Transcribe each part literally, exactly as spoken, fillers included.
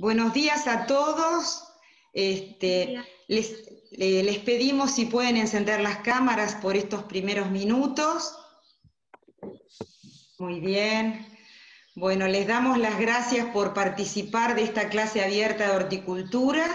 Buenos días a todos. Este, les, eh, les pedimos si pueden encender las cámaras por estos primeros minutos. Muy bien. Bueno, les damos las gracias por participar de esta clase abierta de horticultura,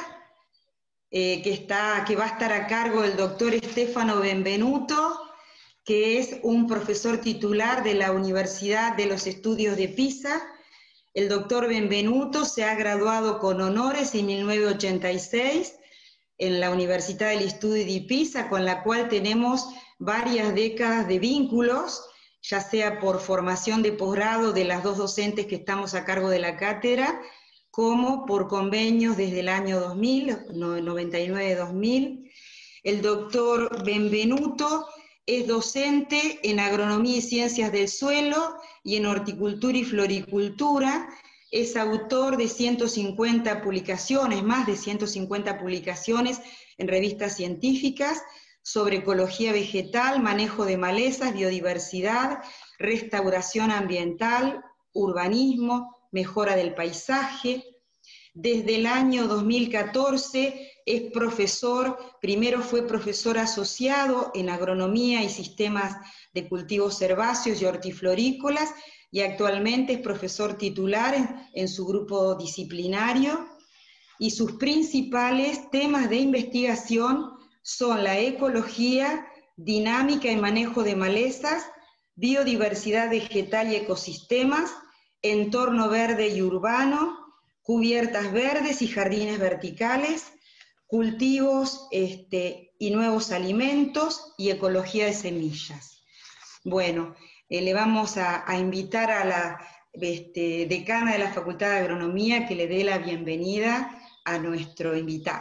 eh, que, está, que va a estar a cargo del doctor Stefano Benvenuto, que es un profesor titular de la Universidad de los Estudios de Pisa. El doctor Benvenuto se ha graduado con honores en mil novecientos ochenta y seis en la Universidad degli Studi di Pisa, con la cual tenemos varias décadas de vínculos, ya sea por formación de posgrado de las dos docentes que estamos a cargo de la cátedra, como por convenios desde el año dos mil, noventa y nueve dos mil. El doctor Benvenuto es docente en Agronomía y Ciencias del Suelo y en Horticultura y Floricultura. Es autor de ciento cincuenta publicaciones, más de ciento cincuenta publicaciones en revistas científicas sobre ecología vegetal, manejo de malezas, biodiversidad, restauración ambiental, urbanismo, mejora del paisaje. Desde el año dos mil catorce es profesor, primero fue profesor asociado en agronomía y sistemas de cultivos herbáceos y hortiflorícolas, y actualmente es profesor titular en, en su grupo disciplinario, y sus principales temas de investigación son la ecología, dinámica y manejo de malezas, biodiversidad vegetal y ecosistemas, entorno verde y urbano, cubiertas verdes y jardines verticales, cultivos este, y nuevos alimentos y ecología de semillas. Bueno, eh, le vamos a, a invitar a la este, decana de la Facultad de Agronomía que le dé la bienvenida a nuestro invitado.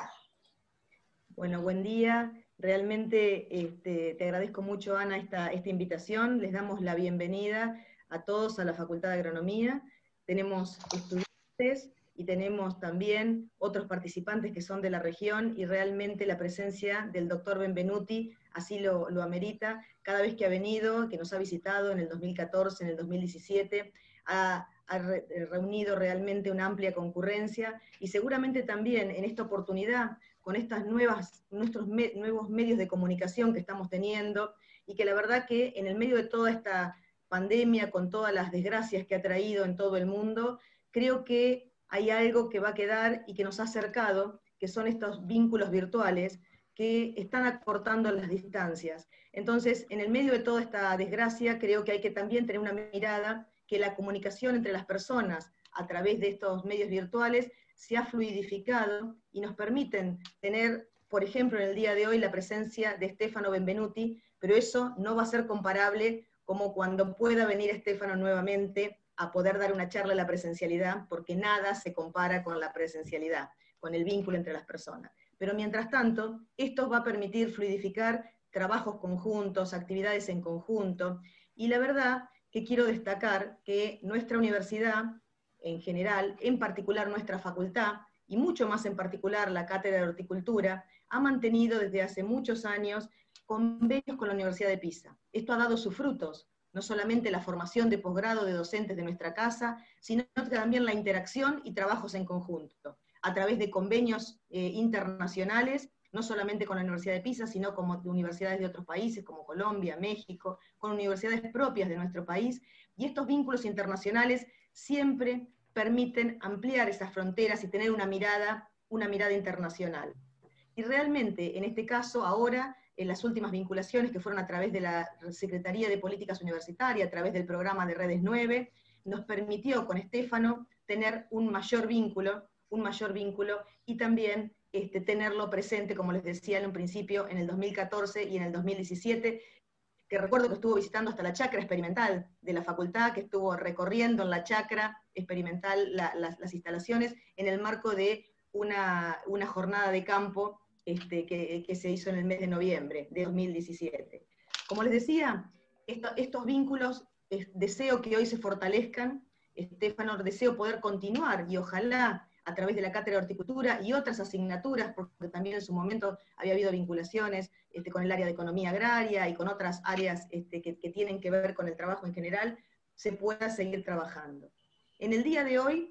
Bueno, buen día. Realmente este, te agradezco mucho, Ana, esta, esta invitación. Les damos la bienvenida a todos a la Facultad de Agronomía. Tenemos estudiantes y tenemos también otros participantes que son de la región, y realmente la presencia del doctor Benvenuti así lo, lo amerita. Cada vez que ha venido, que nos ha visitado en el dos mil catorce, en el dos mil diecisiete, ha, ha re, reunido realmente una amplia concurrencia, y seguramente también en esta oportunidad, con estos nuestros me, nuevos medios de comunicación que estamos teniendo, y que la verdad que en el medio de toda esta pandemia, con todas las desgracias que ha traído en todo el mundo, creo que hay algo que va a quedar y que nos ha acercado, que son estos vínculos virtuales que están acortando las distancias. Entonces, en el medio de toda esta desgracia, creo que hay que también tener una mirada que la comunicación entre las personas a través de estos medios virtuales se ha fluidificado y nos permiten tener, por ejemplo, en el día de hoy, la presencia de Stefano Benvenuti, pero eso no va a ser comparable como cuando pueda venir Stefano nuevamente a poder dar una charla a la presencialidad, porque nada se compara con la presencialidad, con el vínculo entre las personas. Pero mientras tanto, esto va a permitir fluidificar trabajos conjuntos, actividades en conjunto, y la verdad que quiero destacar que nuestra universidad, en general, en particular nuestra facultad, y mucho más en particular la Cátedra de Horticultura, ha mantenido desde hace muchos años convenios con la Universidad de Pisa. Esto ha dado sus frutos, no solamente la formación de posgrado de docentes de nuestra casa, sino también la interacción y trabajos en conjunto, a través de convenios eh, internacionales, no solamente con la Universidad de Pisa, sino con universidades de otros países, como Colombia, México, con universidades propias de nuestro país, y estos vínculos internacionales siempre permiten ampliar esas fronteras y tener una mirada, una mirada internacional. Y realmente, en este caso, ahora, en las últimas vinculaciones que fueron a través de la Secretaría de Políticas Universitarias, a través del programa de Redes nueve, nos permitió con Stefano tener un mayor vínculo, un mayor vínculo, y también este, tenerlo presente, como les decía en un principio, en el dos mil catorce y en el dos mil diecisiete, que recuerdo que estuvo visitando hasta la chacra experimental de la facultad, que estuvo recorriendo en la chacra experimental la, las, las instalaciones, en el marco de una, una jornada de campo este, que, que se hizo en el mes de noviembre de dos mil diecisiete. Como les decía, esto, estos vínculos es, deseo que hoy se fortalezcan. Stefano, deseo poder continuar, y ojalá a través de la Cátedra de Horticultura y otras asignaturas, porque también en su momento había habido vinculaciones este, con el área de economía agraria y con otras áreas este, que, que tienen que ver con el trabajo en general, se pueda seguir trabajando. En el día de hoy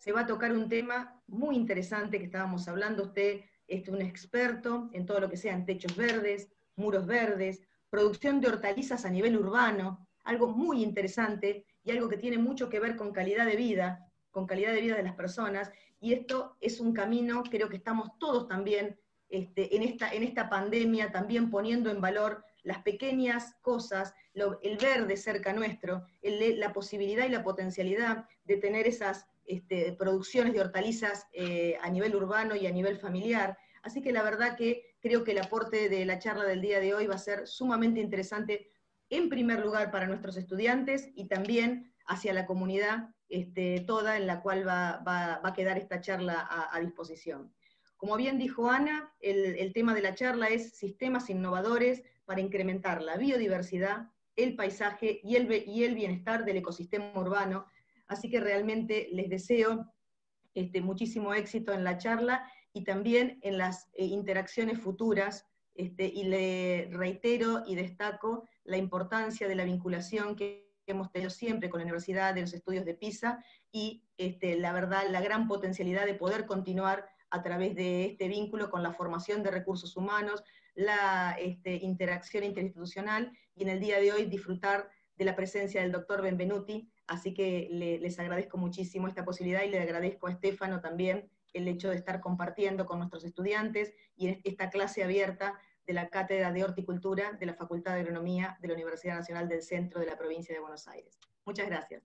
se va a tocar un tema muy interesante que estábamos hablando. Usted es un experto en todo lo que sean techos verdes, muros verdes, producción de hortalizas a nivel urbano, algo muy interesante y algo que tiene mucho que ver con calidad de vida, con calidad de vida de las personas, y esto es un camino, creo que estamos todos también este, en, esta, en esta pandemia también poniendo en valor las pequeñas cosas, lo, el verde cerca nuestro, el, la posibilidad y la potencialidad de tener esas este, producciones de hortalizas eh, a nivel urbano y a nivel familiar. Así que la verdad que creo que el aporte de la charla del día de hoy va a ser sumamente interesante, en primer lugar para nuestros estudiantes y también hacia la comunidad este, toda en la cual va, va, va a quedar esta charla a, a disposición. Como bien dijo Ana, el, el tema de la charla es sistemas innovadores para incrementar la biodiversidad, el paisaje y el, y el bienestar del ecosistema urbano. Así que realmente les deseo este, muchísimo éxito en la charla y también en las eh, interacciones futuras, este, y le reitero y destaco la importancia de la vinculación que hemos tenido siempre con la Universidad de los Estudios de Pisa y este, la verdad, la gran potencialidad de poder continuar a través de este vínculo con la formación de recursos humanos, la este, interacción interinstitucional y en el día de hoy disfrutar de la presencia del doctor Benvenuti, así que le, les agradezco muchísimo esta posibilidad y le agradezco a Stefano también el hecho de estar compartiendo con nuestros estudiantes y en esta clase abierta de la Cátedra de Horticultura de la Facultad de Agronomía de la Universidad Nacional del Centro de la Provincia de Buenos Aires. Muchas gracias.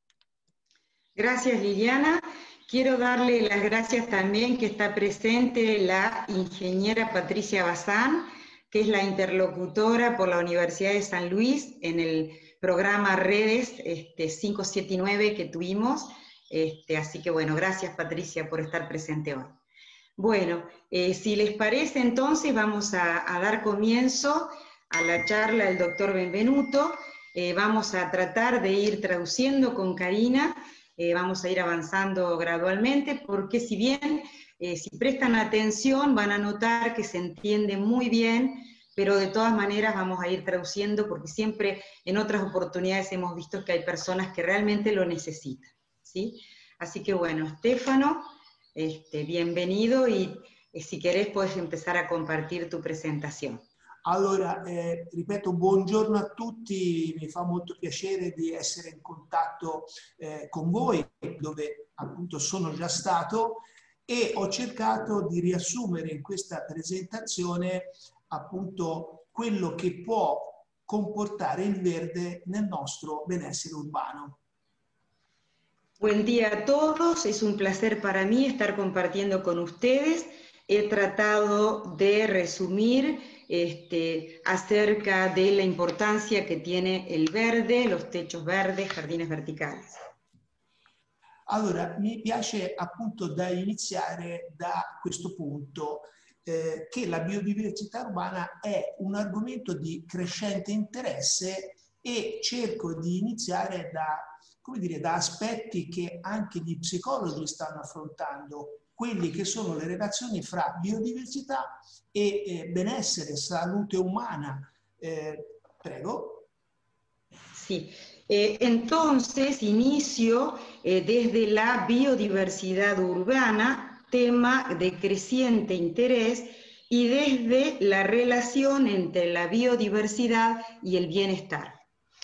Gracias, Liliana. Quiero darle las gracias también que está presente la ingeniera Patricia Bazán, que es la interlocutora por la Universidad de San Luis en el programa Redes este, cinco siete nueve que tuvimos. Este, así que bueno, gracias Patricia por estar presente hoy. Bueno, eh, si les parece entonces vamos a, a dar comienzo a la charla del doctor Benvenuto. Eh, vamos a tratar de ir traduciendo con Karina. Eh, vamos a ir avanzando gradualmente, porque si bien, eh, si prestan atención, van a notar que se entiende muy bien, pero de todas maneras vamos a ir traduciendo, porque siempre en otras oportunidades hemos visto que hay personas que realmente lo necesitan, ¿sí? Así que bueno, Stefano, este, bienvenido, y eh, si querés puedes empezar a compartir tu presentación. Allora, eh, ripeto, buongiorno a tutti, mi fa molto piacere di essere in contatto eh, con voi, dove appunto sono già stato, e ho cercato di riassumere in questa presentazione appunto quello che può comportare il verde nel nostro benessere urbano. Buen día a todos, es un placer para mí estar compartiendo con ustedes. He tratado de resumir este, acerca de la importancia que tiene el verde, los techos verdes, jardines verticales. Allora, mi piace appunto da iniziare da questo punto, eh, che la biodiversità urbana è un argomento di crescente interesse e cerco di iniziare da, come dire, da aspetti che anche gli psicologi stanno affrontando, quelli che sono le relazioni fra biodiversità e eh, benessere, salute umana. Eh, prego. Sí, eh, entonces inicio eh, desde la biodiversidad urbana, tema de creciente interés, y desde la relación entre la biodiversidad y el bienestar.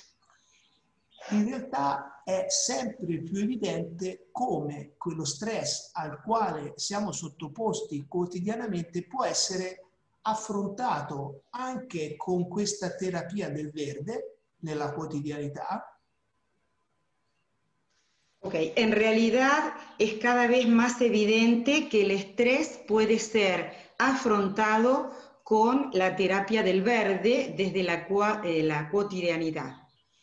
In realtà è sempre più evidente come quello stress al quale siamo sottoposti quotidianamente può essere affrontato anche con questa terapia del verde nella quotidianità. Ok, en realidad es cada vez más evidente que el estrés puede ser afrontado con la terapia del verde desde la, eh, la quotidianità.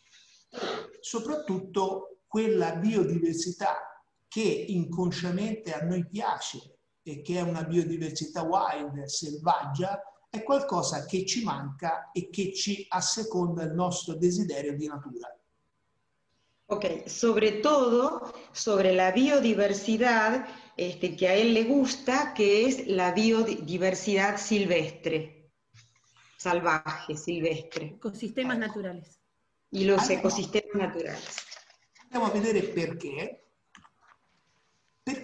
Soprattutto quella biodiversità che inconsciamente a noi piace e che è una biodiversità wild, selvaggia, è qualcosa che ci manca e che ci asseconda il nostro desiderio di natura. Ok, sobre todo sobre la biodiversidad este, que a él le gusta, que es la biodiversidad silvestre, salvaje, silvestre. Ecosistemas ecco. naturales. Y los andiamo, ecosistemas naturales. Andiamo a vedere perché.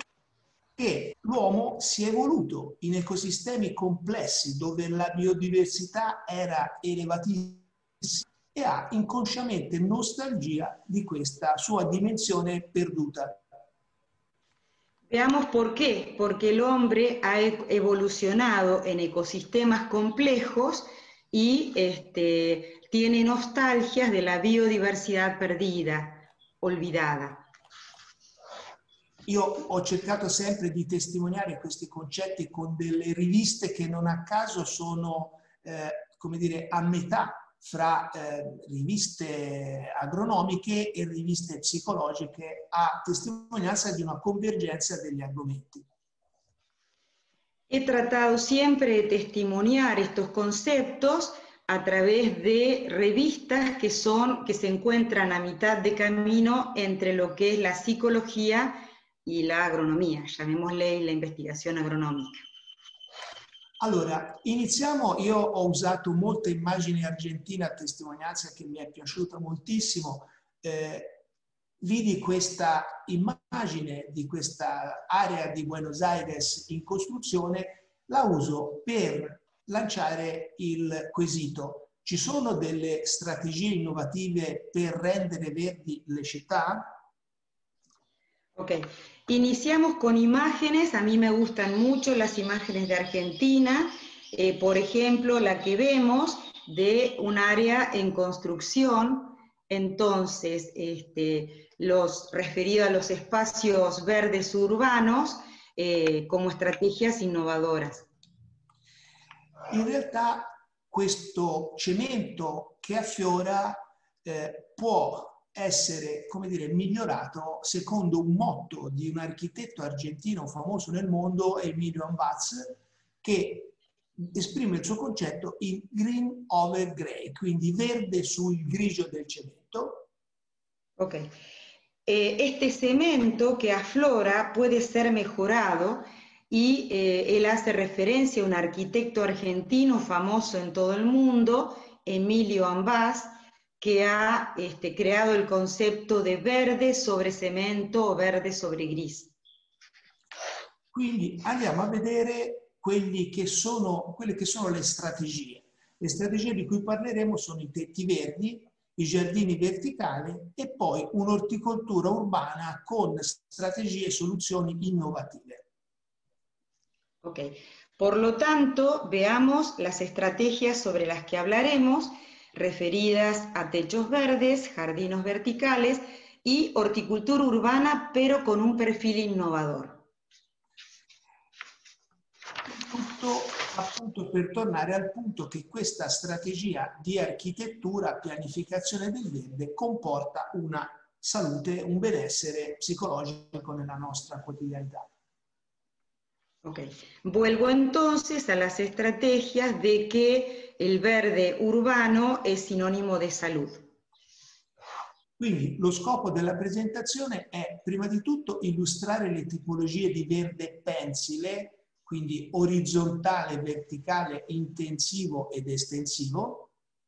che l'uomo si è evoluto in ecosistemi complessi dove la biodiversità era elevatissima e ha inconsciamente nostalgia di questa sua dimensione perduta. Veamos por qué. Porque el hombre ha evolucionado en ecosistemas complejos y este, tiene nostalgias de la biodiversidad perdida, olvidada. Io ho cercato sempre di testimoniare questi concetti con delle riviste che non a caso sono, eh, come dire, a metà fra eh, riviste agronomiche e riviste psicologiche, a testimonianza di una convergenza degli argomenti. He tratado siempre de testimoniar estos conceptos a través de revistas que, son, que se encuentran a mitad de camino entre lo que es la psicología y la agronomía, llamémosle la investigación agronómica. Allora, iniziamo. Io ho usato molte immagini argentine a testimonianza che mi è piaciuta moltissimo. Eh, vidi questa immagine di questa area di Buenos Aires in costruzione, la uso per lanciare il quesito. Ci sono delle strategie innovative per rendere verdi le città? Ok, iniciamos con imágenes. A mí me gustan mucho las imágenes de Argentina, eh, por ejemplo, la que vemos de un área en construcción. Entonces, este, los referido a los espacios verdes urbanos eh, como estrategias innovadoras. In realtà questo cemento che affiora eh, può essere, come dire, migliorato secondo un motto di un architetto argentino famoso nel mondo, Emilio Ambaz, che esprime il suo concetto in green over gray, quindi verde sul grigio del cemento. Ok. Eh, este cemento que aflora puede ser mejorado y eh, él hace referencia a un arquitecto argentino famoso en todo el mundo, Emilio Ambaz, que ha este, creado el concepto de verde sobre cemento o verde sobre gris. Quindi andiamo a vedere quelli che sono, quelle che sono le strategie. Le strategie di cui parleremo sono i tetti verdi, i giardini verticali e poi un'orticoltura urbana con strategie e soluzioni innovative. Ok, por lo tanto, veamos las estrategias sobre las que hablaremos, referidas a techos verdes, jardines verticales y horticultura urbana, pero con un perfil innovador. Tutto appunto per tornare al punto che questa strategia di architettura, pianificazione del verde, comporta una salute, un benessere psicologico nella nostra quotidianità. Ok, vuelvo entonces a las estrategias de que el verde urbano es sinónimo de salud. Quindi lo scopo della presentazione è prima di tutto illustrare le tipologie di verde pensile, quindi orizzontale, verticale, intensivo ed estensivo.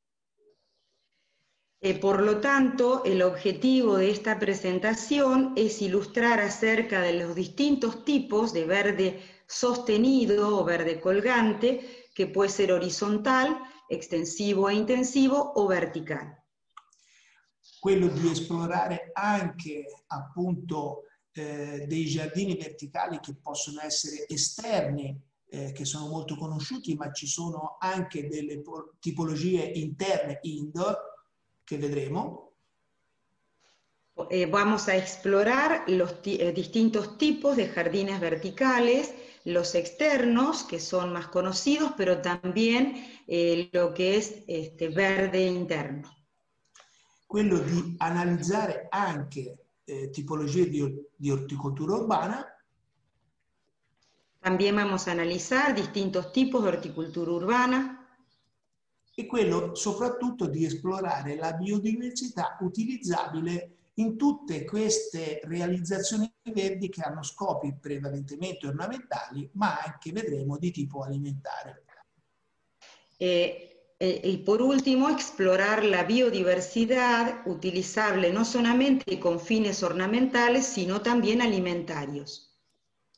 Eh, por lo tanto, el objetivo de esta presentación es ilustrar acerca de los distintos tipos de verde sostenido o verde colgante, que puede ser horizontal, extensivo e intensivo o vertical. Quello di esplorare anche appunto eh, dei giardini verticali che possono essere esterni, eh, che sono molto conosciuti, ma ci sono anche delle tipologie interne indoor che vedremo. Eh, vamos a explorar los eh, distintos tipos de jardines verticales, los externos, que son más conocidos, pero también eh, lo que es este, verde interno. Quello di analizzare anche eh, tipologie di, di orticoltura urbana. También vamos a analizar distintos tipos de horticultura urbana. E quello soprattutto di esplorare la biodiversità utilizzabile in tutte queste realizzazioni verdi che hanno scopi prevalentemente ornamentali, ma anche, vedremo, di tipo alimentare. Eh, eh, y por último, explorar la biodiversidad utilizable no solamente con fines ornamentales, sino también alimentarios.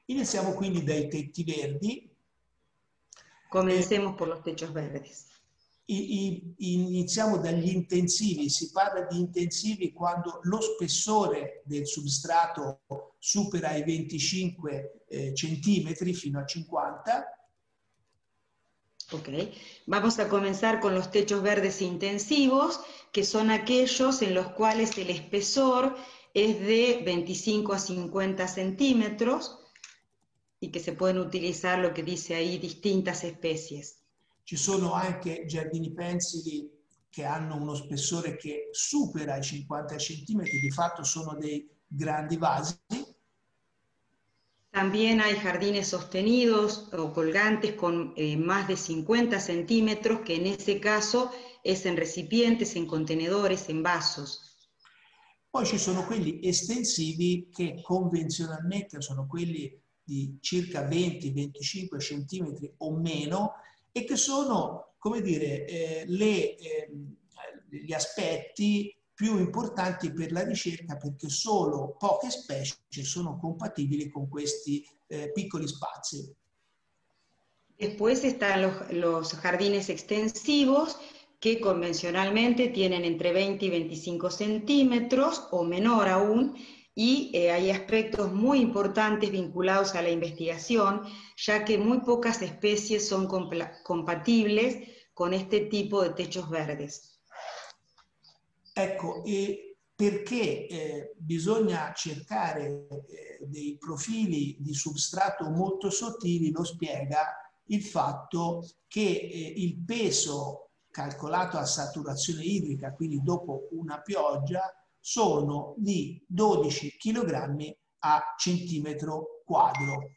Iniziamo quindi dai tetti verdi. Comencemos por los techos verdes. I, i, iniziamo dagli intensivi. Si parla di intensivi quando lo spessore del substrato supera i venticinque eh, centimetri fino a cinquanta. Ok, vamos a comenzar con los techos verdes intensivos, que son aquellos en los cuales el espesor es de veinticinco a cincuenta centímetros y que se pueden utilizar, lo que dice ahí, distintas especies. Ci sono anche giardini pensili che hanno uno spessore che supera i cinquanta centimetri, di fatto sono dei grandi vasi. También hay jardines sostenidos o colgantes con eh, más de cincuenta centímetros, que en ese caso es en recipientes, en contenedores, en vasos. Poi ci sono quelli estensivi che convenzionalmente sono quelli di circa venti venticinque centimetri o meno e che sono, come dire, eh, le, eh, gli aspetti più importanti per la ricerca, perché solo poche specie sono compatibili con questi eh, piccoli spazi. Después están los, los jardines extensivos, que convencionalmente tienen entre veinte y veinticinco centímetros o menor aún, y eh, hay aspectos muy importantes vinculados a la investigación, ya que muy pocas especies son compatibles con este tipo de techos verdes. Ecco, e perché eh, bisogna cercare eh, dei profili di substrato molto sottili, lo spiega il fatto che eh, il peso calcolato a saturazione idrica, quindi dopo una pioggia, sono di dodici chilogrammi a centimetro quadro.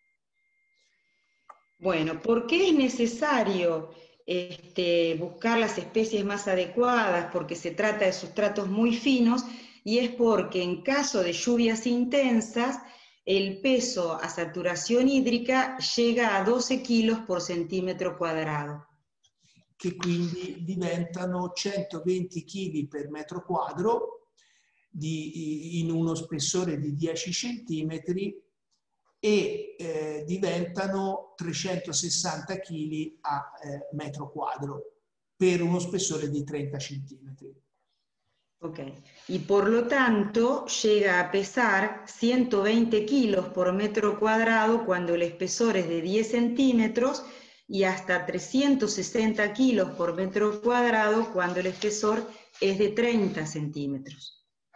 Bueno, ¿por qué es necesario este, buscar las especies más adecuadas? Porque se trata de sustratos muy finos, y es porque en caso de lluvias intensas, el peso a saturación hídrica llega a doce kilos por centímetro cuadrado. Che quindi diventano centoventi chili per metro quadro, di, in uno spessore di dieci centimetri, e eh, diventano trecentosessanta chili a eh, metro quadro per uno spessore di trenta centimetri. Ok, y por lo tanto llega a pesar ciento veinte kilos por metro cuadrado cuando el espesor es de diez centímetros y hasta trescientos sesenta kilos por metro cuadrado cuando el espesor es de treinta centímetros.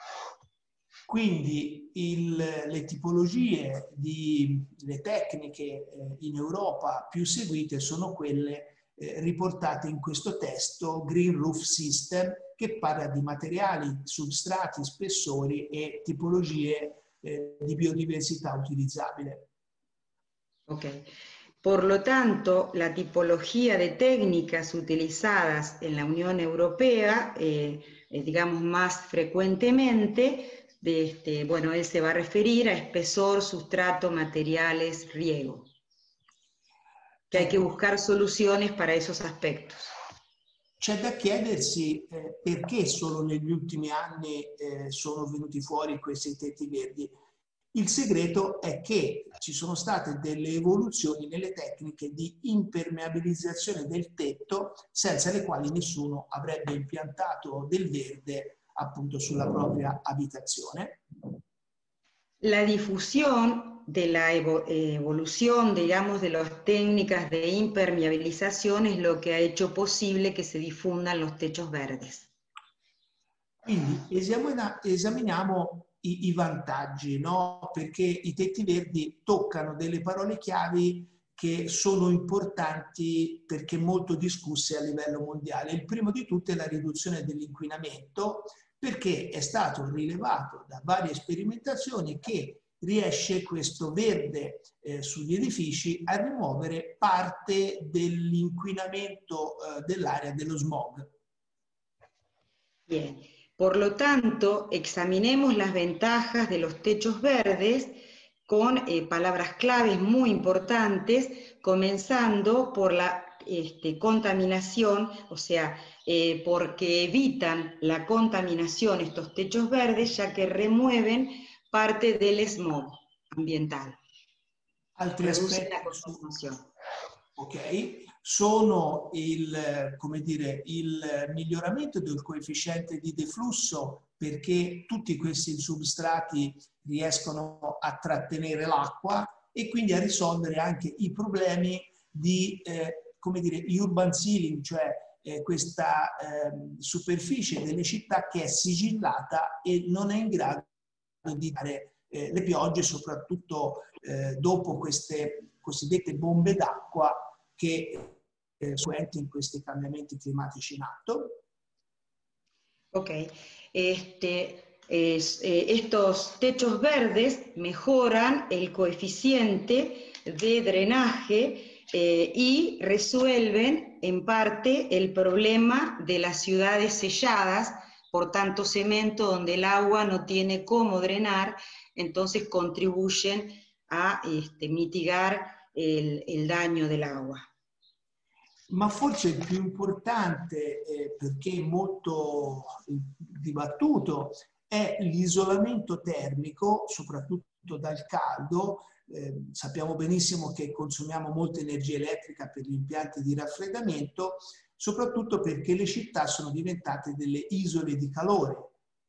Quindi il, le tipologie, di, le tecniche eh, in Europa più seguite sono quelle eh, riportate in questo testo Green Roof System, che parla di materiali, substrati, spessori e tipologie eh, di biodiversità utilizzabile. Ok. Por lo tanto, la tipología de técnicas utilizadas en la Unión Europea, eh, eh, digamos más frecuentemente, de este, bueno, él se va a referir a espesor, sustrato, materiales, riego. Que hay que buscar soluciones para esos aspectos. C'è da chiedersi eh, perché solo negli ultimi anni eh, sono venuti fuori questi tetti verdi. Il segreto è che ci sono state delle evoluzioni nelle tecniche di impermeabilizzazione del tetto, senza le quali nessuno avrebbe impiantato del verde appunto sulla propria abitazione. La difusión de la evo evolución, digamos, de las técnicas de impermeabilización es lo que ha hecho posible que se difundan los techos verdes. Quindi esamina, esaminiamo i, i vantaggi, no? Perché i tetti verdi toccano delle parole chiavi che sono importanti perché molto discusse a livello mondiale. Il primo di tutte è la riduzione dell'inquinamento, perché è stato rilevato da varie sperimentazioni che riesce questo verde eh, sugli edifici a rimuovere parte dell'inquinamento eh, dell'aria, dello smog. Bien. Por lo tanto, examinemos las ventajas de los techos verdes con eh, palabras claves muy importantes, comenzando por la este, contaminación, o sea, eh, porque evitan la contaminación estos techos verdes, ya que remueven parte del smog ambiental. Altri aspetti la contaminación. Ok, sono il, come dire, il miglioramento del coefficiente di deflusso, perché tutti questi substrati riescono a trattenere l'acqua e quindi a risolvere anche i problemi di, eh, come dire, urban sealing, cioè eh, questa eh, superficie delle città che è sigillata e non è in grado di dare eh, le piogge, soprattutto eh, dopo queste cosiddette bombe d'acqua che eh, sono in questi cambiamenti climatici in atto. Ok, este, es, eh, estos techos verdes mejoran el coeficiente de drenaje eh, y resuelven en parte el problema de las ciudades selladas por tanto cemento, donde el agua no tiene cómo drenar, entonces contribuyen a este, mitigar el, el daño del agua. Ma forse il più importante, eh, perché molto dibattuto, è l'isolamento termico, soprattutto dal caldo. Eh, sappiamo benissimo che consumiamo molta energia elettrica per gli impianti di raffreddamento, soprattutto perché le città sono diventate delle isole di calore.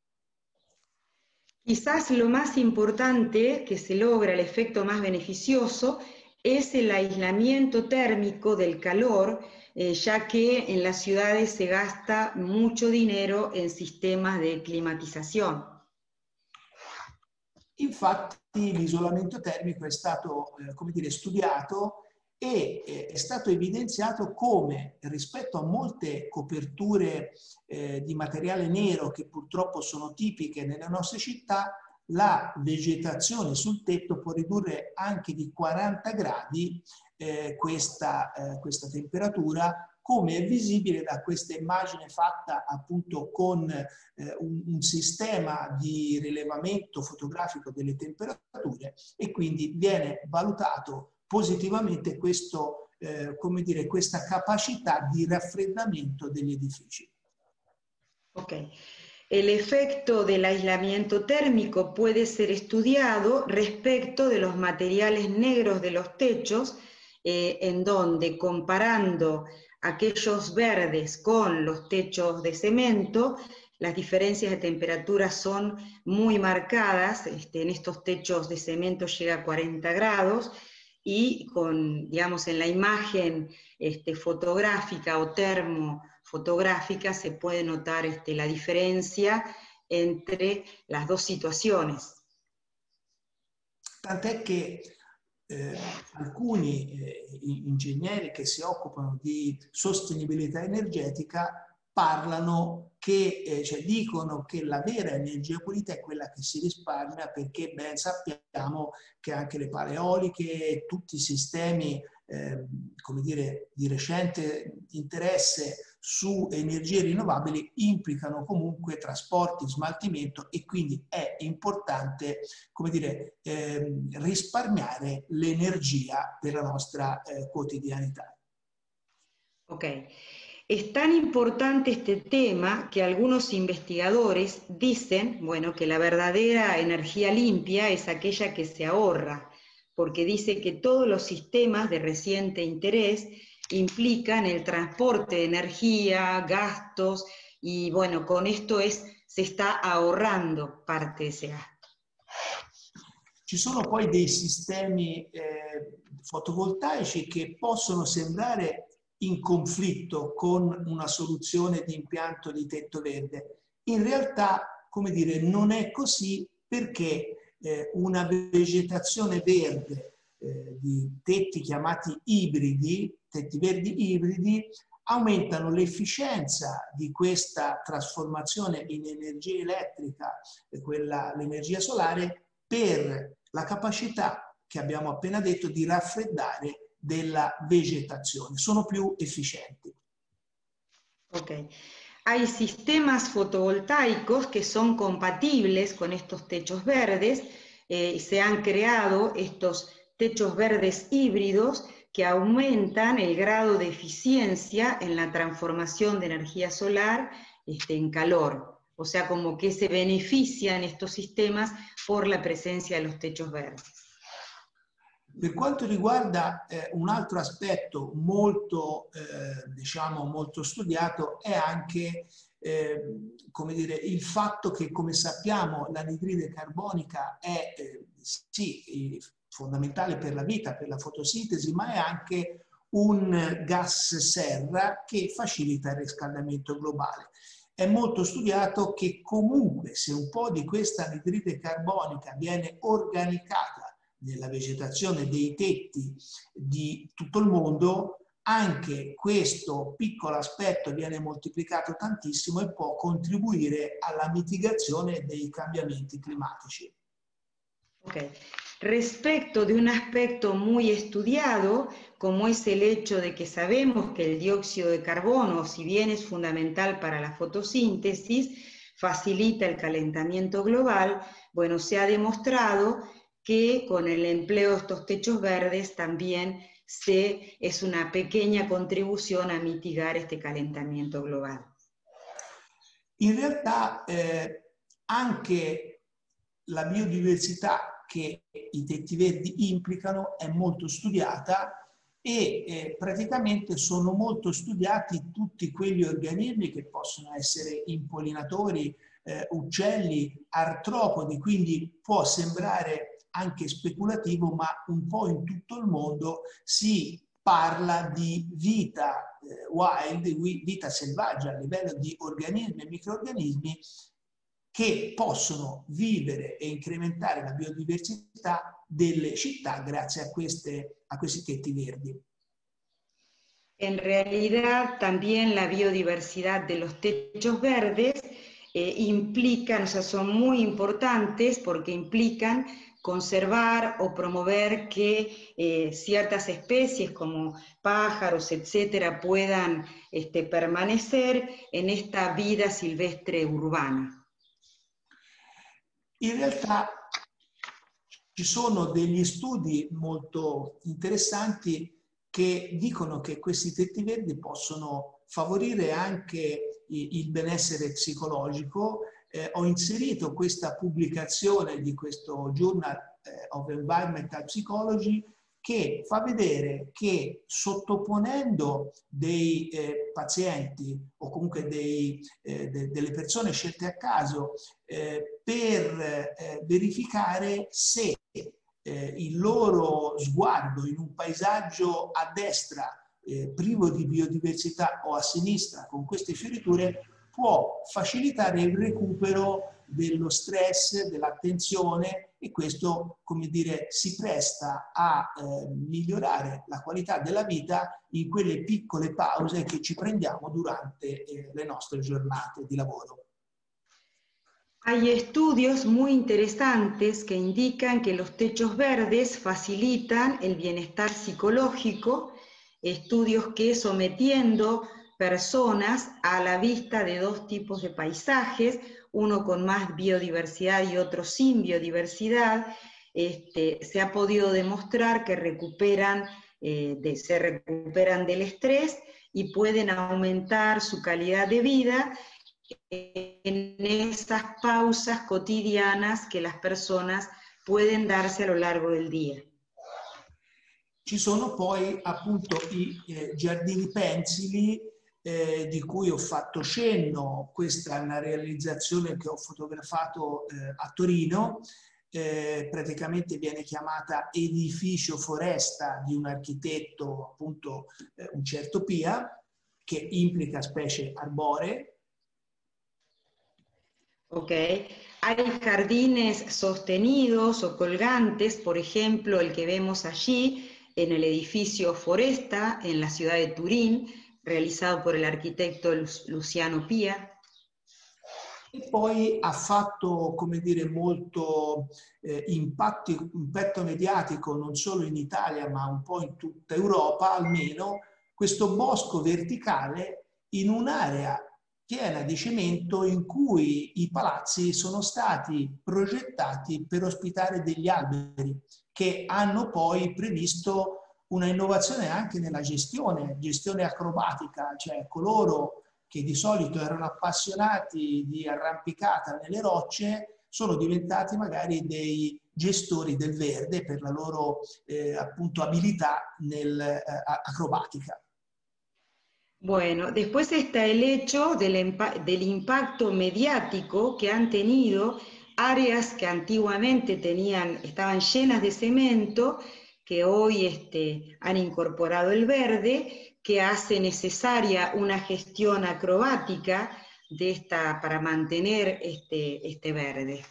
Quizás lo más importante que se logra, el efecto más beneficioso, es el aislamiento térmico del calor, eh, ya que en las ciudades se gasta mucho dinero en sistemas de climatización. Infatti l'isolamento termico è stato, eh, come dire, studiato e eh, è stato evidenziato come rispetto a molte coperture eh, di materiale nero che purtroppo sono tipiche nelle nostre città, la vegetazione sul tetto può ridurre anche di quaranta gradi eh, questa, eh, questa temperatura, come è visibile da questa immagine fatta appunto con eh, un, un sistema di rilevamento fotografico delle temperature, e quindi viene valutato positivamente questo, eh, come dire, questa capacità di raffreddamento degli edifici. Ok. El efecto del aislamiento térmico puede ser estudiado respecto de los materiales negros de los techos, eh, en donde comparando aquellos verdes con los techos de cemento, las diferencias de temperatura son muy marcadas. Este, en estos techos de cemento llega a cuarenta grados, y con, digamos, en la imagen este, fotográfica o termofotográfica se puede notar este, la diferencia entre las dos situaciones. Tant'è che eh, alcuni eh, ingegneri che si occupano di sostenibilità energetica parlano che, eh, cioè dicono che la vera energia pulita è quella che si risparmia, perché ben sappiamo che anche le pale eoliche e tutti i sistemi eh, come dire, di recente interesse su energie rinnovabili implicano comunque trasporti, smaltimento, e quindi è importante, come dire, eh, risparmiare l'energia per la nostra eh, quotidianità. Ok. Es tan importante este tema que algunos investigadores dicen, bueno, que la verdadera energía limpia es aquella que se ahorra, porque dice que todos los sistemas de reciente interés implican el transporte de energía, gastos, y bueno, con esto es, se está ahorrando parte de ese gasto. Ci sono poi dei sistemi eh, fotovoltaici che possono sembrare in conflitto con una soluzione di impianto di tetto verde. In realtà, come dire, non è così, perché eh, una vegetazione verde eh, di tetti chiamati ibridi, tetti verdi ibridi, aumentano l'efficienza di questa trasformazione in energia elettrica, quella, l'energia solare, per la capacità che abbiamo appena detto di raffreddare della vegetazione, sono più efficienti. Ok. Hay sistemas fotovoltaicos que son compatibles con estos techos verdes, eh, se han creado estos techos verdes híbridos que aumentan el grado de eficiencia en la transformación de energía solar este, en calor. O sea, como que se benefician estos sistemas por la presencia de los techos verdes. Per quanto riguarda eh, un altro aspetto molto, eh, diciamo, molto studiato è anche eh, come dire, il fatto che, come sappiamo, l'anidride carbonica è eh, sì, fondamentale per la vita, per la fotosintesi, ma è anche un gas serra che facilita il riscaldamento globale. È molto studiato che comunque se un po' di questa anidride carbonica viene organicata nella vegetazione dei tetti di tutto il mondo, anche questo piccolo aspetto viene moltiplicato tantissimo e può contribuire alla mitigazione dei cambiamenti climatici. Okay. Respecto de un aspecto muy estudiado, como es el hecho de que sabemos que el dióxido de carbono, si bien es fundamental para la fotosíntesis, facilita el calentamiento global, bueno, se ha demostrado que con el empleo de estos techos verdes también se, es una pequeña contribución a mitigar este calentamiento global. In realtà eh, anche la biodiversità che i tetti verdi implicano è molto studiata e eh, praticamente sono molto studiati tutti quegli organismi che possono essere impollinatori, eh, uccelli, artropodi, quindi può sembrare anche speculativo, ma un po' in tutto il mondo si parla di vita eh, wild, vita selvaggia a livello di organismi e microrganismi che possono vivere e incrementare la biodiversità delle città grazie a, queste, a questi tetti verdi. En realidad también la biodiversidad de los techos verdes eh, implican, o sea, son muy importantes porque implican conservar o promover que eh, ciertas especies como pájaros, etcétera, puedan este, permanecer en esta vida silvestre urbana. In realtà ci sono degli studi molto interessanti che dicono che questi tetti verdi possono favorire anche il benessere psicologico. Eh, ho inserito questa pubblicazione di questo Journal of Environmental Psychology che fa vedere che sottoponendo dei eh, pazienti o comunque dei, eh, de, delle persone scelte a caso eh, per eh, verificare se eh, il loro sguardo in un paesaggio a destra eh, privo di biodiversità o a sinistra con queste fioriture può facilitare il recupero dello stress, dell'attenzione e questo, come dire, si presta a eh, migliorare la qualità della vita in quelle piccole pause che ci prendiamo durante eh, le nostre giornate di lavoro. Hay estudios muy interesantes que indican que los techos verdes facilitan el bienestar psicológico, estudios que sometiendo personas a la vista de dos tipos de paisajes, uno con más biodiversidad y otro sin biodiversidad, este, se ha podido demostrar que recuperan, eh, de, se recuperan del estrés y pueden aumentar su calidad de vida en esas pausas cotidianas que las personas pueden darse a lo largo del día. Ci sono poi appunto i eh, giardini pensili eh, di cui ho fatto cenno. Questa è una realizzazione che ho fotografato eh, a Torino, eh, praticamente viene chiamata edificio foresta di un architetto, appunto eh, un certo Pia, che implica specie arboree. Ok, hay jardines sostenidos o colgantes, por ejemplo el que vemos allí en el edificio Foresta en la ciudad de Turín, realizado por el architetto Luciano Pia. E poi ha fatto, come dire, molto eh, impatto, impatto mediatico non solo in Italia ma un po' in tutta Europa almeno, questo bosco verticale in un'area piena di cemento in cui i palazzi sono stati progettati per ospitare degli alberi che hanno poi previsto una innovazione anche nella gestione, gestione acrobatica, cioè coloro che di solito erano appassionati di arrampicata nelle rocce sono diventati magari dei gestori del verde per la loro eh, appunto abilità nell'acrobatica. Bueno, después está el hecho del, del impacto mediático que han tenido áreas que antiguamente tenían, estaban llenas de cemento, que hoy este, han incorporado el verde, que hace necesaria una gestión acrobática de esta, para mantener este, este verde.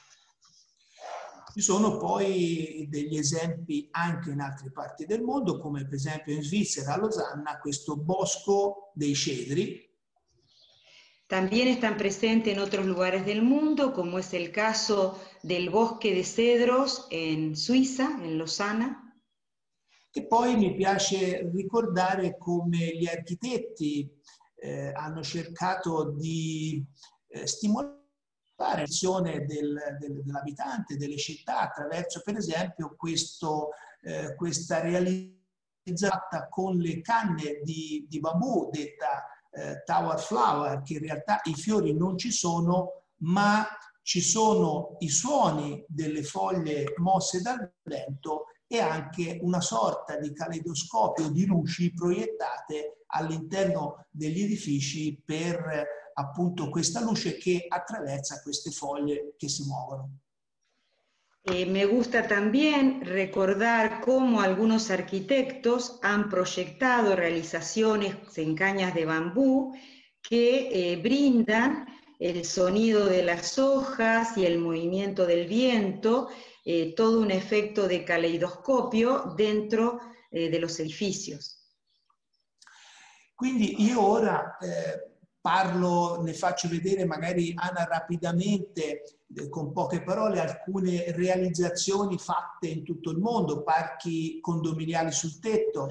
Ci sono poi degli esempi anche in altre parti del mondo, come per esempio in Svizzera, a Losanna, questo bosco dei cedri. También están presentes en otros lugares del mundo, como es el caso del bosque de cedros en Suiza, en Losanna. E poi mi piace ricordare come gli architetti eh, hanno cercato di eh, stimolare l'azione del, del, dell'abitante, delle città, attraverso per esempio questo, eh, questa realizzata con le canne di, di bambù, detta eh, Tower Flower, che in realtà i fiori non ci sono, ma ci sono i suoni delle foglie mosse dal vento e anche una sorta di caleidoscopio di luci proiettate all'interno degli edifici per appunto questa luce che attraversa queste foglie che si muovono. Eh, me gusta también recordar cómo algunos arquitectos han proyectado realizaciones en cañas de bambú que eh, brindan el sonido de las hojas y el movimiento del viento, eh, todo un efecto de caleidoscopio dentro eh, de los edificios. Quindi io ora eh, parlo, ne faccio vedere magari Anna rapidamente, eh, con poche parole, alcune realizzazioni fatte in tutto il mondo, parchi condominiali sul tetto.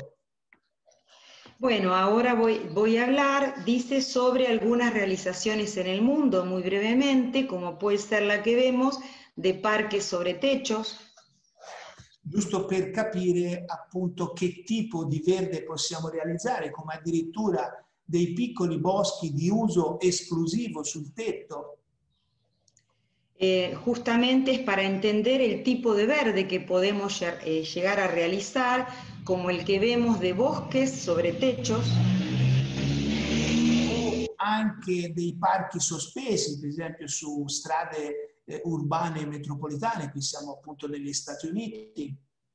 Bueno, ahora voy, voy a hablar, dice, sobre algunas realizaciones en el mundo, muy brevemente, como puede ser la que vemos, de parques sobre techos. Giusto per capire appunto che tipo di verde possiamo realizzare, come addirittura dei piccoli boschi di uso esclusivo sul tetto. Eh, justamente es para entender el tipo de verde que podemos eh, llegar a realizar, como el que vemos de bosques sobre techos. O anche dei parchi sospesi, per esempio su strade eh, urbane e metropolitane, qui siamo appunto negli Stati Uniti.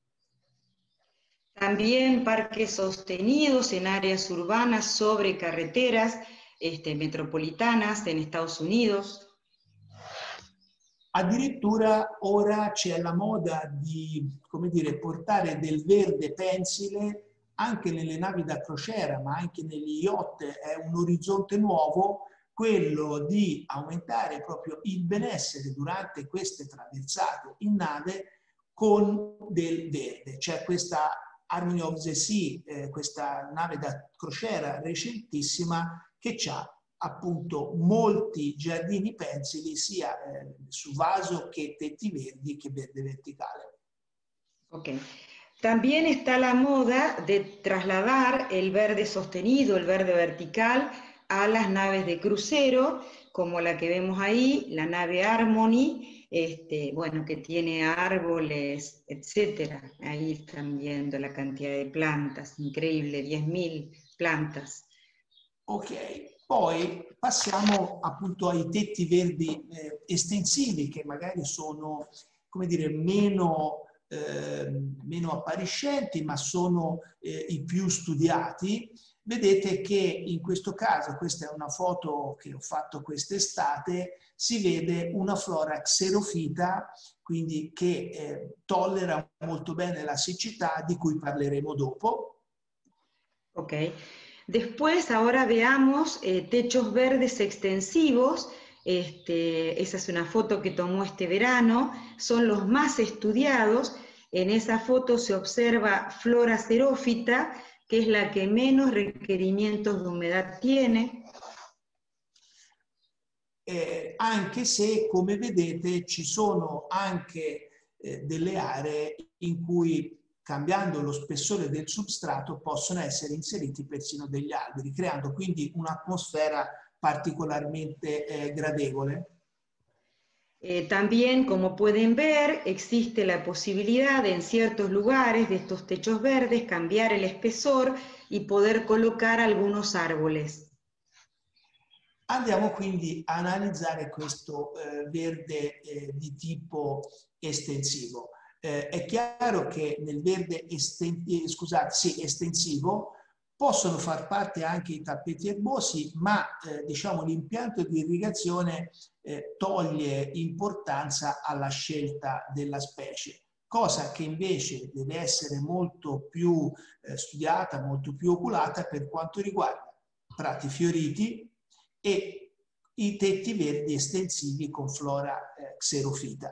También parques sostenidos en áreas urbanas sobre carreteras este, metropolitanas en Estados Unidos. Addirittura ora c'è la moda di, come dire, portare del verde pensile anche nelle navi da crociera, ma anche negli yacht. È un orizzonte nuovo quello di aumentare proprio il benessere durante queste traversate in nave con del verde. C'è questa Harmony of the Sea, eh, questa nave da crociera recentissima che ha appunto molti giardini pensili sia eh, su vaso che tetti verdi che verde verticale. Ok. También está la moda de trasladar el verde sostenido, el verde vertical, a las naves de crucero, como la que vemos ahí, la nave Harmony, este, bueno, que tiene árboles, etcétera. Ahí están viendo la cantidad de plantas, increíble, diez mil plantas. Ok, poi passiamo appunto ai tetti verdi eh, estensivi che magari sono, come dire, meno, eh, meno appariscenti, ma sono eh, i più studiati. Vedete che in questo caso, questa è una foto che ho fatto quest'estate, si vede una flora xerofita, quindi che eh, tollera molto bene la siccità, di cui parleremo dopo. Ok. Después, ahora veamos eh, techos verdes extensivos. Este, esa es una foto que tomó este verano. Son los más estudiados. En esa foto se observa flora xerófita, que es la que menos requerimientos de humedad tiene. Eh, anche se, come vedete, ci sono anche eh, delle aree in cui, cambiando lo spessore del substrato, possono essere inseriti persino degli alberi, creando quindi un'atmosfera particolarmente eh, gradevole. Eh, también, como pueden ver, existe la posibilidad de, en ciertos lugares de estos techos verdes, cambiar el espesor y poder colocar algunos árboles. Andiamo quindi a analizzare questo eh, verde eh, di tipo estensivo. Eh, è chiaro che nel verde esten eh, scusate, sì, estensivo possono far parte anche i tappeti erbosi, ma eh, diciamo l'impianto di irrigazione eh, toglie importanza alla scelta della specie, cosa che invece deve essere molto più eh, studiata, molto più oculata per quanto riguarda prati fioriti e i tetti verdi estensivi con flora eh, xerofita.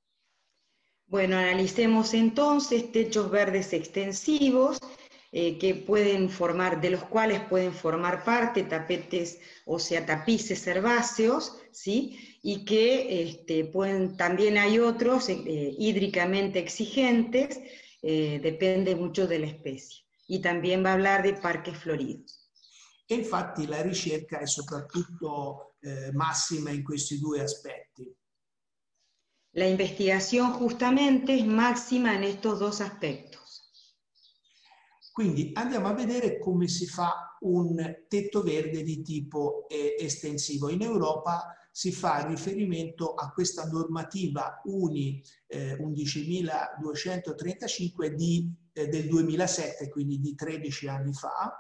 Bueno, analicemos entonces techos verdes extensivos, eh, que pueden formar, de los cuales pueden formar parte tapetes, o sea, tapices herbáceos, ¿sí? Y que este, pueden, también hay otros eh, hídricamente exigentes, eh, depende mucho de la especie. Y también va a hablar de parques floridos. E infatti la ricerca è soprattutto eh, massima in questi due aspetti. La investigación justamente es máxima en estos dos aspectos. Quindi andiamo a vedere come si fa un tetto verde di tipo eh, estensivo. In Europa si fa riferimento a questa normativa UNI eh, undicimiladuecentotrentacinque di, eh, del duemilasette, quindi di tredici anni fa.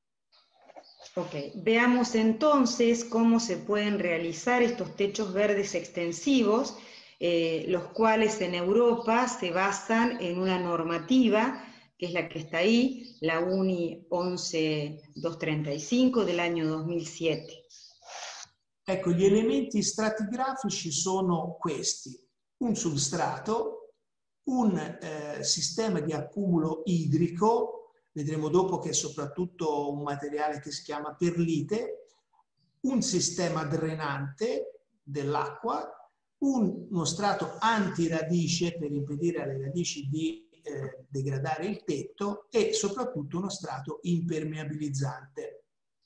Ok, veamos entonces cómo se pueden realizar estos techos verdes extensivos, eh, los cuales en Europa se basan en una normativa, que es la que está ahí, la UNI once doscientos treinta y cinco del año dos mil siete. Ecco, gli elementi stratigrafici sono questi: un substrato, un eh, sistema di accumulo idrico, vedremo dopo che è soprattutto un materiale che si chiama perlite, un sistema drenante dell'acqua, un, uno strato antiradice per impedire alle radici di eh, degradare il tetto e soprattutto uno strato impermeabilizzante.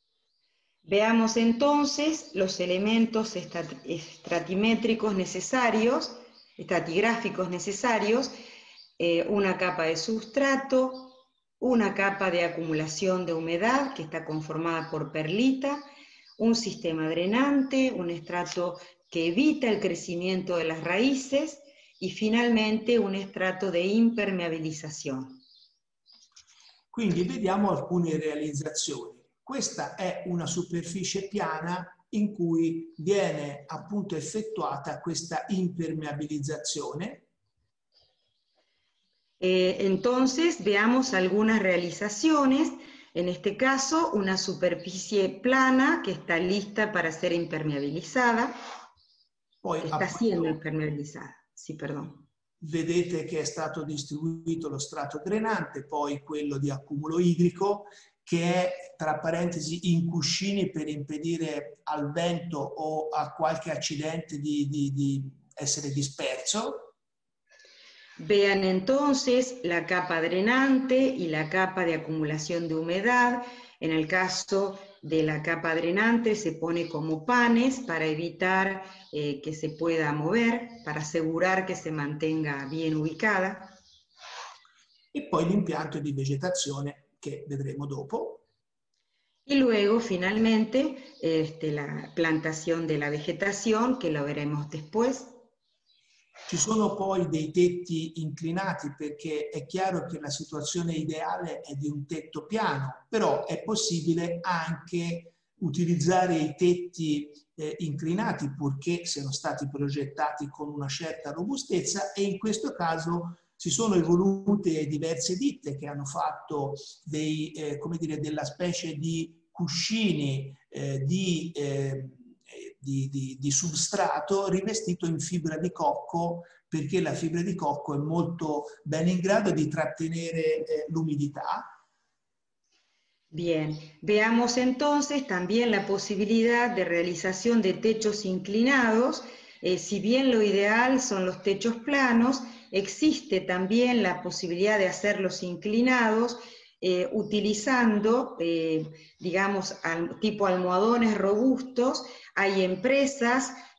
Veamos entonces los elementos estratimétricos necesarios, estratigráficos necesarios, eh, una capa de substrato, una capa de acumulación de humedad que está conformada por perlita, un sistema drenante, un estrato que evita el crecimiento de las raíces y finalmente un estrato de impermeabilización. Quindi vediamo alcune realizzazioni. Questa è una superficie piana in cui viene appunto effettuata questa impermeabilizzazione. Eh, entonces veamos algunas realizaciones, en este caso una superficie plana que está lista para ser impermeabilizada, Poi está siendo impermeabilizada, sí, perdón. Vedete che è stato distribuito lo strato drenante, poi quello di accumulo idrico, che è tra parentesi in cuscini per impedire al vento o a qualche accidente di, di, di essere disperso. Vean entonces la capa drenante y la capa de acumulación de humedad. En el caso de la capa drenante se pone como panes para evitar eh, que se pueda mover, para asegurar que se mantenga bien ubicada. E poi l'impianto di vegetazione che vedremo dopo. Y luego, finalmente, este, la plantación de la vegetación, que lo veremos después. Ci sono poi dei tetti inclinati perché è chiaro che la situazione ideale è di un tetto piano, però è possibile anche utilizzare i tetti eh, inclinati purché siano stati progettati con una certa robustezza, e in questo caso si sono evolute diverse ditte che hanno fatto dei, eh, come dire, della specie di cuscini eh, di eh, Di, di, di substrato rivestito in fibra di cocco, perché la fibra di cocco è molto bene in grado di trattenere eh, l'umidità. Bien, veamos entonces también la posibilidad de realización de techos inclinados. Eh, si bien lo ideal son los techos planos, existe también la posibilidad de hacerlos inclinados eh, utilizando, eh, digamos, al, tipo almohadones robustos. Hay empresas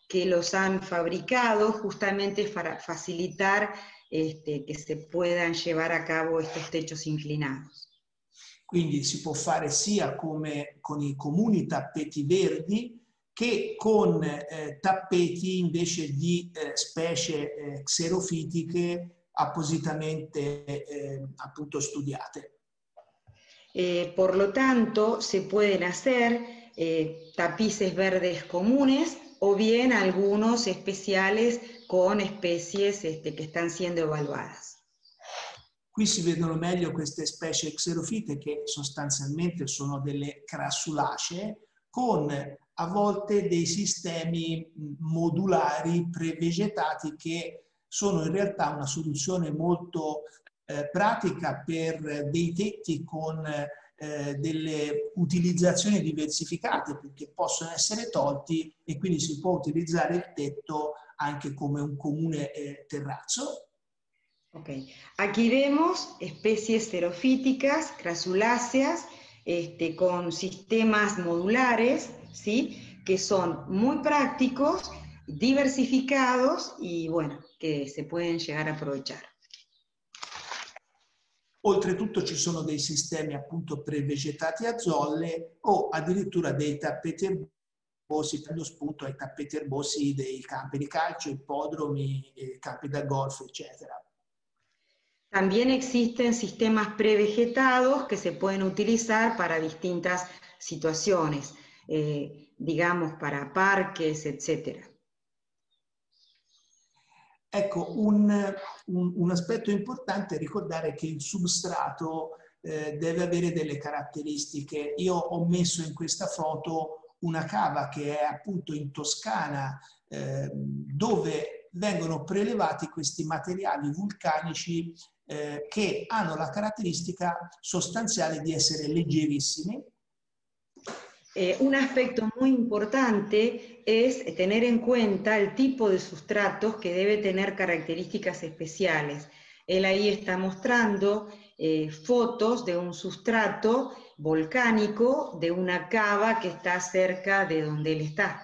que los han fabricado justamente para facilitar este, che se puedan llevar a cabo estos techos inclinados. Quindi si può fare sia come con i comuni tappeti verdi che con eh, tappeti invece di eh, specie eh, xerofitiche appositamente eh, appunto studiate. Eh, por lo tanto, se pueden hacer eh, tapices verdes comunes o bien algunos especiales con especies este, che stanno siendo evaluadas. Qui si vedono meglio queste specie xerofite che sostanzialmente sono delle crassulacee con a volte dei sistemi modulari prevegetati che sono in realtà una soluzione molto eh, pratica per dei tetti con eh, delle utilizzazioni diversificate, perché possono essere tolti e quindi si può utilizzare il tetto anche come un comune eh, terrazzo. Okay. Aquí vemos especies xerofíticas, crasuláceas, este, con sistemas modulares, ¿sí? Que son muy prácticos, diversificados y bueno, que se pueden llegar a aprovechar. Oltretutto ci sono dei sistemi appunto prevegetati a zolle o addirittura dei tappeti erbosi, prendo spunto ai tappeti erbosi dei campi di calcio, ippodromi, campi da golf, eccetera. También existen sistemas prevegetados que se pueden utilizar para distintas situaciones, eh, digamos para parques, etcétera. Ecco, un, un, un aspetto importante è ricordare che il substrato eh, deve avere delle caratteristiche. Io ho messo in questa foto una cava che è appunto in Toscana, eh, dove vengono prelevati questi materiali vulcanici eh, che hanno la caratteristica sostanziale di essere leggerissimi. Eh, un aspecto muy importante es tener en cuenta el tipo de sustratos que debe tener características especiales. Él ahí está mostrando eh, fotos de un sustrato volcánico de una cava que está cerca de donde él está.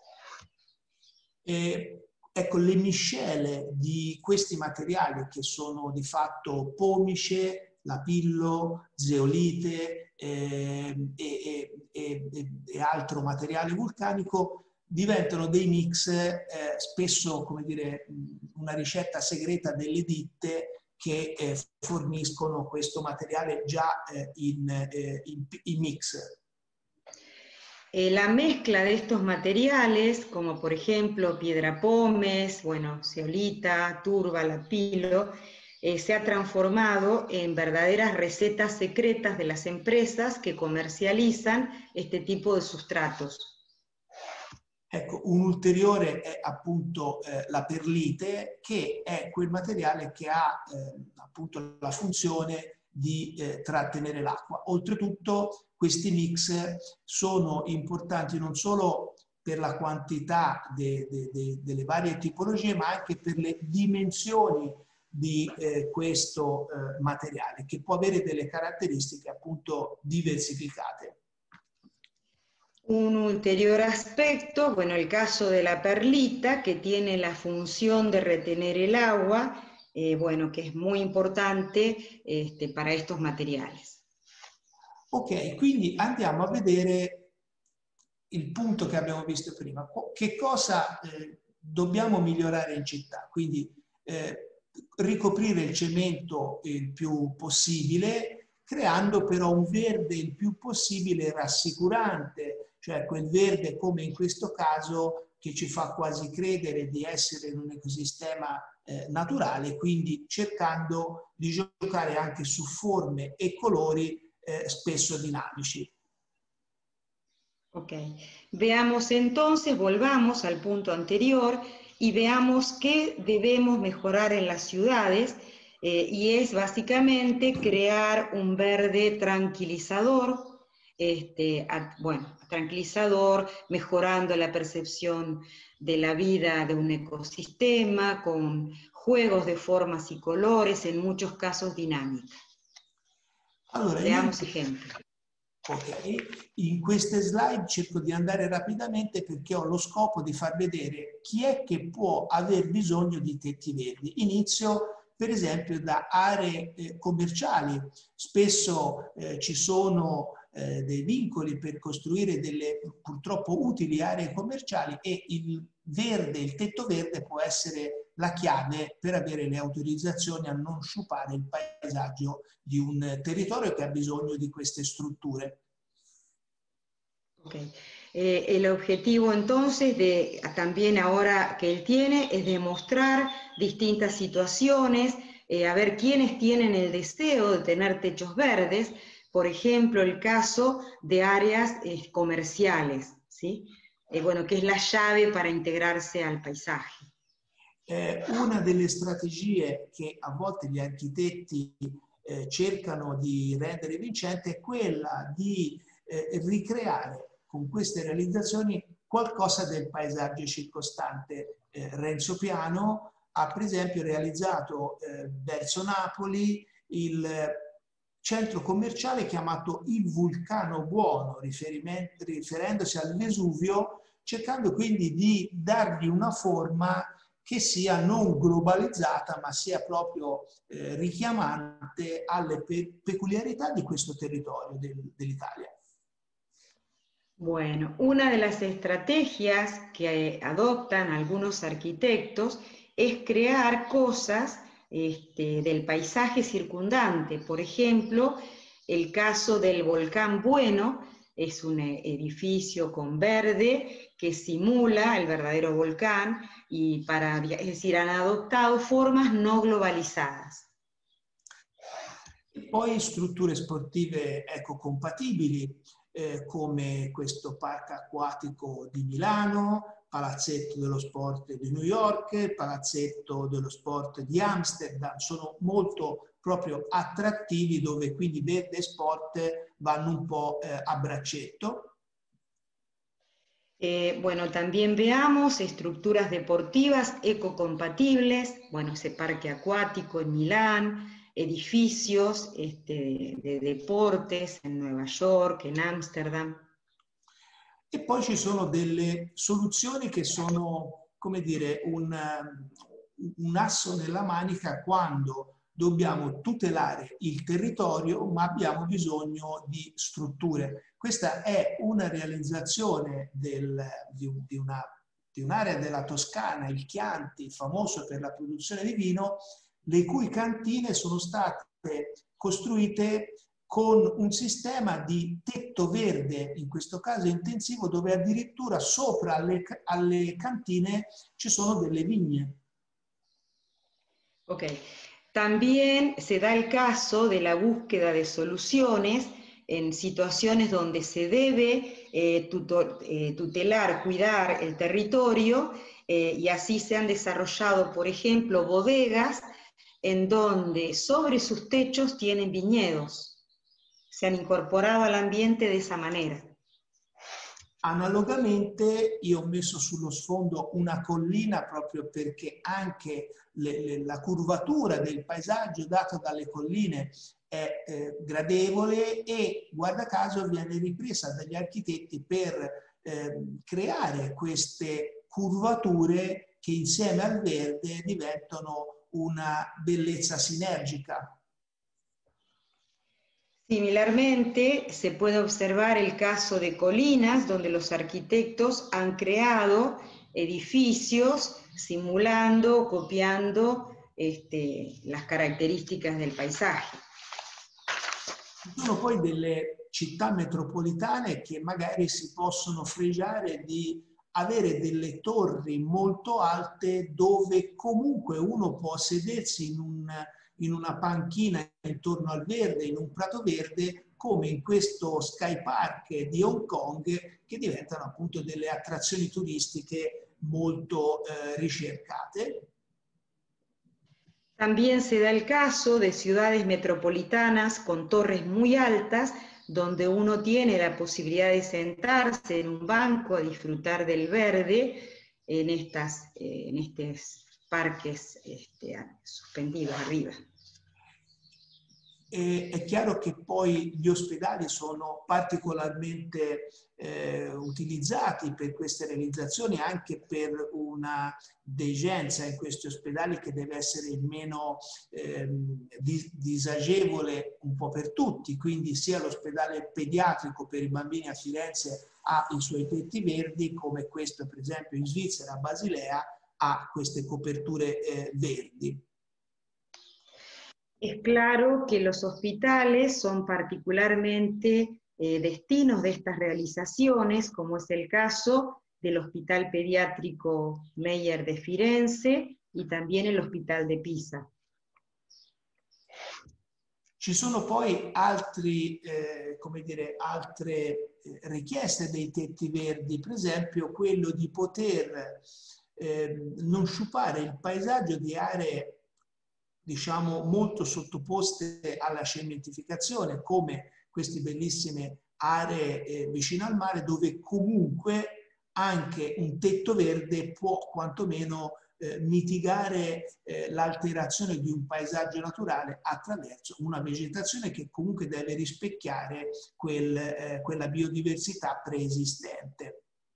E, ecco, le miscele di questi materiali che sono di fatto pomice, lapillo, zeolite eh, e, e, e, e altro materiale vulcanico diventano dei mix, eh, spesso come dire una ricetta segreta delle ditte che eh, forniscono questo materiale già eh, in, eh, in, in mix. Eh, la mezcla de estos materiales, como por ejemplo piedra pómez, bueno, zeolita, turba, lapilo, eh, se ha transformado en verdaderas recetas secretas de las empresas que comercializan este tipo de sustratos. Ecco, un ulteriore è appunto eh, la perlite, che è quel materiale che ha eh, appunto la funzione di eh, trattenere l'acqua. Oltretutto questi mix sono importanti non solo per la quantità de, de, de, delle varie tipologie, ma anche per le dimensioni di eh, questo eh, materiale, che può avere delle caratteristiche appunto diversificate. Un ulterior aspecto, bueno, el caso de la perlita, que tiene la función de retener el agua, eh, bueno, que es muy importante este, para estos materiales. Ok, quindi andiamo a vedere il punto che abbiamo visto prima. Che cosa eh, dobbiamo migliorare in città? Quindi eh, ricoprire il cemento il più possibile, creando però un verde il più possibile rassicurante, cioè quel verde come in questo caso che ci fa quasi credere di essere in un ecosistema eh, naturale, quindi cercando di giocare anche su forme e colori Eh, spesso dinámicos. Ok, veamos entonces, volvamos al punto anterior y veamos qué debemos mejorar en las ciudades eh, y es básicamente crear un verde tranquilizador, este, a, bueno, tranquilizador, mejorando la percepción de la vida de un ecosistema con juegos de formas y colores, en muchos casos dinámicas. Allora, Veamos io, ejempli. Ok, in queste slide cerco di andare rapidamente perché ho lo scopo di far vedere chi è che può aver bisogno di tetti verdi. Inizio per esempio da aree eh, commerciali. Spesso eh, ci sono eh, dei vincoli per costruire delle purtroppo utili aree commerciali e il verde, il tetto verde può essere la chiave per avere le autorizzazioni a non sciupare il paesaggio di un territorio che ha bisogno di queste strutture. Okay. Eh, el objetivo entonces de, también ahora que él tiene es demostrar distintas situaciones, eh, a ver quiénes tienen el deseo de tener techos verdes, por ejemplo el caso de áreas eh, comerciales, ¿sí? Eh, bueno, que es la llave para integrarse al paisaje. Eh, una delle strategie che a volte gli architetti eh, cercano di rendere vincente è quella di eh, ricreare con queste realizzazioni qualcosa del paesaggio circostante. Eh, Renzo Piano ha per esempio realizzato eh, verso Napoli il centro commerciale chiamato il Vulcano Buono, riferendosi al Vesuvio, cercando quindi di dargli una forma che sia non globalizzata, ma sia proprio eh, richiamante alle pe peculiarità di questo territorio del, dell'Italia. Bueno, una de las estrategias que adoptan algunos arquitectos es crear cosas este, del paisaje circundante. Por ejemplo, el caso del Volcán Bueno es un edificio con verde que simula el verdadero volcán y para, es decir, han adoptado formas no globalizadas. Poi strutture sportive ecocompatibili, eh, come questo parco acquatico di Milano, Palazzetto dello Sport di New York, Palazzetto dello Sport di Amsterdam, sono molto proprio attrattivi, dove quindi verde e sport vanno un po' eh, a braccetto. Eh, bueno, también veamos estructuras deportivas ecocompatibles, bueno, ese parque acuático en Milán, edificios este, de, de deportes en Nueva York, en Amsterdam. E poi ci sono delle soluzioni che sono, come dire, un, un asso nella manica quando dobbiamo tutelare il territorio, ma abbiamo bisogno di strutture. Questa è una realizzazione del, di, di, una, di un'area della Toscana, il Chianti, famoso per la produzione di vino, le cui cantine sono state costruite con un sistema di tetto verde, in questo caso intensivo, dove addirittura sopra alle, alle cantine ci sono delle vigne. Ok. También se da el caso de la búsqueda de soluciones en situaciones donde se debe eh, tutor, eh, tutelar, cuidar el territorio eh, y así se han desarrollado, por ejemplo, bodegas en donde sobre sus techos tienen viñedos. Se han incorporado al ambiente de esa manera. Analogamente io ho messo sullo sfondo una collina proprio perché anche le, le, la curvatura del paesaggio dato dalle colline è eh, gradevole e guarda caso viene ripresa dagli architetti per eh, creare queste curvature che insieme al verde diventano una bellezza sinergica. Similarmente, se puede observar el caso de colinas, donde los arquitectos han creado edificios simulando, copiando este, las características del paisaje. Ci sono poi delle città metropolitane che magari si possono fregiare di avere delle torri molto alte dove comunque uno può sedersi in un in una panchina intorno al verde, in un prato verde, come in questo Sky Park di Hong Kong, che diventano appunto delle attrazioni turistiche molto eh, ricercate. También se da el caso de ciudades metropolitanas con torres muy altas, donde uno tiene la posibilidad de sentarse en un banco a disfrutar del verde en, estas, eh, en estos parques este, suspendidos arriba. E è chiaro che poi gli ospedali sono particolarmente eh, utilizzati per queste realizzazioni, anche per una degenza in questi ospedali che deve essere il meno eh, disagevole un po' per tutti, quindi sia l'ospedale pediatrico per i bambini a Firenze ha i suoi tetti verdi, come questo per esempio in Svizzera, a Basilea, ha queste coperture eh, verdi. Es claro que los hospitales son particularmente eh, destinos de estas realizaciones, como es el caso del Hospital Pediátrico Meyer de Firenze y también el Hospital de Pisa. Ci sono poi altri, eh, come dire, altre richieste dei tetti verdi, per esempio quello di poter eh, non sciupare il paesaggio di aree, diciamo, molto sottoposte alla cementificazione, come queste bellissime aree eh, vicino al mare, dove comunque anche un tetto verde può quantomeno eh, mitigare eh, l'alterazione di un paesaggio naturale attraverso una vegetazione che comunque deve rispecchiare quel, eh, quella biodiversità preesistente.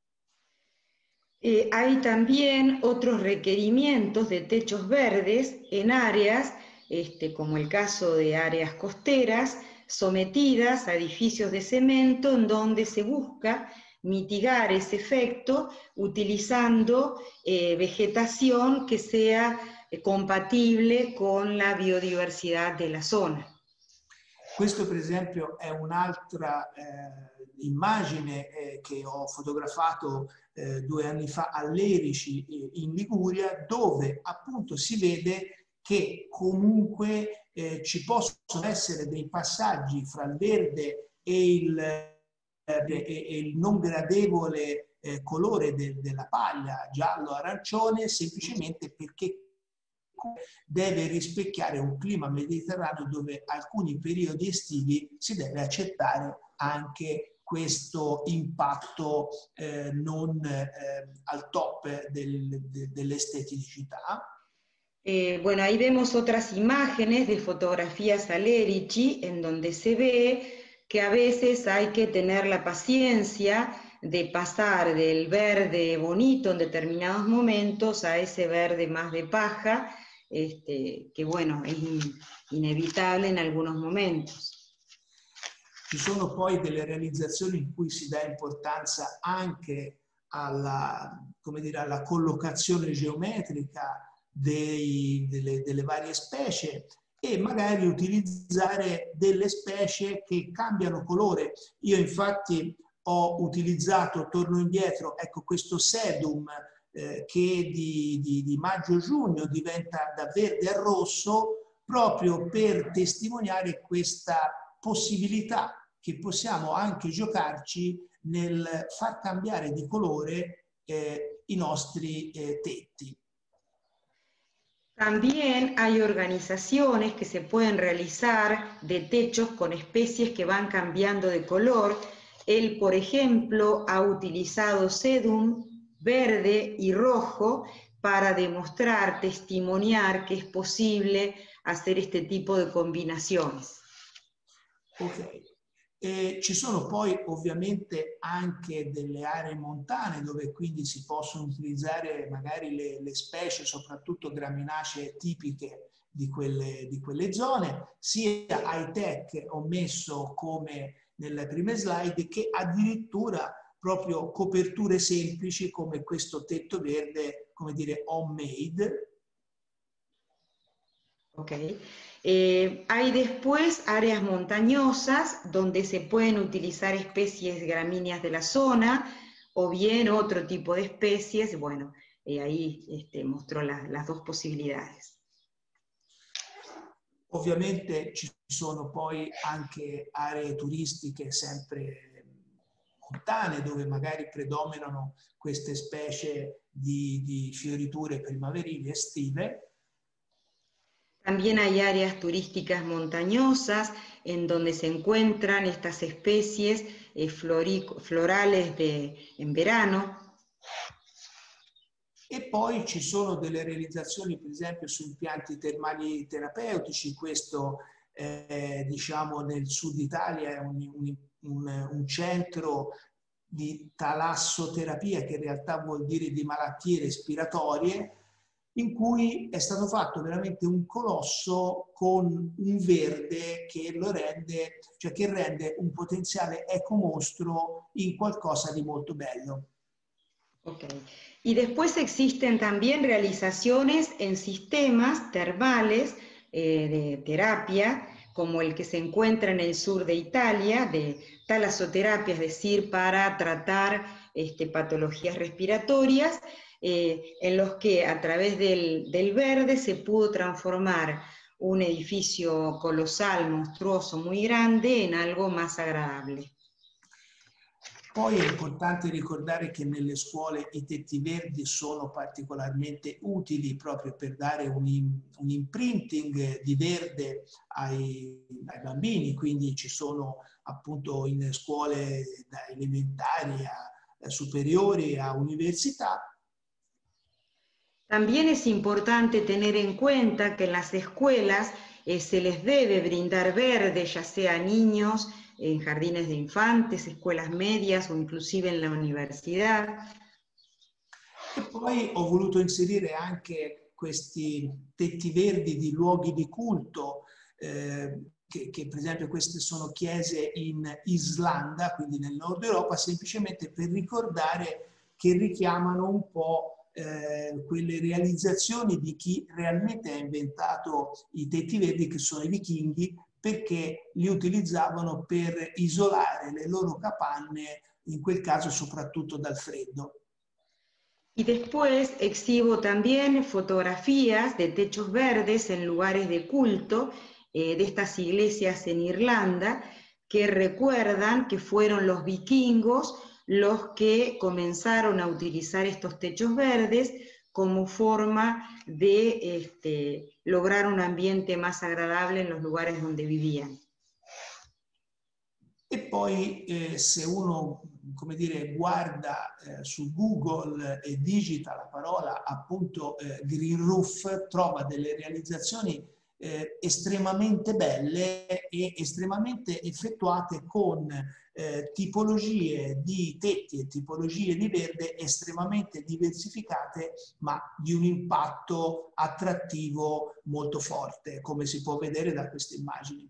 Eh, hay también otros requerimientos de techos verdes en áreas, este, como el caso de áreas costeras, sometidas a edificios de cemento, en donde se busca mitigar ese efecto utilizando eh, vegetación que sea eh, compatible con la biodiversidad de la zona. Questo per esempio è un'altra eh, immagine eh, che ho fotografato eh, due anni fa a Lerici eh, in Liguria, dove appunto si vede che comunque eh, ci possono essere dei passaggi fra il verde e il, eh, e il non gradevole eh, colore de, della paglia giallo-arancione, semplicemente perché deve rispecchiare un clima mediterraneo dove alcuni periodi estivi si deve accettare anche questo impatto eh, non eh, al top del, de, dell'esteticità. Eh, bueno, ahí vemos otras imágenes de fotografías a Lerici, en donde se ve que a veces hay que tener la paciencia de pasar del verde bonito en determinados momentos a ese verde más de paja, Este, que bueno, è in, inevitabile in alcuni momenti. Ci sono poi delle realizzazioni in cui si dà importanza anche alla, come dire, alla collocazione geometrica dei, delle, delle varie specie e magari utilizzare delle specie che cambiano colore. Io infatti ho utilizzato, torno indietro, ecco questo sedum Eh, che di, di, di maggio-giugno diventa da verde a rosso, proprio per testimoniare questa possibilità che possiamo anche giocarci nel far cambiare di colore eh, i nostri eh, tetti. También hay organizaciones que se pueden realizar de techos con especies que van cambiando de color. Él, por ejemplo, ha utilizado sedum verde y rojo para demostrar, testimoniar que es posible hacer este tipo de combinaciones. Ok, e ci sono poi ovviamente anche delle aree montane dove quindi si possono utilizzare magari le, le specie, soprattutto graminacee tipiche di quelle, di quelle zone, sia high-tech ho messo come nelle prime slide che addirittura proprio coperture semplici come questo tetto verde, come dire, homemade. Ok. Eh, hay después áreas montañosas donde se pueden utilizar especies gramíneas de la zona o bien otro tipo de especies. Bueno, eh, ahí este, mostró la, las dos posibilidades. Ovviamente ci sono poi anche aree turistiche sempre montane dove magari predominano queste specie di, di fioriture primaverili estive. También hay áreas turísticas montañosas en donde se encuentran estas especies eh, florales de, en verano. E poi ci sono delle realizzazioni, per esempio, su impianti termali terapeutici. Questo eh, diciamo nel sud Italia è un, un, un, un centro di talassoterapia, che in realtà vuol dire di malattie respiratorie, in cui è stato fatto veramente un colosso con un verde che lo rende, cioè che rende un potenziale ecomostro in qualcosa di molto bello. Ok. Y después existen también realizaciones en sistemas termales eh, de terapia, como el que se encuentra en el sur de Italia, de talasoterapia, es decir, para tratar este, patologías respiratorias, eh, en los que a través del, del verde se pudo transformar un edificio colosal, monstruoso, muy grande, en algo más agradable. Poi è importante ricordare che nelle scuole i tetti verdi sono particolarmente utili proprio per dare un, un imprinting di verde ai, ai bambini, quindi ci sono appunto in scuole da elementari a, a superiori a università. También es importante tener en cuenta que en las escuelas eh, se les debe brindar verde, ya sea a niños, en jardines de infantes, escuelas medias o inclusive en la universidad. E poi ho voluto inserire anche questi tetti verdi di luoghi di culto, eh, che, che per esempio queste sono chiese in Islanda, quindi nel nord Europa, semplicemente per ricordare che richiamano un po' eh, quelle realizzazioni di chi realmente ha inventato i tetti verdi, che sono i vichinghi, perché li utilizzavano per isolare le loro capanne, in quel caso soprattutto dal freddo. Y después exhibo también fotografías de techos verdes en lugares de culto eh, de estas iglesias en Irlanda, que recuerdan que fueron los vikingos los que comenzaron a utilizar estos techos verdes como forma de este, lograr un ambiente más agradable en los lugares donde vivían. E poi eh, se uno, come dire, guarda eh, su Google e digita la parola appunto eh, Green Roof, trova delle realizzazioni eh, estremamente belle e estremamente effettuate con eh, tipologie di tetti e tipologie di verde estremamente diversificate, ma di un impatto attrattivo molto forte, come si può vedere da queste immagini.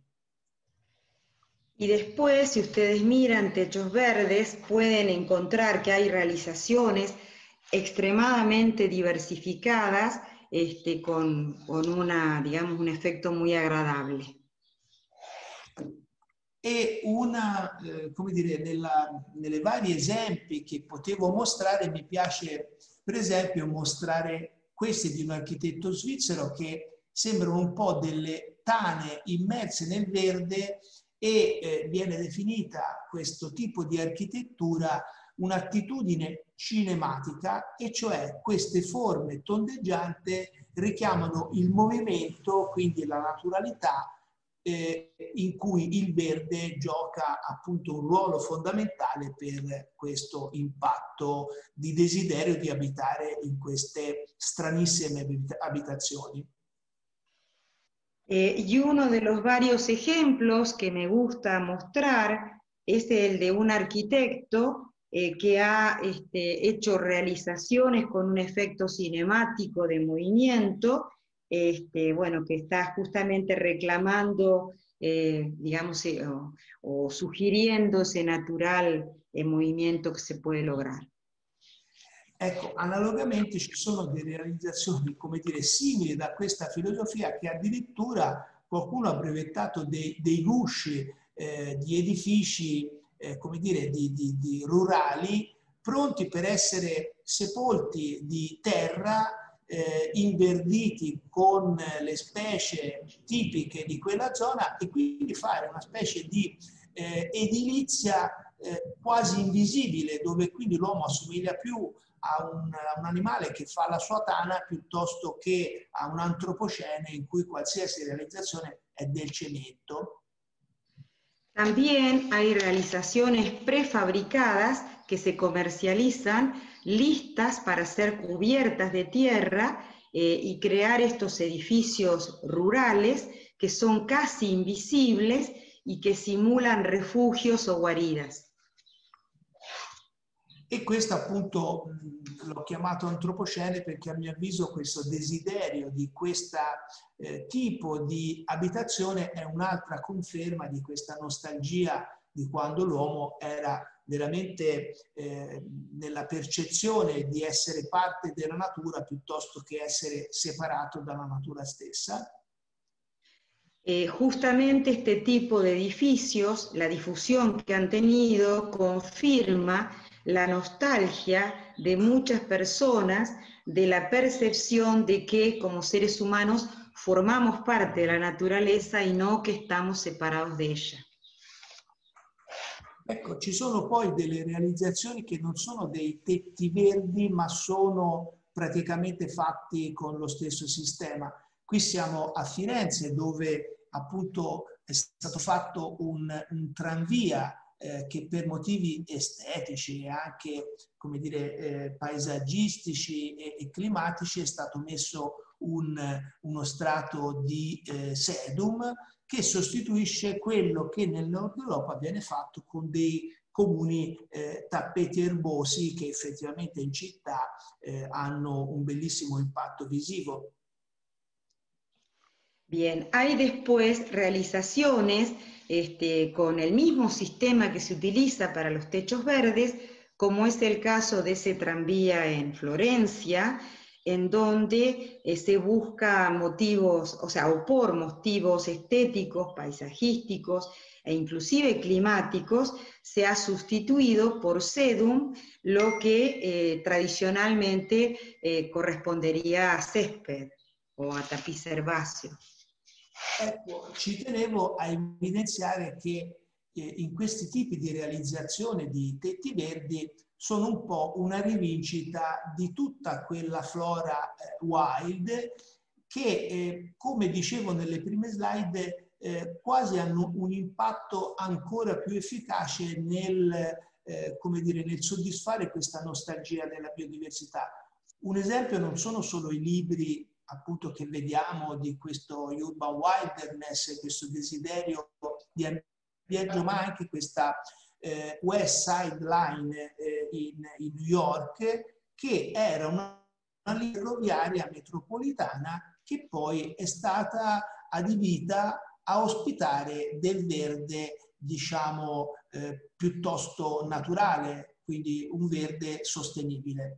Y después, si ustedes miran techos verdes, pueden encontrar que hay realizaciones extremadamente diversificadas, este, con, con una, digamos, un efecto muy agradable. E una, eh, come dire, nella, nelle vari esempi che potevo mostrare, mi piace per esempio mostrare questi di un architetto svizzero che sembrano un po' delle tane immerse nel verde, e eh, viene definita questo tipo di architettura un'attitudine cinematica, e cioè queste forme tondeggianti richiamano il movimento, quindi la naturalità, eh, in cui il verde gioca appunto un ruolo fondamentale per questo impatto di desiderio di abitare in queste stranissime abitazioni. Eh, y uno de los varios ejemplos que me gusta mostrar es el de un arquitecto eh, que ha este, hecho realizaciones con un efecto cinemático de movimiento, este, bueno, que está justamente reclamando, eh, digamos, eh, o, o sugiriendo ese natural eh, movimiento che si può lograre. Ecco, analogamente ci sono delle realizzazioni, come dire, simili da questa filosofia, che addirittura qualcuno ha brevettato dei, dei gusci eh, di edifici, eh, come dire, di, di, di rurali, pronti per essere sepolti di terra, eh, inverditi con le specie tipiche di quella zona, e quindi fare una specie di eh, edilizia eh, quasi invisibile, dove quindi l'uomo assomiglia più a un, a un animale che fa la sua tana piuttosto che a un antropocene in cui qualsiasi realizzazione è del cemento. También hay realizaciones prefabricadas que se comercializan, listas para ser cubiertas de tierra eh, y crear estos edificios rurales que son casi invisibles y que simulan refugios o guaridas. E questo appunto l'ho chiamato antropocene perché a mio avviso questo desiderio di questo eh, tipo di abitazione è un'altra conferma di questa nostalgia di quando l'uomo era veramente eh, nella percezione di essere parte della natura piuttosto che essere separato dalla natura stessa. Eh, justamente este tipo de edificios, la difusión que han tenido, confirma la nostalgia de muchas personas de la percepción de que como seres humanos formamos parte de la naturaleza y no que estamos separados de ella. Ecco, ci sono poi delle realizzazioni che non sono dei tetti verdi, ma sono praticamente fatti con lo stesso sistema. Qui siamo a Firenze, dove appunto è stato fatto un, un tranvia eh, che per motivi estetici e anche, come dire, eh, paesaggistici e, e climatici è stato messo un, uno strato di eh, sedum che sostituisce quello che nel nord Europa viene fatto con dei comuni eh, tappeti erbosi che effettivamente in città eh, hanno un bellissimo impatto visivo. Bien, hay después realizaciones este, con el mismo sistema que se utiliza para los techos verdes, como es el caso de ese tranvía en Florencia, en donde eh, se busca motivos, o sea, o por motivos estéticos, paisajísticos e inclusive climáticos, se ha sustituido por sedum lo que eh, tradicionalmente eh, correspondería a césped o a tapiz herbáceo. Ecco, ci tenevo a evidenziare che eh, in questi tipi di realizzazione di tetti verdi sono un po' una rivincita di tutta quella flora eh, wild che, eh, come dicevo nelle prime slide, eh, quasi hanno un impatto ancora più efficace nel, eh, come dire, nel soddisfare questa nostalgia della biodiversità. Un esempio non sono solo i libri appunto che vediamo di questo urban wilderness, questo desiderio di viaggio, ma anche questa eh, West Side Line eh, in, in New York, che era una, una linea ferroviaria metropolitana che poi è stata adibita a ospitare del verde, diciamo, eh, piuttosto naturale, quindi un verde sostenibile.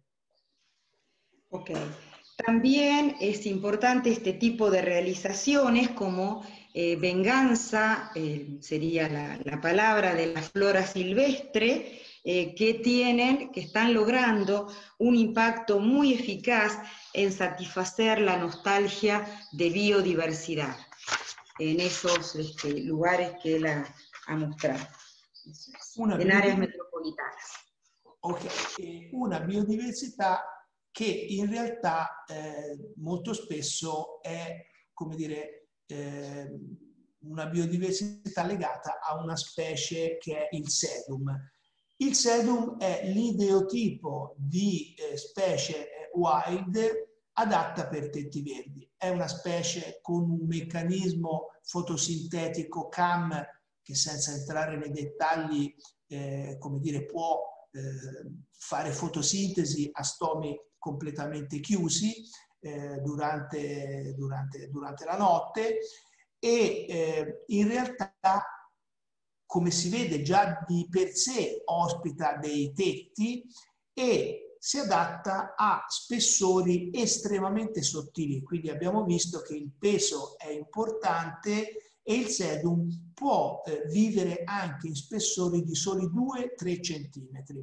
Ok. También es importante este tipo de realizaciones como eh, venganza, eh, sería la, la palabra de la flora silvestre, eh, que tienen, que están logrando un impacto muy eficaz en satisfacer la nostalgia de biodiversidad en esos este, lugares que él ha, ha mostrado, una en áreas metropolitanas. Ok, una biodiversità che in realtà eh, molto spesso è, come dire, eh, una biodiversità legata a una specie che è il sedum. Il sedum è l'ideotipo di eh, specie eh, wild adatta per tetti verdi. È una specie con un meccanismo fotosintetico C A M che, senza entrare nei dettagli, eh, come dire, può eh, fare fotosintesi a stomi completamente chiusi eh, durante, durante, durante la notte e eh, in realtà, come si vede, già di per sé ospita dei tetti e si adatta a spessori estremamente sottili. Quindi abbiamo visto che il peso è importante e il sedum può eh, vivere anche in spessori di soli due tre centimetri.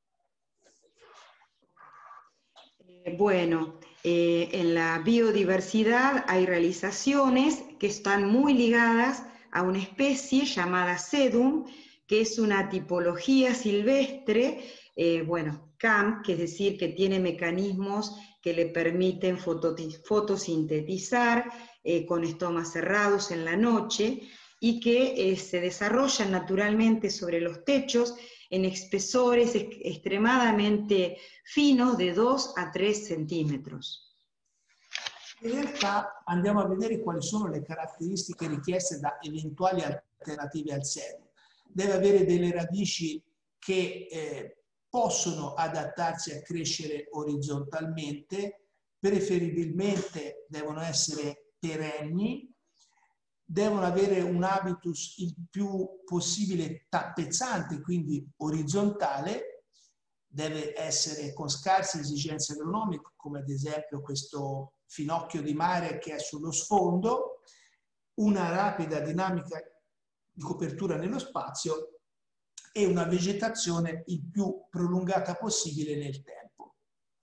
Bueno, eh, en la biodiversidad hay realizaciones que están muy ligadas a una especie llamada sedum, que es una tipología silvestre, eh, bueno, C A M, que es decir, que tiene mecanismos que le permiten fotosintetizar eh, con estomas cerrados en la noche y que eh, se desarrollan naturalmente sobre los techos en espesores extremadamente finos de dos a tres centímetros. In realtà andiamo a vedere quali sono le caratteristiche richieste da eventuali alternative al sedum. Deve avere delle radici che eh, possono adattarsi a crescere orizzontalmente, preferibilmente devono essere perenni, devono avere un habitus il più possibile tappezzante, quindi orizzontale, deve essere con scarse esigenze agronomiche, come ad esempio questo finocchio di mare che è sullo sfondo, una rapida dinamica di copertura nello spazio e una vegetazione il più prolungata posible nel tempo.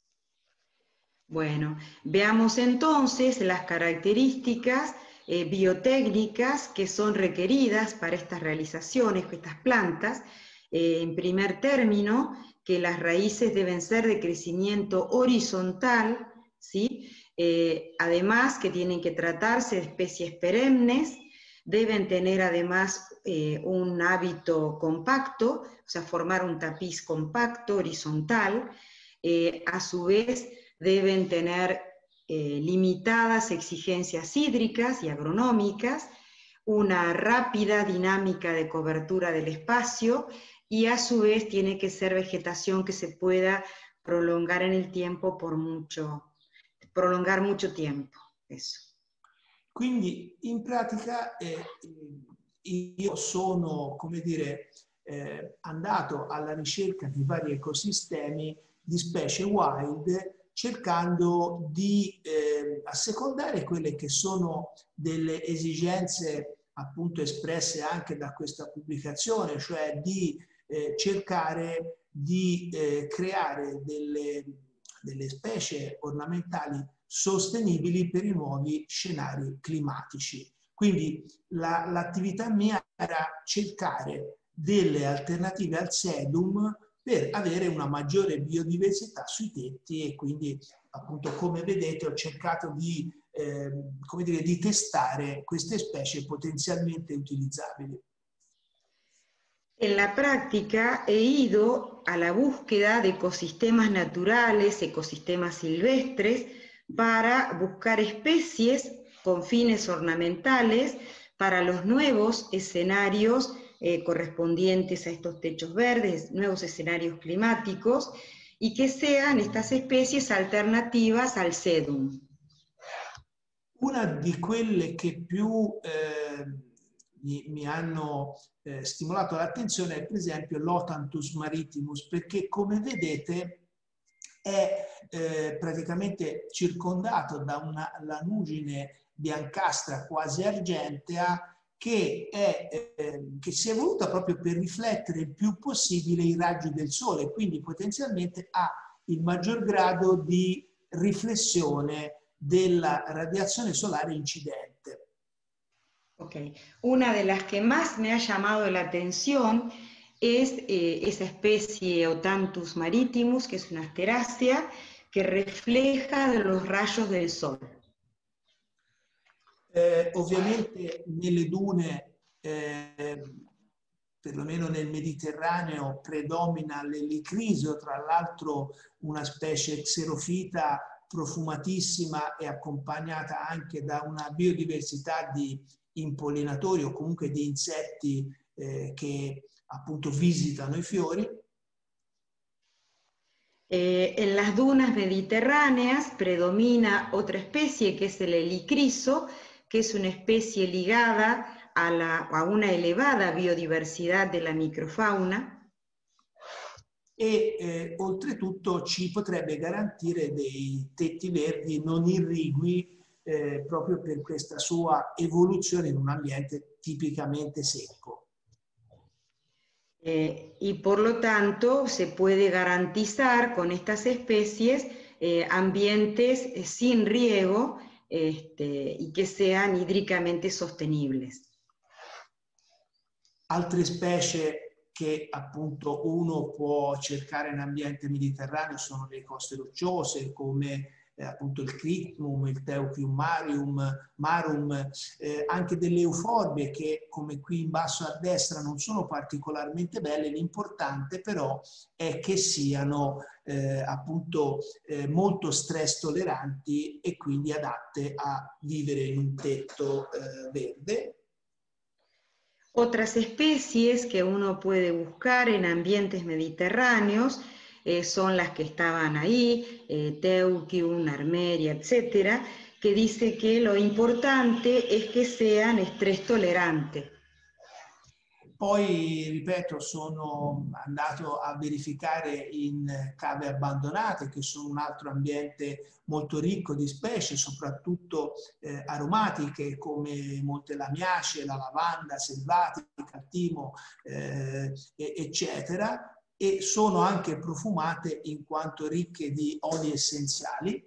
Bueno, veamos entonces las características eh, biotécnicas que son requeridas para estas realizaciones, estas plantas. Eh, en primer término, que las raíces deben ser de crecimiento horizontal, ¿sí? Eh, además que tienen que tratarse de especies perennes, deben tener además eh, un hábito compacto, o sea, formar un tapiz compacto, horizontal, eh, a su vez deben tener eh, limitadas exigencias hídricas y agronómicas, una rápida dinámica de cobertura del espacio y a su vez tiene que ser vegetación que se pueda prolongar en el tiempo por mucho, prolongar mucho tiempo. Eso. Quindi in pratica eh, io sono, come dire, eh, andato alla ricerca di vari ecosistemi di specie wild, cercando di eh, assecondare quelle che sono delle esigenze appunto espresse anche da questa pubblicazione, cioè di eh, cercare di eh, creare delle, delle specie ornamentali sostenibili per i nuovi scenari climatici. Quindi la, l'attività mia era cercare delle alternative al sedum per avere una maggiore biodiversità sui tetti e quindi appunto come vedete ho cercato di, eh, come dire, di testare queste specie potenzialmente utilizzabili. En la práctica he ido a la búsqueda de ecosistemas naturales, ecosistemas silvestres, para buscar especies con fines ornamentales para los nuevos escenarios eh, correspondientes a estos techos verdes, nuevos escenarios climáticos, y que sean estas especies alternativas al sedum. Una di quelle che più eh, mi, mi hanno eh, stimolato l'attenzione è per esempio l'Otanthus maritimus, perché come vedete è eh, praticamente circondato da una lanugine biancastra quasi argentea che, è, eh, che si è evoluta proprio per riflettere il più possibile i raggi del sole, quindi potenzialmente ha il maggior grado di riflessione della radiazione solare incidente. Okay. Una de las que más me ha llamado la atención es eh, esa especie Otanthus maritimus, que es una asterácea que refleja los rayos del sol. Eh, ovviamente nelle dune, eh, perlomeno nel Mediterraneo, predomina l'elicrisio, tra l'altro una specie xerofita profumatissima e accompagnata anche da una biodiversità di impollinatori o comunque di insetti eh, che appunto visitano i fiori. Eh, en las dunas mediterráneas predomina otra especie que es el helicriso, que es una especie ligada a, la, a una elevada biodiversidad de la microfauna. E eh, oltretutto ci potrebbe garantire dei tetti verdi non irrigui eh, proprio per questa sua evoluzione in un ambiente tipicamente secco. Eh, y por lo tanto se puede garantizar con estas especies eh, ambientes eh, sin riego este, y que sean hídricamente sostenibles. Altre specie che appunto uno può cercare in ambiente mediterraneo sono le coste rocciose come eh, appunto il cryptum, il Teucrium marium, marum, eh, anche delle euforbie che come qui in basso a destra non sono particolarmente belle. L'importante però è che siano eh, appunto eh, molto stress tolleranti e quindi adatte a vivere in un tetto eh, verde. Otras especies que uno puede buscar en ambientes mediterráneos eh, son las que estaban ahí, eh, Teucrium, Armeria, etcétera, que dice que lo importante es que sean estrés tolerantes. Poi, ripeto, sono andato a verificare in cave abbandonate, che sono un altro ambiente molto ricco di specie, soprattutto eh, aromatiche come molte lamiace, la lavanda selvatica, il timo, eh, eccetera, e sono anche profumate in quanto ricche di oli essenziali.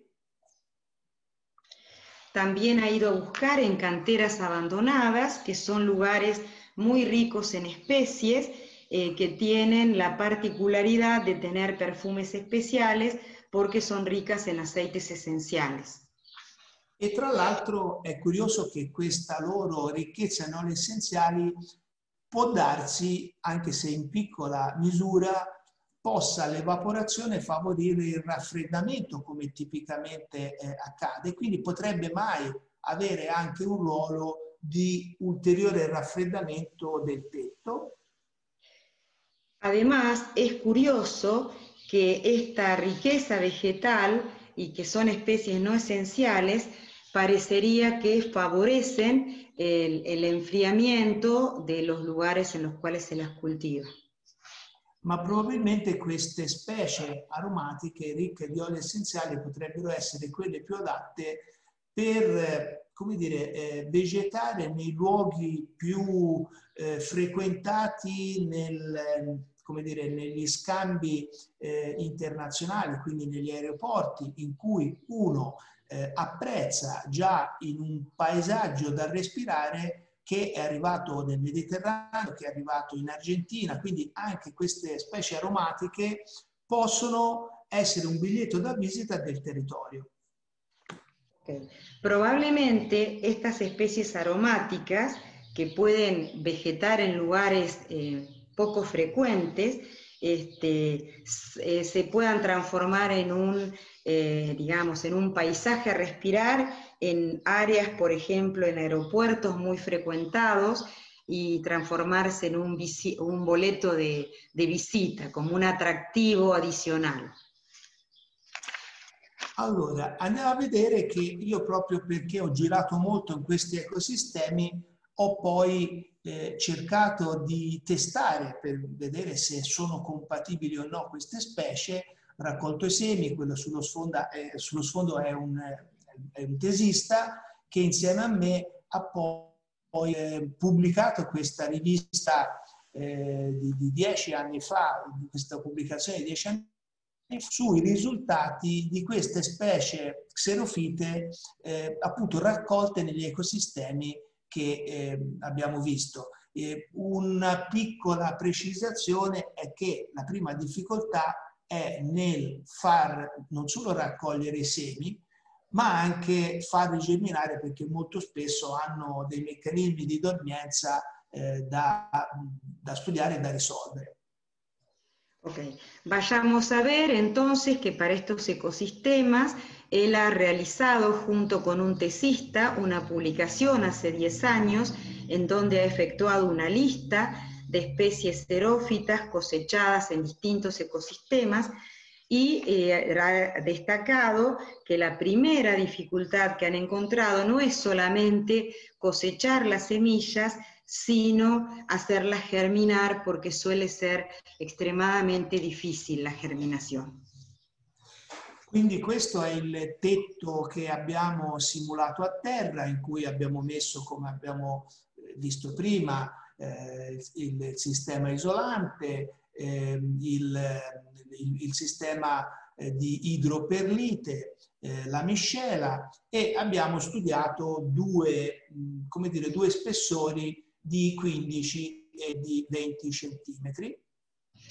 También ha ido a buscar en canteras abandonadas, que son lugares muy ricos en especies, eh, que tienen la particularidad de tener perfumes especiales porque son ricas en aceites esenciales. E tra l'altro è curioso che questa loro ricchezza in oli essenziali può darsi, anche se in piccola misura, possa l'evaporazione favorire il raffreddamento come tipicamente eh, accade, quindi potrebbe mai avere anche un ruolo di ulteriore raffreddamento del tetto. Además, es curioso que esta riqueza vegetal y que son especies no esenciales, parecería que favorecen el, el enfriamiento de los lugares en los cuales se las cultiva. Ma probabilmente queste specie aromatiche ricche di oli essenziali potrebbero essere quelle più adatte per, come dire, eh, vegetare nei luoghi più eh, frequentati nel, come dire, negli scambi eh, internazionali, quindi negli aeroporti, in cui uno eh, apprezza già in un paesaggio da respirare che è arrivato nel Mediterraneo, che è arrivato in Argentina, quindi anche queste specie aromatiche possono essere un biglietto da visita del territorio. Okay. Probablemente estas especies aromáticas que pueden vegetar en lugares eh, poco frecuentes este, eh, se puedan transformar en un, eh, digamos, en un paisaje a respirar en áreas, por ejemplo, en aeropuertos muy frecuentados y transformarse en un, un boleto de, de visita, como un atractivo adicional. Allora, andiamo a vedere che io proprio perché ho girato molto in questi ecosistemi ho poi eh, cercato di testare per vedere se sono compatibili o no queste specie, raccolto i semi, quello sullo sfondo è, sullo sfondo è, un, è un tesista che insieme a me ha poi eh, pubblicato questa rivista eh, di, di dieci anni fa, questa pubblicazione di dieci anni sui risultati di queste specie xerofite eh, appunto raccolte negli ecosistemi che eh, abbiamo visto. Eh, una piccola precisazione è che la prima difficoltà è nel far non solo raccogliere i semi, ma anche farli germinare, perché molto spesso hanno dei meccanismi di dormienza eh, da, da studiare e da risolvere. Ok, vayamos a ver entonces que para estos ecosistemas él ha realizado junto con un tesista una publicación hace diez años en donde ha efectuado una lista de especies xerófitas cosechadas en distintos ecosistemas y eh, ha destacado que la primera dificultad que han encontrado no es solamente cosechar las semillas, sino hacerlas germinar, porque suele ser extremadamente difícil la germinazione. Quindi questo è il tetto che abbiamo simulato a terra, in cui abbiamo messo, come abbiamo visto prima, eh, il, il sistema isolante, eh, il, il, il sistema eh, di idroperlite, eh, la miscela, e abbiamo studiato due, come dire, due spessori di quindici e di venti centimetri.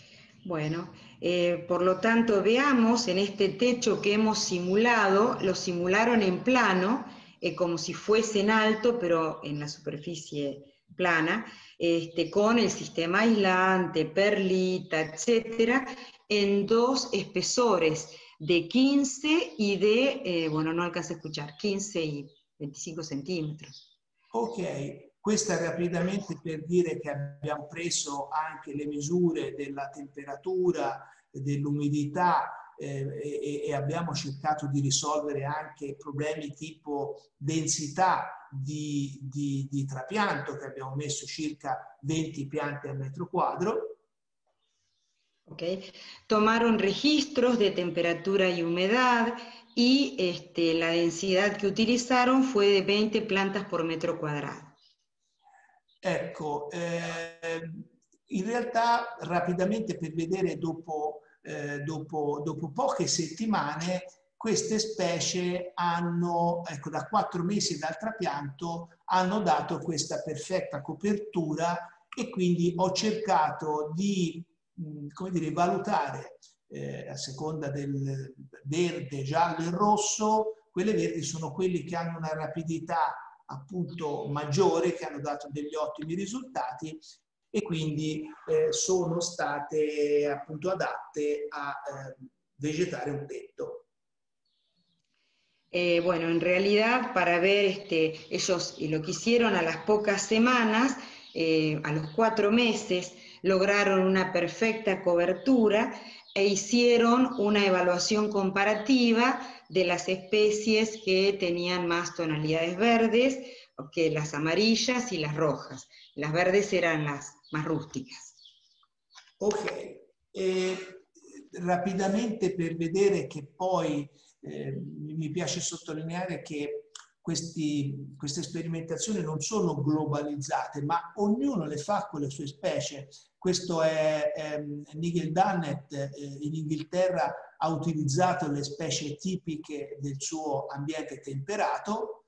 Bueno, eh, por lo tanto veamos en este techo que hemos simulado, lo simularon en plano, eh, como si fuese en alto, pero en la superficie plana, este, con el sistema aislante, perlita, etcétera, en dos espesores de quince y de, eh, bueno, no alcanza a escuchar, quince y venticinque centímetros. Ok, questa rapidamente per dire che abbiamo preso anche le misure della temperatura, dell'umidità eh, e, e abbiamo cercato di risolvere anche problemi tipo densità di, di, di trapianto, che abbiamo messo circa venti piante al metro quadro. Okay. Tomaron registros de temperatura y humedad y este, la densidad que utilizaron fue de veinte plantas por metro quadrato. Ecco, eh, in realtà rapidamente per vedere dopo, eh, dopo, dopo poche settimane queste specie hanno, ecco, da quattro mesi dal trapianto hanno dato questa perfetta copertura e quindi ho cercato di come dire, valutare eh, a seconda del verde, giallo e rosso. Quelle verdi sono quelli che hanno una rapidità appunto maggiore, che hanno dato degli ottimi risultati e quindi eh, sono state appunto adatte a eh, vegetare un tetto. Eh, bueno, en realidad para ver, este, ellos lo que hicieron a las pocas semanas, eh, a los cuatro meses, lograron una perfecta cobertura e hicieron una evaluación comparativa de las especies que tenían más tonalidades verdes que las amarillas y las rojas. Las verdes eran las más rústicas. Ok, e rapidamente per vedere che poi eh, mi piace sottolineare che questi, queste sperimentazioni non sono globalizzate, ma ognuno le fa con le sue specie. Questo è ehm, Nigel Dunnett eh, in Inghilterra ha utilizzato le specie tipiche del suo ambiente temperato.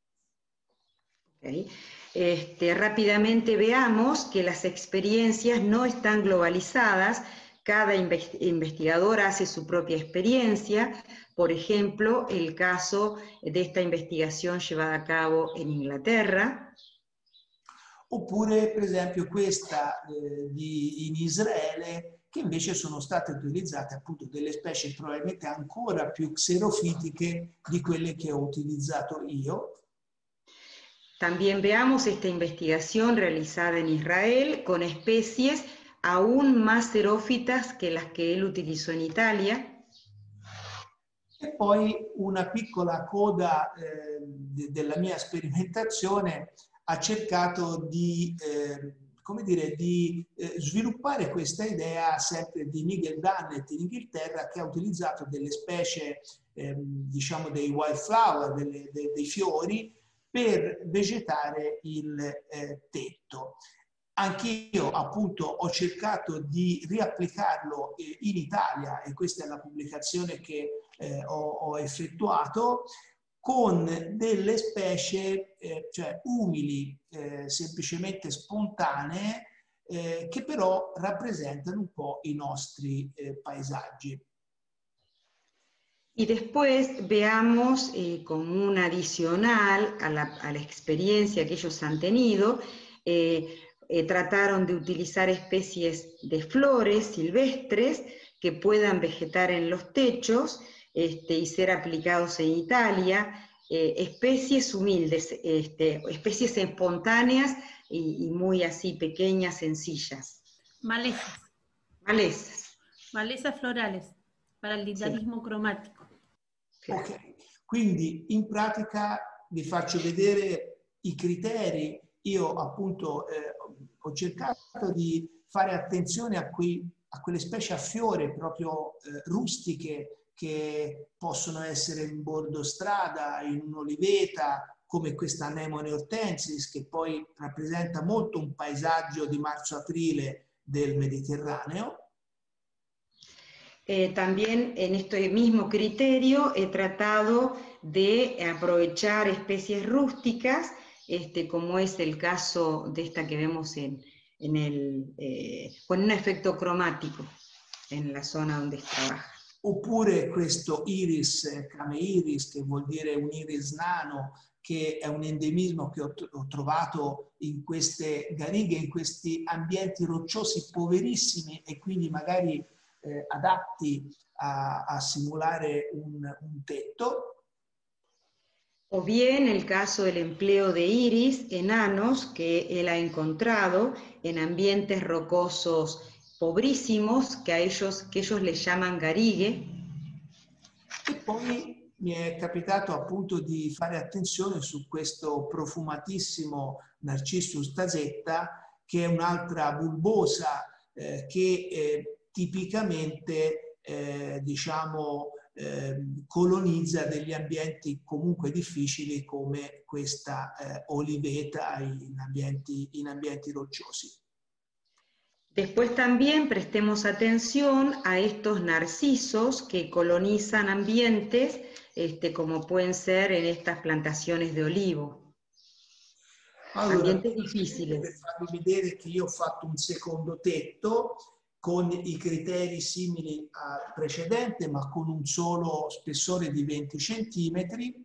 Okay. Este, rápidamente veamos que las experiencias no están globalizadas, cada investigador hace su propia experiencia. Por ejemplo, el caso de esta investigación llevada a cabo en Inglaterra. Oppure, per esempio, questa eh, di, in Israele, che invece sono state utilizzate appunto delle specie probabilmente ancora più xerofitiche di quelle che ho utilizzato io. También veamos esta investigación realizada en Israel con especies aún más xerófitas que las que él utilizó en Italia. E poi una piccola coda eh, de, della mia sperimentazione ha cercato di, eh, come dire, di eh, sviluppare questa idea sempre di Nigel Dunnett in Inghilterra, che ha utilizzato delle specie, eh, diciamo dei wildflower, delle, de, dei fiori, per vegetare il eh, tetto. Anch'io appunto ho cercato di riapplicarlo eh, in Italia, e questa è la pubblicazione che eh, ho, ho effettuato, con delle specie eh, cioè umili, eh, semplicemente spontanee, eh, che però rappresentano un po' i nostri eh, paesaggi. Y después veamos eh, como un adicional a la, a la experiencia que ellos han tenido, eh, eh, trataron de utilizar especies de flores silvestres que puedan vegetar en los techos este, y ser aplicados en Italia, eh, especies humildes, este, especies espontáneas y, y muy así pequeñas, sencillas. Malezas. Malezas. Malezas florales para il dinamismo sì. cromatico. Ok, quindi in pratica vi faccio vedere i criteri. Io appunto eh, ho cercato di fare attenzione a, qui, a quelle specie a fiore proprio eh, rustiche che possono essere in bordo strada, in un'oliveta, come questa Anemone hortensis, che poi rappresenta molto un paesaggio di marzo-aprile del Mediterraneo. Eh, también en este mismo criterio he tratado de aprovechar especies rústicas, este, como es el caso de esta que vemos en, en el, eh, con un efecto cromático. en la zona donde trabaja. Oppure questo iris, Came iris, che vuol dire un iris nano, che è un endemismo che ho, ho trovato in queste garighe, in questi ambienti rocciosi poverissimi e quindi magari eh, adatti a, a simulare un, un tetto. O bien el caso del empleo de iris enanos que él ha encontrado en ambientes rocosos pobrísimos que a ellos, que ellos le llaman garigue. E poi mi è capitato appunto di fare attenzione su questo profumatissimo Narcissus tasetta, che è un'altra bulbosa eh, che eh, tipicamente eh, diciamo eh, colonizza degli ambienti comunque difficili come questa eh, oliveta in ambienti, in ambienti rocciosi. Después también prestemos atención a estos narcisos que colonizan ambientes este, como pueden ser en estas plantaciones de olivo. Allora, ambientes difficili. Per farvi vedere che io ho fatto un secondo tetto con i criteri simili al precedente, ma con un solo spessore di venti centimetri.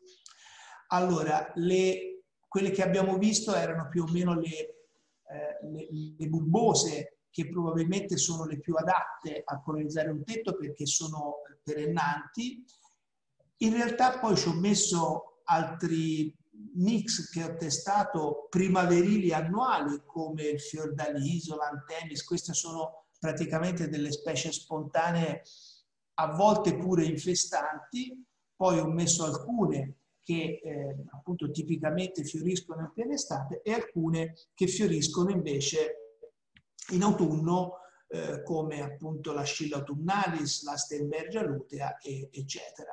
Allora, le, quelle che abbiamo visto erano più o meno le Eh, le, le bulbose, che probabilmente sono le più adatte a colonizzare un tetto perché sono perennanti. In realtà poi ci ho messo altri mix che ho testato primaverili annuali come il fiordaliso, l'antemis. Queste sono praticamente delle specie spontanee, a volte pure infestanti. Poi ho messo alcune che eh, appunto tipicamente fioriscono in piena estate e alcune che fioriscono invece in autunno eh, come appunto la Scilla autumnalis, la Steinbergia lutea, e, eccetera.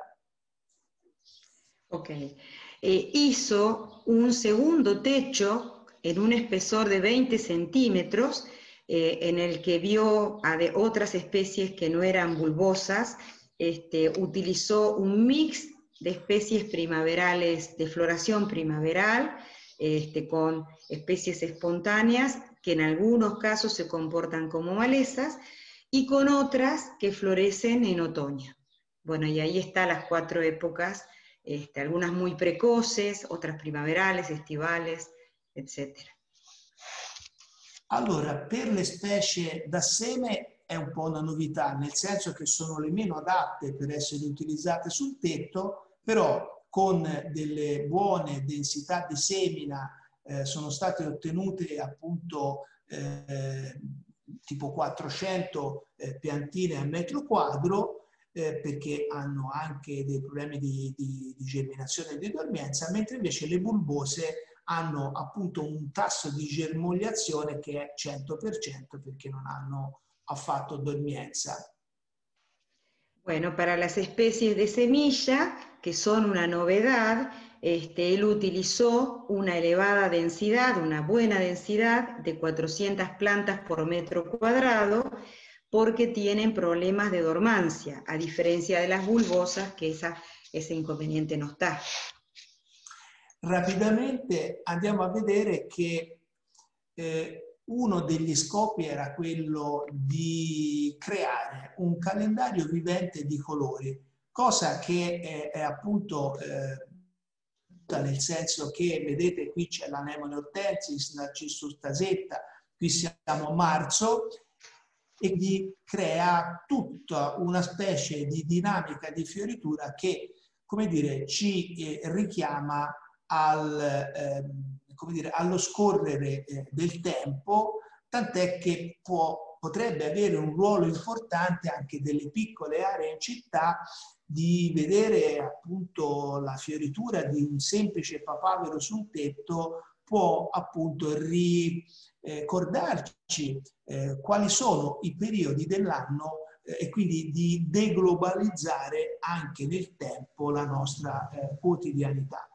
Ok. Eh, hizo un segundo techo en un espesor de veinte centímetros eh, en el que vio a de otras especies que no eran bulbosas. Este, utilizó un mix de especies primaverales, de floración primaveral, este, con especies espontáneas que en algunos casos se comportan como malezas y con otras que florecen en otoño. Bueno, y ahí están las cuatro épocas, este, algunas muy precoces, otras primaverales, estivales, etcétera. Allora, per le specie da seme è un po' una novità, nel senso che sono le meno adatte per essere utilizzate sul tetto, però con delle buone densità di semina eh, sono state ottenute appunto eh, tipo quattrocento eh, piantine a metro quadro, eh, perché hanno anche dei problemi di, di, di germinazione e di dormienza, mentre invece le bulbose hanno appunto un tasso di germogliazione che è cento per cento perché non hanno affatto dormienza. Bueno, para las especies de semilla, que son una novedad, este, él utilizó una elevada densidad, una buena densidad de cuatrocientas plantas por metro cuadrado, porque tienen problemas de dormancia, a diferencia de las bulbosas, que esa, ese inconveniente no está. Rapidamente andiamo a vedere che eh, uno degli scopi era quello di creare un calendario vivente di colori, cosa che è, è appunto eh, nel senso che, vedete, qui c'è l'Anemone ortensis, Narcissus tasetta, qui siamo a marzo, e di crea tutta una specie di dinamica di fioritura che, come dire, ci eh, richiama al, eh, come dire, allo scorrere eh, del tempo, tant'è che può, potrebbe avere un ruolo importante anche delle piccole aree in città, di vedere appunto la fioritura di un semplice papavero su un tetto può appunto ricordarci eh, quali sono i periodi dell'anno eh, e quindi di deglobalizzare anche nel tempo la nostra eh, quotidianità.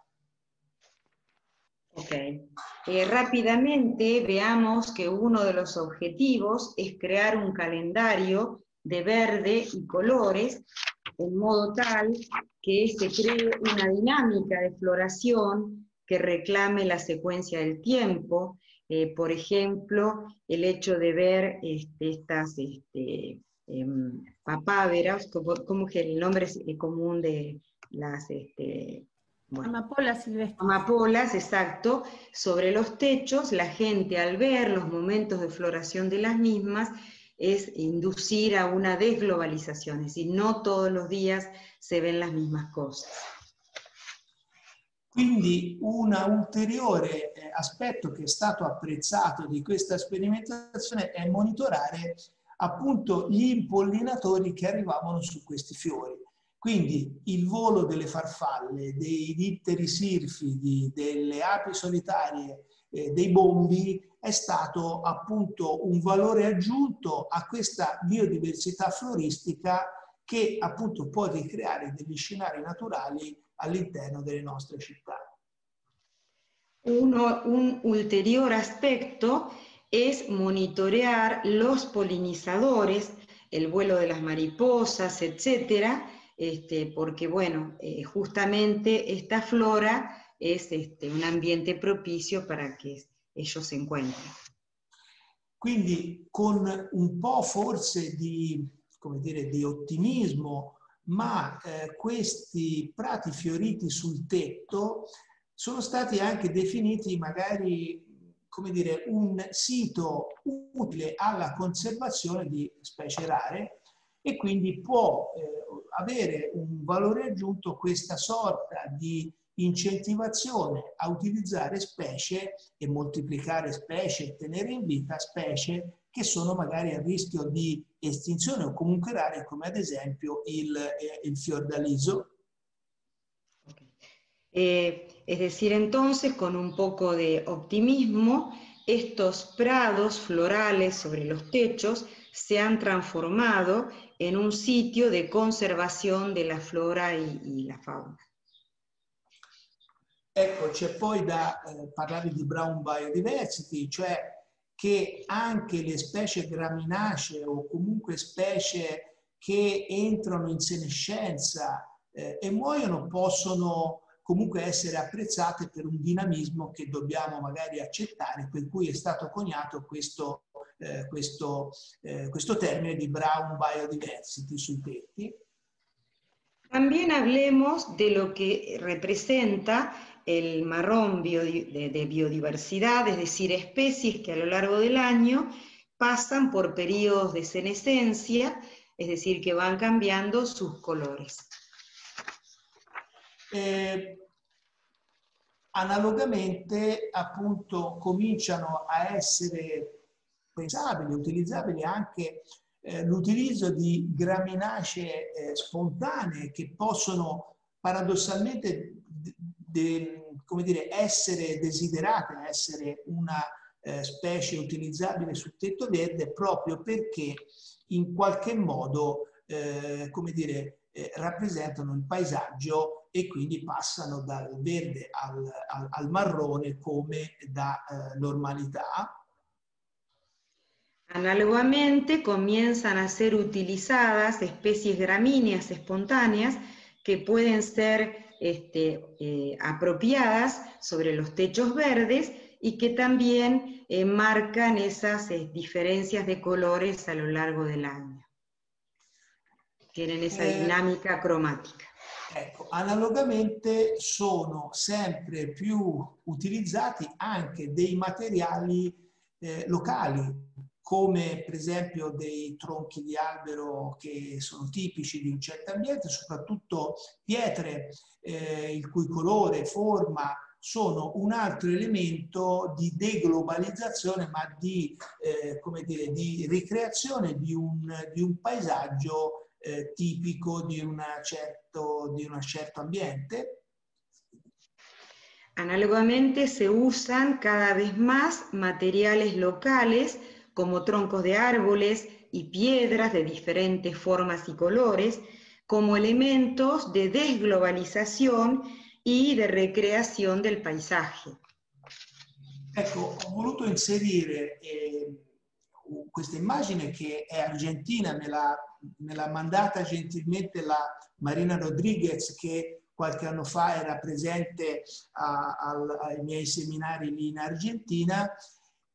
Ok. Eh, rápidamente veamos que uno de los objetivos es crear un calendario de verde y colores en modo tal que se cree una dinámica de floración que reclame la secuencia del tiempo. Eh, por ejemplo, el hecho de ver este, estas este, eh, papáveras, como, como que el nombre es común de las... Este, bueno, amapolas silvestres. Amapolas, exacto, sobre los techos. La gente al ver los momentos de floración de las mismas es inducir a una desglobalizzazione, es decir, no todos los días se ven las mismas cosas. Quindi un ulteriore aspetto che è stato apprezzato di questa sperimentazione è monitorare appunto gli impollinatori che arrivavano su questi fiori. Quindi il volo delle farfalle, dei ditteri sirfidi, delle api solitarie, eh, dei bombi è stato appunto un valore aggiunto a questa biodiversità floristica che appunto può ricreare degli scenari naturali all'interno delle nostre città. Uno, un ulterior aspecto es monitorear los polinizadores, el vuelo de las mariposas, etcétera, este, porque bueno, eh, justamente esta flora es este, un ambiente propicio para que ellos se encuentren. Quindi con un po' forse di, come dire, di ottimismo, ma eh, questi prati fioriti sul tetto sono stati anche definiti magari, come dire, un sito utile alla conservazione di specie rare e quindi può eh, avere un valore aggiunto questa sorta di incentivazione a utilizzare specie e moltiplicare specie e tenere in vita specie che sono magari a rischio di estinzione o comunque rare, come ad esempio il, eh, il fiordaliso. Okay. Eh, es decir, entonces, con un poco de optimismo, estos prados florales sobre los techos se han transformado en un sitio de conservación de la flora y, y la fauna. Ecco, c'è poi da eh, parlare di brown biodiversity, cioè che anche le specie graminacee o comunque specie che entrano in senescenza eh, e muoiono possono comunque essere apprezzate per un dinamismo che dobbiamo magari accettare, per cui è stato coniato questo, eh, questo, eh, questo termine di brown biodiversity sui tetti. También hablemos de lo que representa el marrón bio, de, de biodiversidad, es decir, especies que a lo largo del año pasan por periodos de senescencia, es decir, que van cambiando sus colores. Eh, analogamente, appunto, cominciano a essere pensabili, utilizzabili anche eh, l'utilizzo di graminacee eh, spontanee che possono paradossalmente de, de, come dire, essere desiderate, essere una eh, specie utilizzabile sul tetto verde proprio perché in qualche modo, eh, come dire, eh, rappresentano il paesaggio e quindi passano dal verde al, al, al marrone come da eh, normalità. Análogamente comienzan a ser utilizadas especies gramíneas espontáneas que pueden ser este, eh, apropiadas sobre los techos verdes y que también eh, marcan esas eh, diferencias de colores a lo largo del año. Tienen esa Eh, dinámica cromática. Ecco, analogamente sono sempre più utilizzati anche dei materiali eh, locali, come per esempio dei tronchi di albero che sono tipici di un certo ambiente, soprattutto pietre eh, il cui colore, forma sono un altro elemento di deglobalizzazione, ma di, eh, come dire, di ricreazione di un, di un paesaggio eh, tipico di, una certo, di un certo ambiente. Análogamente se usan cada vez más materiales locales como troncos de árboles y piedras de diferentes formas y colores, como elementos de desglobalización y de recreación del paisaje. Ecco, ho voluto inserire eh, questa immagine che è argentina, me l'ha, me l'ha mandata gentilmente la Marina Rodriguez, che qualche anno fa era presente a, a, ai miei seminari lì in Argentina,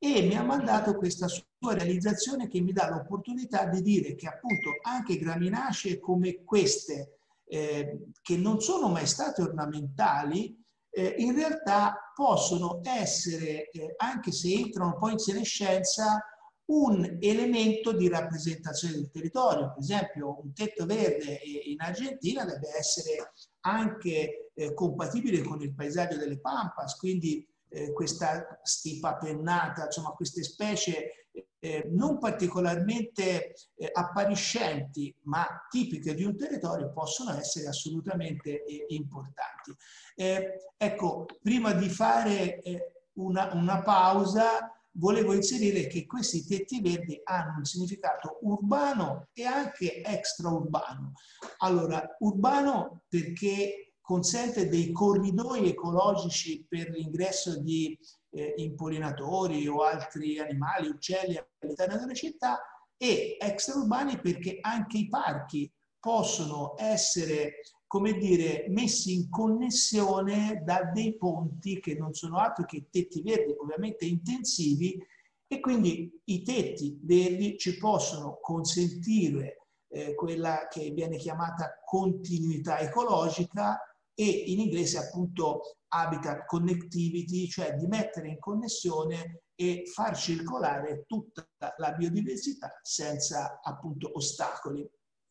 e mi ha mandato questa sua realizzazione che mi dà l'opportunità di dire che appunto anche graminacee come queste, eh, che non sono mai state ornamentali, eh, in realtà possono essere, eh, anche se entrano poi in senescenza, un elemento di rappresentazione del territorio. Per esempio un tetto verde in Argentina deve essere anche eh, compatibile con il paesaggio delle Pampas, quindi eh, questa stipa pennata, insomma queste specie eh, non particolarmente eh, appariscenti ma tipiche di un territorio possono essere assolutamente eh, importanti. Eh, ecco, prima di fare eh, una, una pausa, volevo inserire che questi tetti verdi hanno un significato urbano e anche extraurbano. Allora, urbano perché consente dei corridoi ecologici per l'ingresso di eh, impollinatori o altri animali, uccelli all'interno delle città, e extraurbani perché anche i parchi possono essere, come dire, messi in connessione da dei ponti che non sono altro che tetti verdi, ovviamente intensivi, e quindi i tetti verdi ci possono consentire eh, quella che viene chiamata continuità ecologica e in inglese appunto habitat connectivity, cioè di mettere in connessione e far circolare tutta la biodiversità senza appunto ostacoli.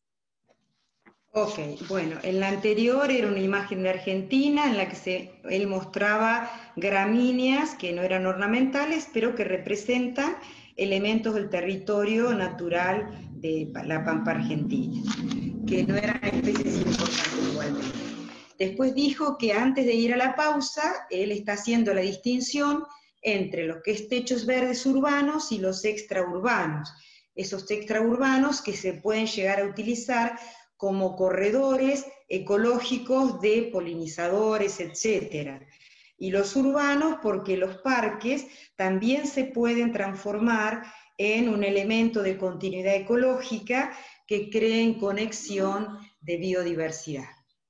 Ok, bueno, en la anterior era una imagen de Argentina en la que se, él mostraba gramíneas que no eran ornamentales, pero que representan elementos del territorio natural de la Pampa Argentina, que no eran especies importantes igualmente. Después dijo que antes de ir a la pausa, él está haciendo la distinción entre lo que es techos verdes urbanos y los extraurbanos, esos extraurbanos que se pueden llegar a utilizar como corredores ecológicos de polinizadores, etcétera. Y los urbanos porque los parques también se pueden transformar en un elemento de continuidad ecológica que creen conexión de biodiversidad.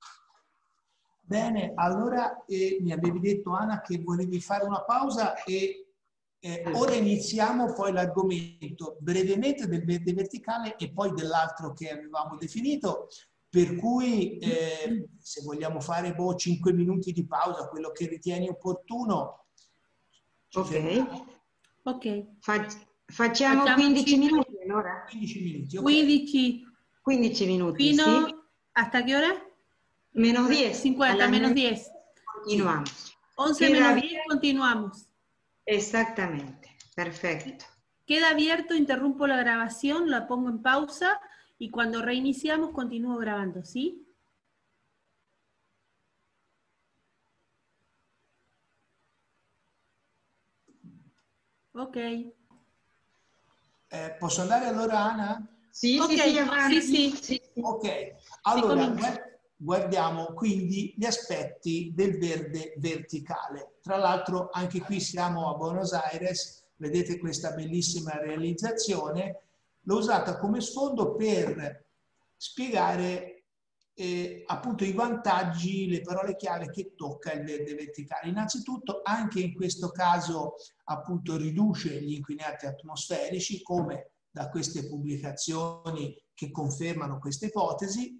Bene, allora eh, mi avevi detto Anna che volevi fare una pausa e eh, ora iniziamo poi l'argomento brevemente del verde verticale e poi dell'altro che avevamo definito, per cui eh, se vogliamo fare boh, cinque minuti di pausa, quello che ritieni opportuno. Ok, ok. Fac- facciamo quindici minuti allora? quindici minuti, ok. quindici. quindici minuti, Fino, ¿sí? ¿hasta qué hora? Menos diez. cincuenta, A las menos nueve diez. Continuamos. once Queda menos diez, bien. continuamos. Exactamente, perfecto. Queda abierto, interrumpo la grabación, la pongo en pausa y cuando reiniciamos continúo grabando, ¿sí? Ok. Eh, posso andare allora, Anna? Sì, Ok, sì, sì, avanti. sì, sì. Sì, sì. Ok, allora comincia. guard- guardiamo quindi gli aspetti del verde verticale. Tra l'altro anche qui siamo a Buenos Aires, vedete questa bellissima realizzazione, l'ho usata come sfondo per spiegare eh, appunto i vantaggi, le parole chiave che tocca il verde verticale. Innanzitutto anche in questo caso appunto riduce gli inquinanti atmosferici, come da queste pubblicazioni che confermano questa ipótesi.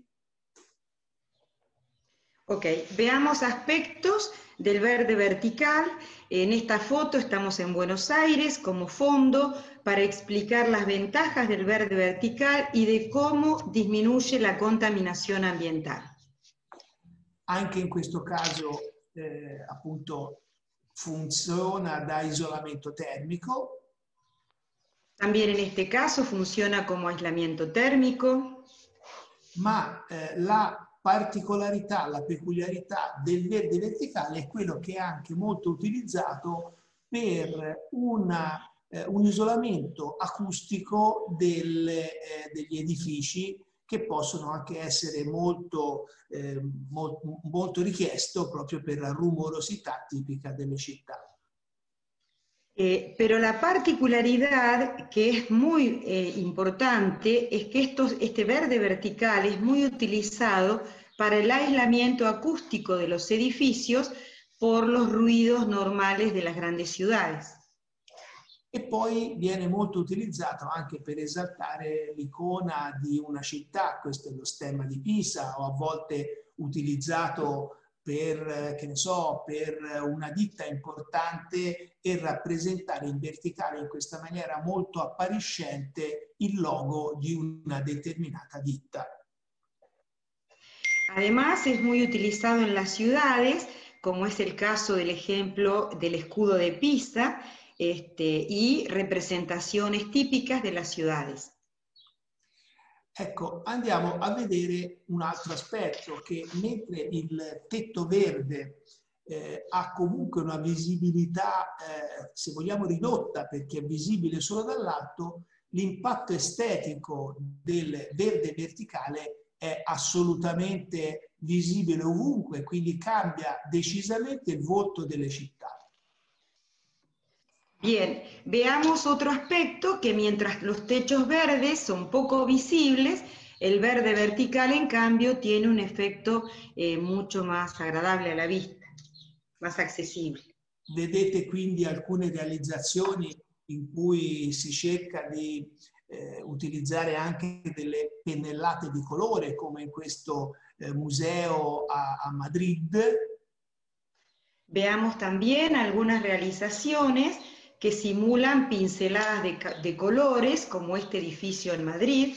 Ok, veamos aspectos del verde vertical. En esta foto estamos en Buenos Aires como fondo para explicar las ventajas del verde vertical y de cómo disminuye la contaminación ambiental. Anche in questo caso eh, appunto funziona da isolamento termico. También en este caso funciona como aislamiento térmico. Ma eh, la particolarità, la peculiarità del verde verticale è quello che è anche molto utilizzato per una, eh, un isolamento acustico delle, eh, degli edifici, che possono anche essere molto, eh, molto, molto richiesto proprio per la rumorosità tipica delle città. Eh, pero la particularidad que es muy eh, importante es que estos, este verde vertical es muy utilizado para el aislamiento acústico de los edificios por los ruidos normales de las grandes ciudades. E poi viene molto utilizzato anche per esaltare l'icona di una città, questo è lo stemma di Pisa, o a volte utilizzato per, che ne so, per una ditta importante e rappresentare in verticale in questa maniera molto appariscente il logo di una determinata ditta. Además es muy utilizado en las ciudades, como es el caso del ejemplo del escudo de Pisa, Este, y representaciones típicas de las ciudades. Ecco, andiamo a vedere un altro aspetto, che mentre il tetto verde eh, ha comunque una visibilità, eh, se vogliamo, ridotta perché è visibile solo dall'alto, l'impatto estetico del verde verticale è assolutamente visibile ovunque, quindi cambia decisamente il volto delle città. Bien, veamos otro aspecto que mientras los techos verdes son poco visibles, el verde vertical en cambio tiene un efecto eh, mucho más agradable a la vista, más accesible. Vedete quindi alcune realizzazioni in cui si cerca di eh, utilizzare anche delle pennellate di colore, come in questo eh, museo a, a Madrid. Veamos también algunas realizaciones que simulan pinceladas de, de colores, como este edificio en Madrid.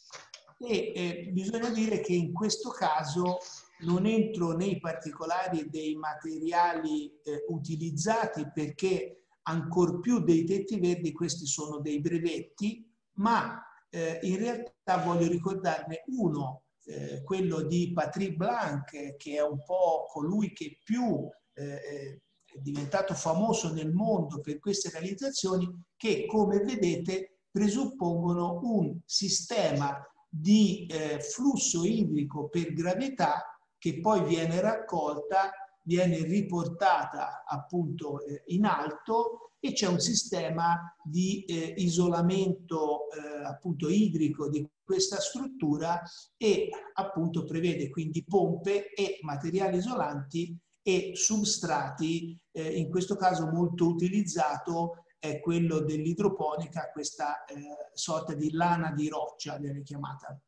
E eh, bisogna dire che in questo caso non entro nei particolari dei materiali eh, utilizzati, perché ancor più dei tetti verdi questi sono dei brevetti, ma eh, in realtà voglio ricordarne uno, eh, quello di Patrick Blanc, che è un po' colui che più eh, è diventato famoso nel mondo per queste realizzazioni, che come vedete presuppongono un sistema di eh, flusso idrico per gravità che poi viene raccolta, viene riportata appunto eh, in alto, e c'è un sistema di eh, isolamento eh, appunto idrico di questa struttura, e appunto prevede quindi pompe e materiali isolanti e substrati, eh, in questo caso molto utilizzato è quello dell'idroponica, questa eh, sorta di lana di roccia viene chiamata.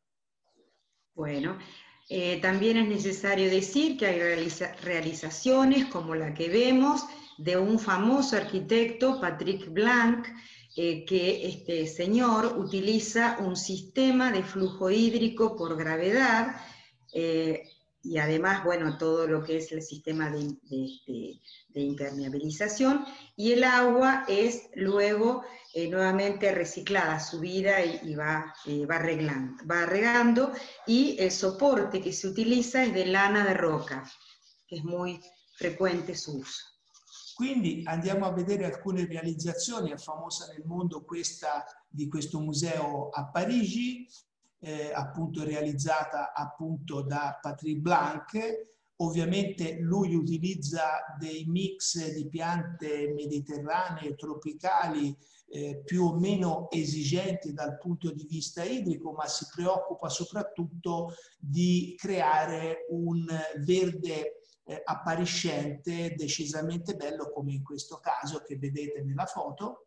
Bueno, eh, también es necesario decir que hay realiza realizaciones como la que vemos de un famoso arquitecto, Patrick Blanc, eh, que este señor utiliza un sistema de flujo hídrico por gravedad, eh, y además, bueno, todo lo que es el sistema de, de, de, de impermeabilización, y el agua es luego eh, nuevamente reciclada, subida y, y va, eh, va, arreglando, va regando, y el soporte que se utiliza es de lana de roca, che è muy frequente su uso. Quindi andiamo a vedere alcune realizzazioni, è famosa nel mondo questa di questo museo a Parigi, Eh, appunto realizzata appunto da Patrick Blanc. Ovviamente lui utilizza dei mix di piante mediterranee, tropicali, eh, più o meno esigenti dal punto di vista idrico, ma si preoccupa soprattutto di creare un verde eh, appariscente, decisamente bello, come in questo caso che vedete nella foto.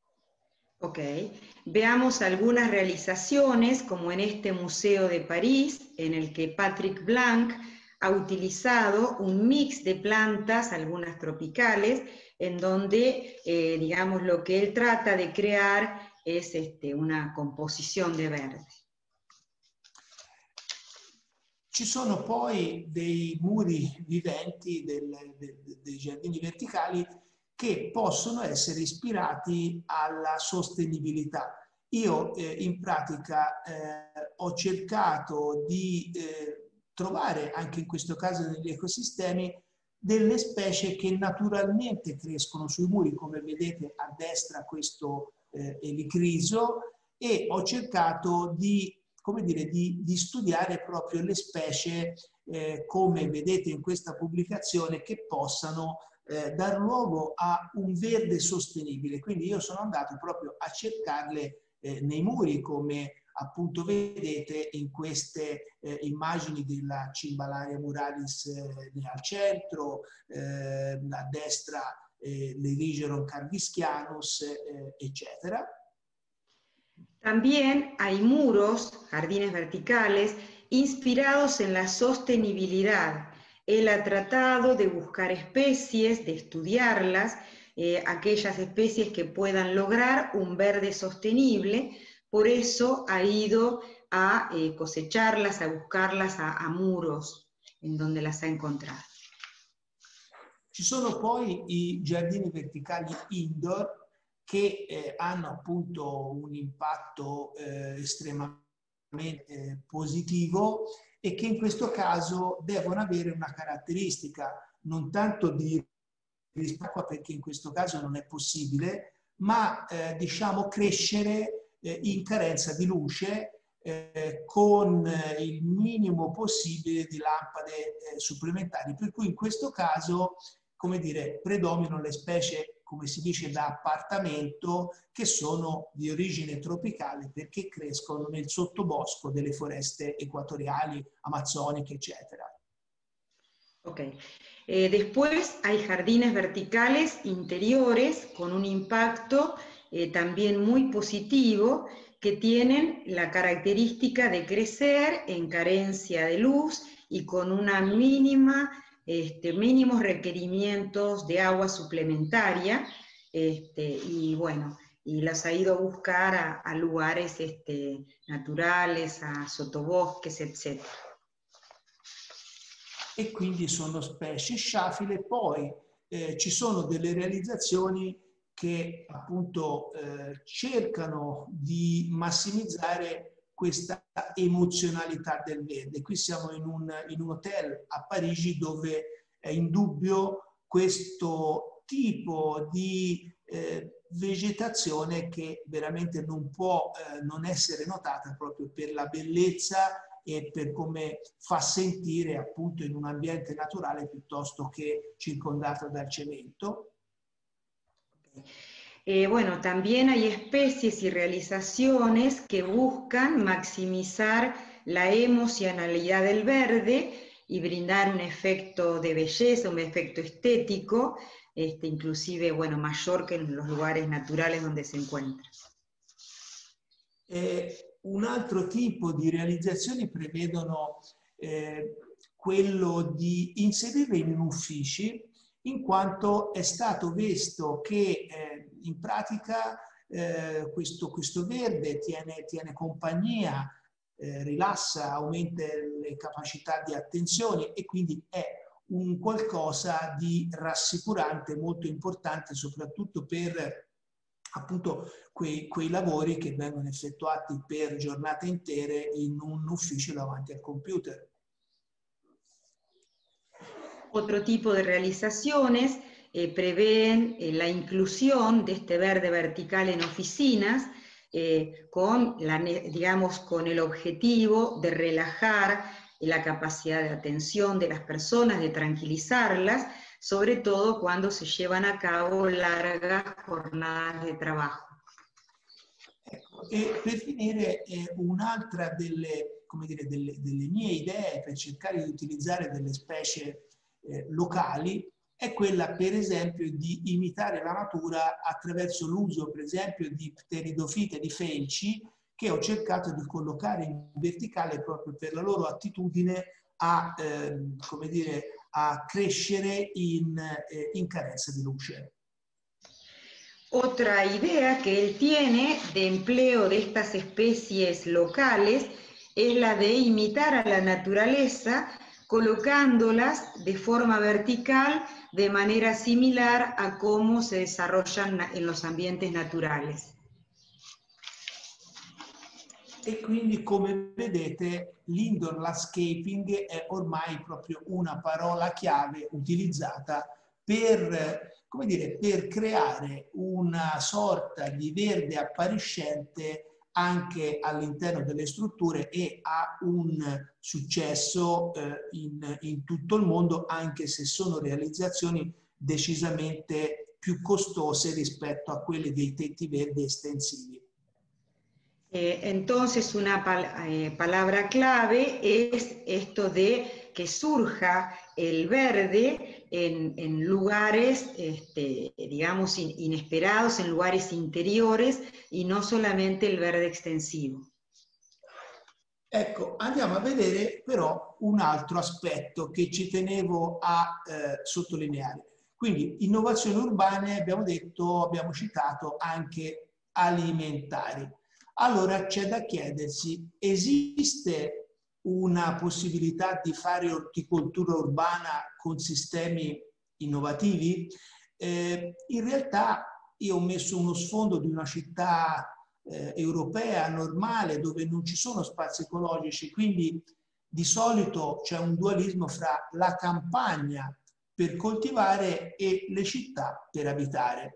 Ok, veamos algunas realizaciones, como en este Museo de París, en el que Patrick Blanc ha utilizado un mix de plantas, algunas tropicales, en donde, eh, digamos, lo que él trata de crear es este, una composición de verde. Ci sono poi dei muri viventi, del, de, dei giardini verticali, che possono essere ispirati alla sostenibilità. Io eh, in pratica eh, ho cercato di eh, trovare, anche in questo caso negli ecosistemi, delle specie che naturalmente crescono sui muri, come vedete a destra questo eh, elicriso, e ho cercato di, come dire, di, di studiare proprio le specie, eh, come vedete in questa pubblicazione, che possano Eh, dar luogo a un verde sostenibile. Quindi io sono andato proprio a cercarle eh, nei muri, come appunto vedete in queste eh, immagini della Cimballaria muralis eh, al centro, eh, a destra eh, l'Erigeron calviscianus, eh, eccetera. También hay muros, jardines verticales, inspirados en la sostenibilidad. Él ha tratado de buscar especies, de estudiarlas, eh, aquellas especies que puedan lograr un verde sostenible, por eso ha ido a eh, cosecharlas, a buscarlas a, a muros, en donde las ha encontrado. Ci sono poi i giardini verticali indoor che eh, hanno appunto un impatto eh, estremamente eh, positivo e che in questo caso devono avere una caratteristica non tanto di risparmio, perché in questo caso non è possibile, ma eh, diciamo crescere eh, in carenza di luce eh, con eh, il minimo possibile di lampade eh, supplementari, per cui in questo caso, come dire, predominano le specie, come si dice, da appartamento, che sono di origine tropicale perché crescono nel sottobosco delle foreste ecuatoriali, amazzoniche, eccetera. Ok. Eh, después hay jardines verticales interiores con un impacto eh, también muy positivo, que tienen la característica de crecer en carencia de luz y con una mínima, este, mínimos requerimientos de agua suplementaria, este, y bueno, y las ha ido a buscar a, a lugares este, naturales, a sotobosques, etcétera. E quindi sono specie sciafile. Poi eh, ci sono delle realizzazioni che appunto eh, cercano di massimizzare questa emozionalità del verde. Qui siamo in un, in un hotel a Parigi dove è indubbio questo tipo di eh, vegetazione che veramente non può eh, non essere notata proprio per la bellezza e per come fa sentire appunto in un ambiente naturale piuttosto che circondato dal cemento. Eh, bueno, también hay especies y realizaciones que buscan maximizar la emocionalidad del verde y brindar un efecto de belleza, un efecto estético, este, inclusive, bueno, mayor que en los lugares naturales donde se encuentra. Eh, un altro tipo di realizzazioni prevedono eh, quello di inserirle in uffici, in quanto è stato visto che eh, in pratica eh, questo, questo verde tiene, tiene compagnia, eh, rilassa, aumenta le capacità di attenzione e quindi è un qualcosa di rassicurante, molto importante, soprattutto per appunto quei, quei lavori che vengono effettuati per giornate intere in un ufficio davanti al computer. Otro tipo de realizaciones eh, prevén eh, la inclusión de este verde vertical en oficinas eh, con, la, digamos, con el objetivo de relajar la capacidad de atención de las personas, de tranquilizarlas, sobre todo cuando se llevan a cabo largas jornadas de trabajo. Ecco, e per finire eh, un'altra delle, come dire, delle, delle mie idee per cercare di utilizzare delle specie eh, locali è quella per esempio di imitare la natura attraverso l'uso per esempio di pteridofite, di felci, che ho cercato di collocare in verticale proprio per la loro attitudine a, eh, come dire, a crescere in, eh, in carenza di luce. Otra idea que él tiene de empleo de estas especies locales es la de imitar a la naturaleza colocándolas de forma vertical de manera similar a cómo se desarrollan en los ambientes naturales. E quindi, come vedete, l'indoor landscaping è ormai proprio una parola chiave utilizzata per, come dire, per creare una sorta di verde appariscente anche all'interno delle strutture e ha un successo eh, in, in tutto il mondo, anche se sono realizzazioni decisamente più costose rispetto a quelle dei tetti verdi estensivi. Eh, entonces, una pal eh, palabra clave es esto de que surja el verde en, en lugares, este, digamos, in, inesperados, en lugares interiores, y no solamente il verde extensivo. Ecco, andiamo a vedere però un altro aspetto che ci tenevo a eh, sottolineare. Quindi innovazioni urbane, abbiamo detto, abbiamo citato anche alimentari. Allora c'è da chiedersi, esiste una possibilità di fare orticoltura urbana con sistemi innovativi? Eh, in realtà io ho messo uno sfondo di una città eh, europea normale dove non ci sono spazi ecologici, quindi di solito c'è un dualismo fra la campagna per coltivare e le città per abitare.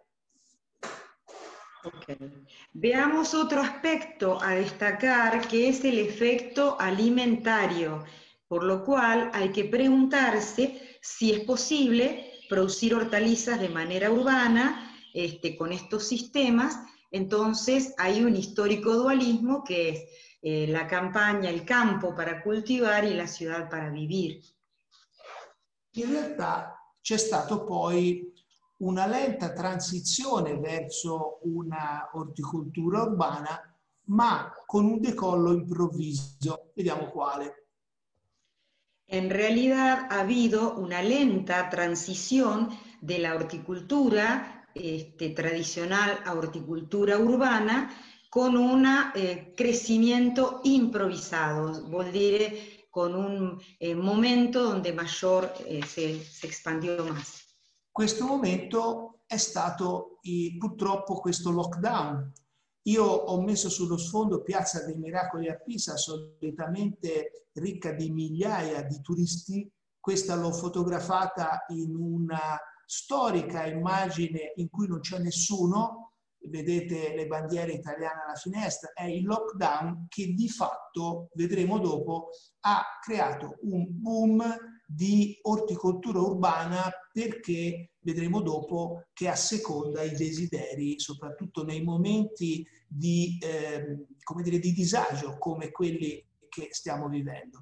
Okay. Veamos otro aspecto a destacar, que es el efecto alimentario, por lo cual hay que preguntarse si es posible producir hortalizas de manera urbana este, con estos sistemas. Entonces hay un histórico dualismo que es eh, la campaña, el campo para cultivar y la ciudad para vivir. In realtà c'è stato poi una lenta transizione verso una orticoltura urbana, ma con un decollo improvviso. Vediamo quale. En realidad ha habido una lenta transición de la horticultura este, tradicional a horticultura urbana con un eh, crecimiento improvisado, vuol dire con un eh, momento donde mayor eh, se, se expandió más. Questo momento è stato purtroppo questo lockdown. Io ho messo sullo sfondo Piazza dei Miracoli a Pisa, solitamente ricca di migliaia di turisti. Questa l'ho fotografata in una storica immagine in cui non c'è nessuno, vedete le bandiere italiane alla finestra. È il lockdown che di fatto, vedremo dopo, ha creato un boom di orticoltura urbana, perché vedremo dopo che asseconda i desideri, soprattutto nei momenti di, eh, come dire, di disagio come quelli che stiamo vivendo.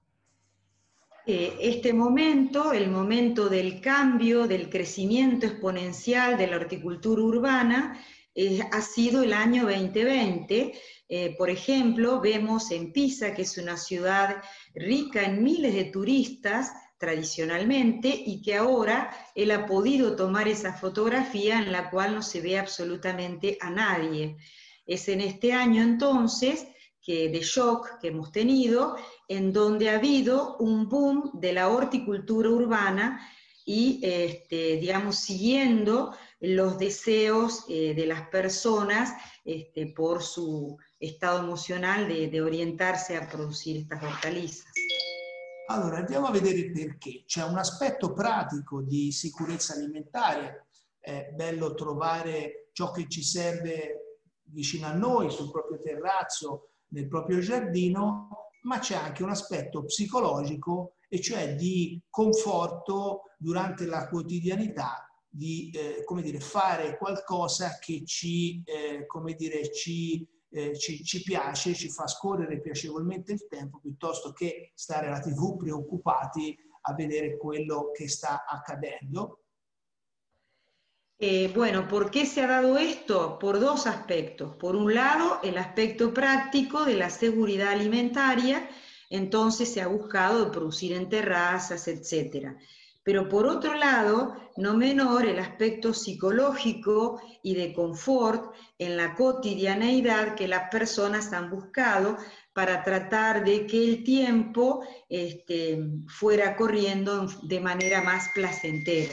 Este momento, el momento del cambio, del crecimiento exponencial de la horticultura urbana, eh, ha sido el año veinte veinte. Eh, por ejemplo, vemos en Pisa, que es una ciudad rica en miles de turistas tradicionalmente, y que ahora él ha podido tomar esa fotografía en la cual no se ve absolutamente a nadie. Es en este año entonces que, de shock que hemos tenido, en donde ha habido un boom de la horticultura urbana y, este, digamos, siguiendo los deseos eh, de las personas este, por su estado emocional de, de orientarse a producir estas hortalizas. Allora, andiamo a vedere perché. C'è un aspetto pratico di sicurezza alimentare. È bello trovare ciò che ci serve vicino a noi, sul proprio terrazzo, nel proprio giardino, ma c'è anche un aspetto psicologico, e cioè di conforto durante la quotidianità, di eh, come dire, fare qualcosa che ci, eh, come dire, ci, eh, ci, ci piace, ci fa scorrere piacevolmente il tempo, piuttosto che stare alla tivù preoccupati a vedere quello che sta accadendo. Eh, bueno, ¿por qué se ha dado esto? Por dos aspectos. Por un lado, el aspecto práctico de la seguridad alimentaria, entonces se ha buscado producir en terrazas, etcétera. Pero por otro lado, no menor, el aspecto psicológico y de confort en la cotidianeidad que las personas han buscado para tratar de que el tiempo este, fuera corriendo de manera más placentera.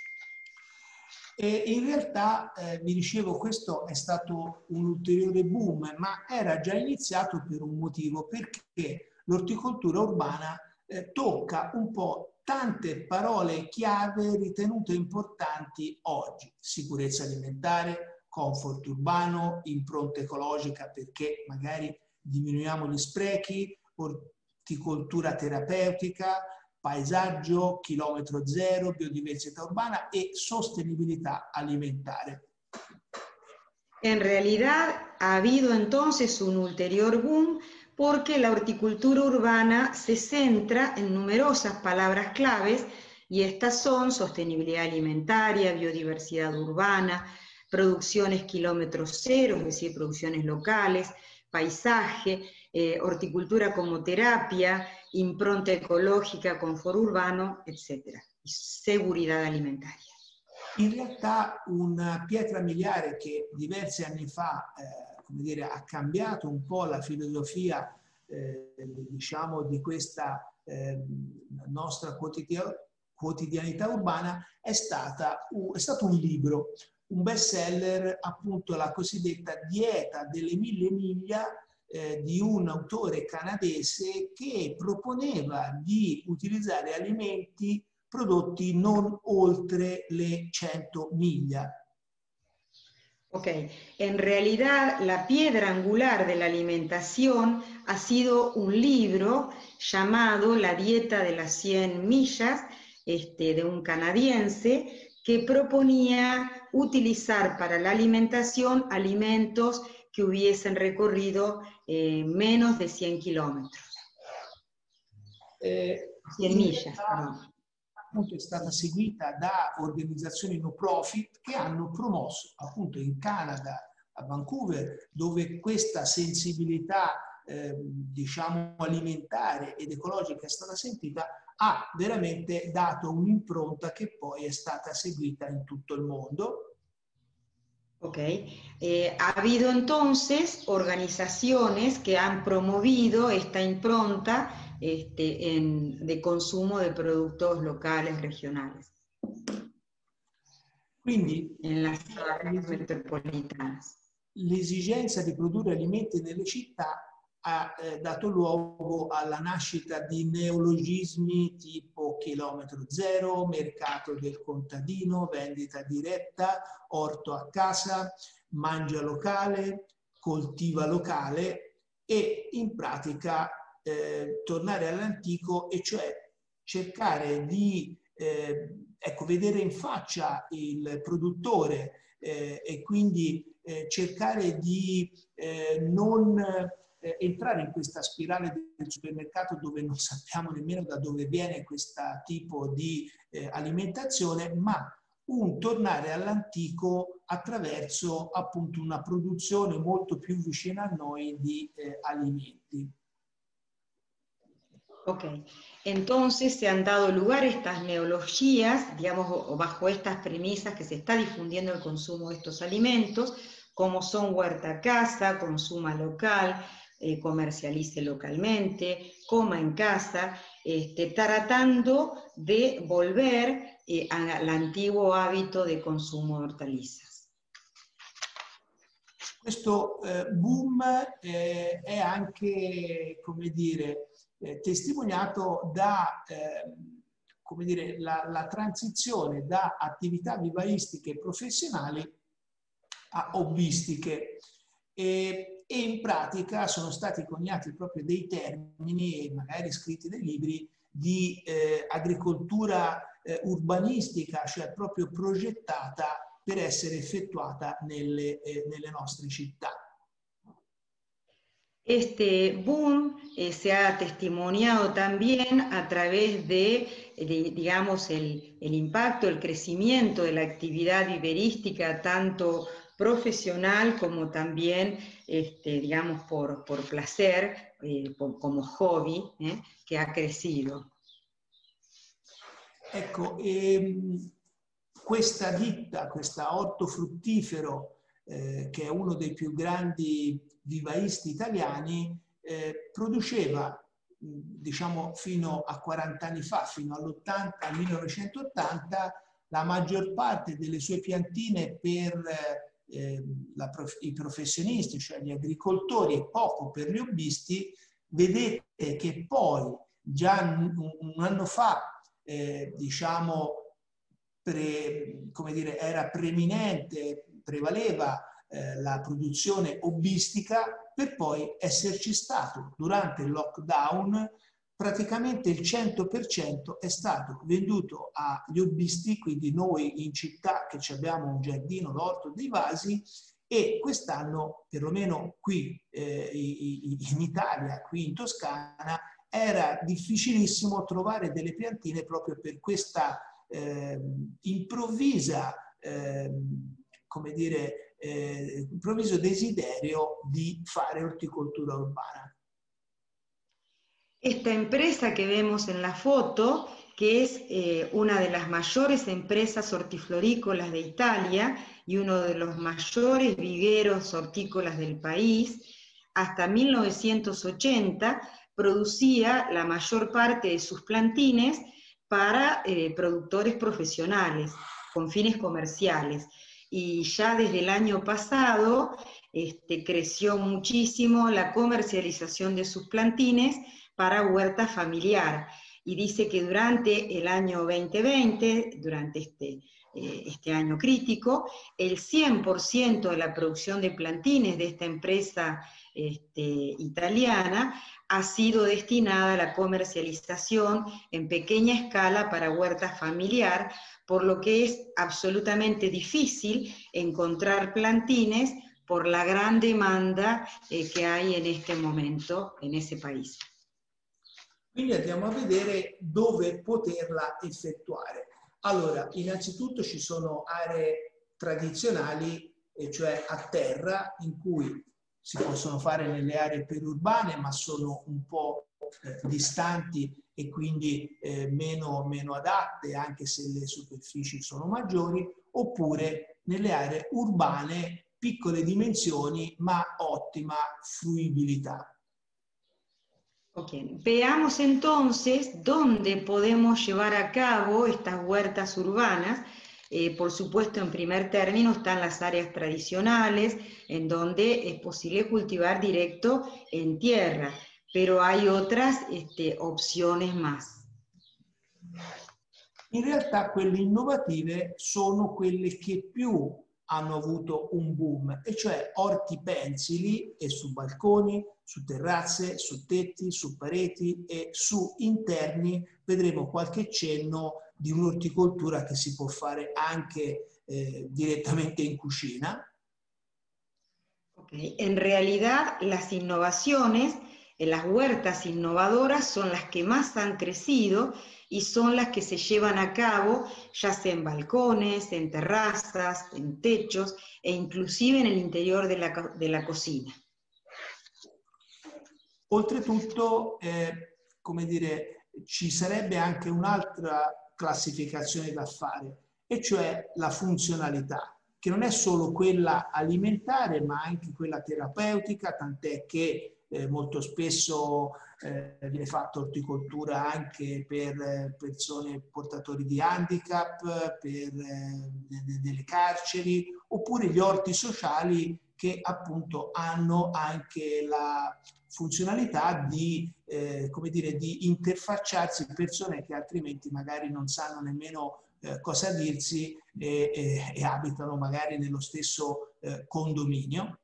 E in realtà, eh, vi dicevo, questo è stato un ulteriore boom, ma era già iniziato per un motivo, perché l'orticoltura urbana eh, tocca un po' tante parole chiave ritenute importanti oggi: sicurezza alimentare, comfort urbano, impronta ecologica perché magari diminuiamo gli sprechi, orticoltura terapeutica, paesaggio, chilometro zero, biodiversità urbana e sostenibilità alimentare. En realidad ha habido entonces un ulterior boom porque la horticultura urbana se centra en numerosas palabras claves Y estas son sostenibilidad alimentaria, biodiversidad urbana, producciones kilómetro cero, es decir, producciones locales, paisaje, eh, horticultura como terapia, impronta ecológica, confort urbano, etcétera, y seguridad alimentaria. In realtà una pietra miliare che diversi anni fa eh, come dire, ha cambiato un po' la filosofia eh, diciamo di questa eh, nostra quotidianità, quotidianità urbana è, stata, è stato un libro, un bestseller, appunto la cosiddetta Dieta delle mille miglia eh, di un autore canadese che proponeva di utilizzare alimenti prodotti non oltre le cento miglia. Ok, en realidad la piedra angular de la alimentación ha sido un libro llamado La dieta de las cien millas, este, de un canadiense, que proponía utilizar para la alimentación alimentos que hubiesen recorrido eh, menos de cien kilómetros. Eh, cien millas, perdón. Appunto è stata seguita da organizzazioni no profit che hanno promosso appunto in Canada, a Vancouver, dove questa sensibilità eh, diciamo alimentare ed ecologica è stata sentita, ha veramente dato un'impronta che poi è stata seguita in tutto il mondo. Ok, eh, ha habido entonces organizaciones que han promovido esta impronta este, en, de consumo de productos locales, regionales. Quindi, en las zonas metropolitanas. L'esigenza di produrre alimenti nelle città ha eh, dato luogo alla nascita di neologismi tipo chilometro zero, mercato del contadino, vendita diretta, orto a casa, mangia locale, coltiva locale e in pratica eh, tornare all'antico, e cioè cercare di eh, ecco, vedere in faccia il produttore eh, e quindi eh, cercare di eh, non eh, entrare in questa spirale del supermercato dove non sappiamo nemmeno da dove viene questo tipo di eh, alimentazione, ma un tornare all'antico attraverso appunto una produzione molto più vicina a noi di eh, alimenti. Ok, entonces se han dado lugar estas neologías, digamos, bajo estas premisas que se está difundiendo el consumo de estos alimentos, como son huerta a casa, consuma local, eh, comercialice localmente, coma en casa, este, tratando de volver eh, al antiguo hábito de consumo de hortalizas. Questo eh, boom eh, è anche, come dire, eh, testimoniato da eh, come dire, la, la transizione da attività vivaistiche professionali a hobbistiche e, e in pratica sono stati coniati proprio dei termini e magari scritti dei libri di eh, agricoltura eh, urbanistica, cioè proprio progettata per essere effettuata nelle, eh, nelle nostre città. Este boom eh, se ha testimoniado también a través de, de digamos, el, el impacto, el crecimiento de la actividad viverística, tanto profesional como también, este, digamos, por, por placer, eh, por, como hobby, eh, que ha crecido. Ecco, ehm, questa ditta, questa ortofruttifero, eh, che è uno dei più grandi vivaisti italiani, eh, produceva, diciamo, fino a quaranta anni fa, fino all'ottanta, al millenovecentottanta, la maggior parte delle sue piantine per eh, la prof, i professionisti, cioè gli agricoltori, e poco per gli hobbisti. Vedete che poi già un, un anno fa, eh, diciamo, pre, come dire, era preeminente, prevaleva eh, la produzione hobbistica, per poi esserci stato durante il lockdown praticamente il cento per cento è stato venduto agli hobbisti, quindi noi in città che abbiamo un giardino, l'orto, dei vasi, e quest'anno, perlomeno qui eh, in Italia, qui in Toscana, era difficilissimo trovare delle piantine proprio per questa eh, improvvisa, eh, come dire, eh, improvviso desiderio di fare horticultura urbana. Esta empresa que vemos en la foto, que es eh, una de las mayores empresas hortiflorícolas de Italia y uno de los mayores viveros hortícolas del país, hasta mil novecientos ochenta producía la mayor parte de sus plantines para eh, productores profesionales, con fines comerciales. Y ya desde el año pasado este, creció muchísimo la comercialización de sus plantines para huerta familiar. Y dice que durante el año veinte veinte, durante este, eh, este año crítico, el cien por ciento de la producción de plantines de esta empresa este, italiana ha sido destinada a la comercialización en pequeña escala para huerta familiar, por lo que es absolutamente difícil encontrar plantines por la gran demanda eh, che hay en este momento en ese paese. Quindi andiamo a vedere dove poterla effettuare. Allora, innanzitutto ci sono aree tradizionali, e cioè a terra, in cui si possono fare nelle aree periurbane, ma sono un po' eh, distanti e quindi eh, meno, meno adatte, anche se le superfici sono maggiori, oppure nelle aree urbane, piccole dimensioni, ma ottima fruibilità. Okay. Veamos entonces dónde podemos llevar a cabo estas huertas urbanas. Eh, por supuesto, en primer término están las áreas tradicionales, en donde es posible cultivar directo en tierra, pero hay otras este, opciones más. In realtà quelle innovative sono quelle che più hanno avuto un boom, e cioè orti pensili e su balconi, su terrazze, su tetti, su pareti e su interni vedremo qualche cenno di un'orticoltura che si può fare anche eh, direttamente in cucina. Okay. En realidad las innovaciones, las huertas innovadoras son las que más han crecido y son las que se llevan a cabo ya sea en balcones, en terrazas, en techos e inclusive en el interior de la, de la cocina. Oltretutto, eh, come dire, ci sarebbe anche un'altra classificazione da fare, e cioè la funzionalità, che non è solo quella alimentare, ma anche quella terapeutica, tant'è che Eh, molto spesso eh, viene fatta orticoltura anche per eh, persone portatori di handicap, per eh, de delle carceri, oppure gli orti sociali che appunto hanno anche la funzionalità di, eh, come dire, di interfacciarsi persone che altrimenti magari non sanno nemmeno eh, cosa dirsi e, e, e abitano magari nello stesso eh, condominio.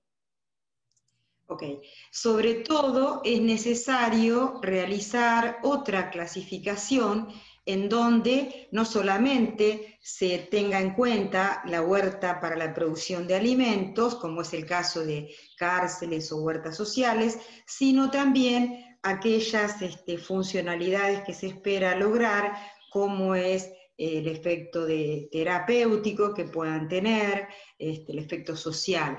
Ok, sobre todo es necesario realizar otra clasificación en donde no solamente se tenga en cuenta la huerta para la producción de alimentos, como es el caso de cárceles o huertas sociales, sino también aquellas este, funcionalidades que se espera lograr, como es el efecto de terapéutico que puedan tener, este, el efecto social.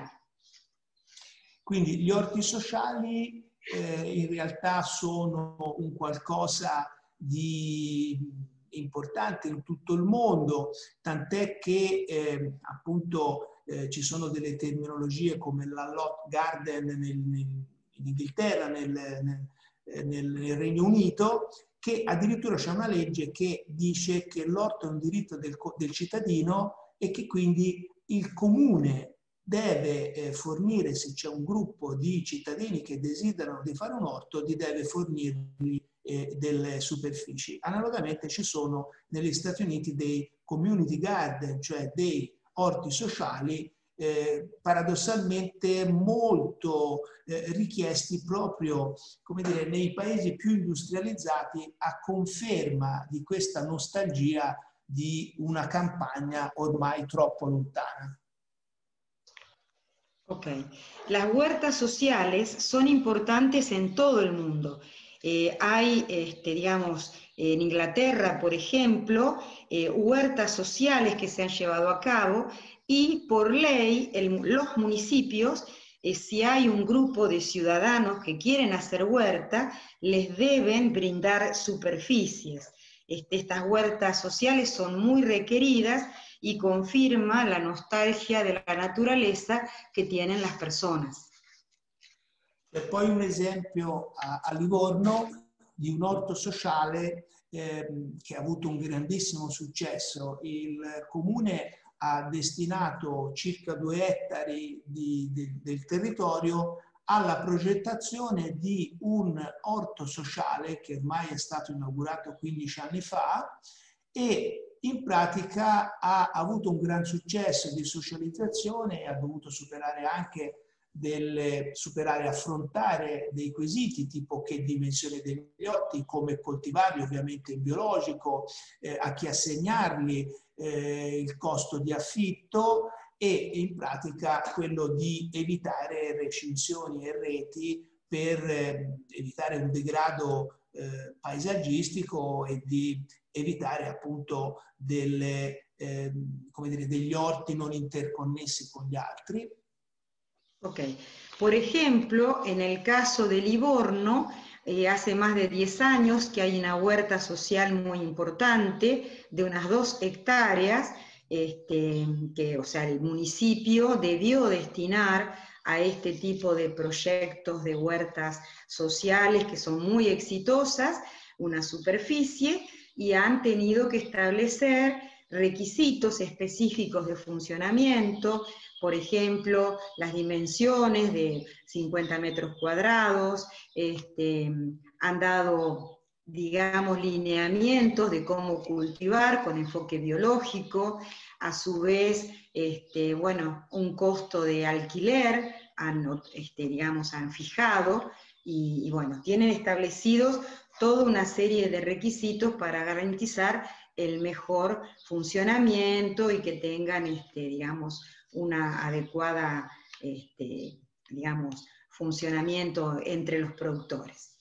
Quindi gli orti sociali eh, in realtà sono un qualcosa di importante in tutto il mondo, tant'è che eh, appunto eh, ci sono delle terminologie come la lot garden nel, nel, in Inghilterra, nel, nel, nel, nel Regno Unito, che addirittura c'è una legge che dice che l'orto è un diritto del, del cittadino e che quindi il comune deve eh, fornire, se c'è un gruppo di cittadini che desiderano di fare un orto, gli deve fornirgli eh, delle superfici. Analogamente ci sono negli Stati Uniti dei community garden, cioè dei orti sociali, eh, paradossalmente molto eh, richiesti proprio, come dire, nei paesi più industrializzati, a conferma di questa nostalgia di una campagna ormai troppo lontana. Ok, las huertas sociales son importantes en todo el mundo Eh, hay, este, digamos, en Inglaterra, por ejemplo, eh, huertas sociales que se han llevado a cabo y por ley el, los municipios, eh, si hay un grupo de ciudadanos que quieren hacer huerta, les deben brindar superficies. Este, estas huertas sociales son muy requeridas y confirma la nostalgia de la naturaleza che tienen las personas. E poi un esempio a, a Livorno di un orto sociale eh, che ha avuto un grandissimo successo. Il comune ha destinato circa due ettari di, di, del territorio alla progettazione di un orto sociale che ormai è stato inaugurato quindici anni fa e in pratica ha avuto un gran successo di socializzazione e ha dovuto superare anche Delle, superare, affrontare dei quesiti tipo che dimensione degli orti, come coltivarli ovviamente in biologico, eh, a chi assegnarli, eh, il costo di affitto e in pratica quello di evitare recinzioni e reti per eh, evitare un degrado eh, paesaggistico e di evitare appunto delle, eh, come dire, degli orti non interconnessi con gli altri. Ok, por ejemplo, en el caso de Livorno, eh, hace más de diez años que hay una huerta social muy importante de unas dos hectáreas, este, que, o sea, el municipio debió destinar a este tipo de proyectos de huertas sociales que son muy exitosas, una superficie, y han tenido que establecer requisitos específicos de funcionamiento, por ejemplo, las dimensiones de cincuenta metros cuadrados, este, han dado, digamos, lineamientos de cómo cultivar con enfoque biológico, a su vez, este, bueno, un costo de alquiler, han, este, digamos, han fijado, y, y bueno, tienen establecidos toda una serie de requisitos para garantizar el mejor funcionamiento y que tengan, este, digamos, una adecuada, este, digamos, funzionamento entre los produttori.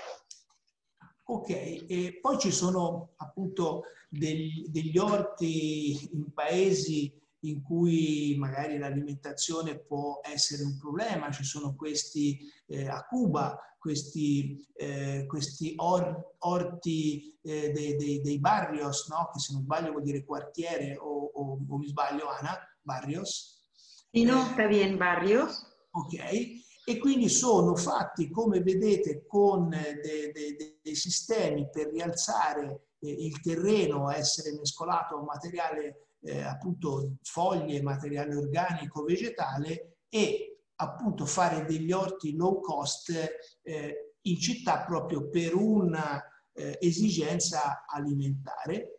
Ok, e poi ci sono appunto degli, degli orti in paesi in cui magari l'alimentazione può essere un problema, ci sono questi eh, a Cuba, questi, eh, questi or, orti eh, dei, dei, dei barrios, no? Che se non sbaglio vuol dire quartiere, o, o, o mi sbaglio Ana? Barrios? Sì, no, eh, sta bien, barrios. Ok, e quindi sono fatti, come vedete, con dei, dei, dei sistemi per rialzare eh, il terreno, essere mescolato a materiale Eh, appunto foglie, materiale organico, vegetale e appunto fare degli orti low cost eh, in città proprio per una eh, esigenza alimentare.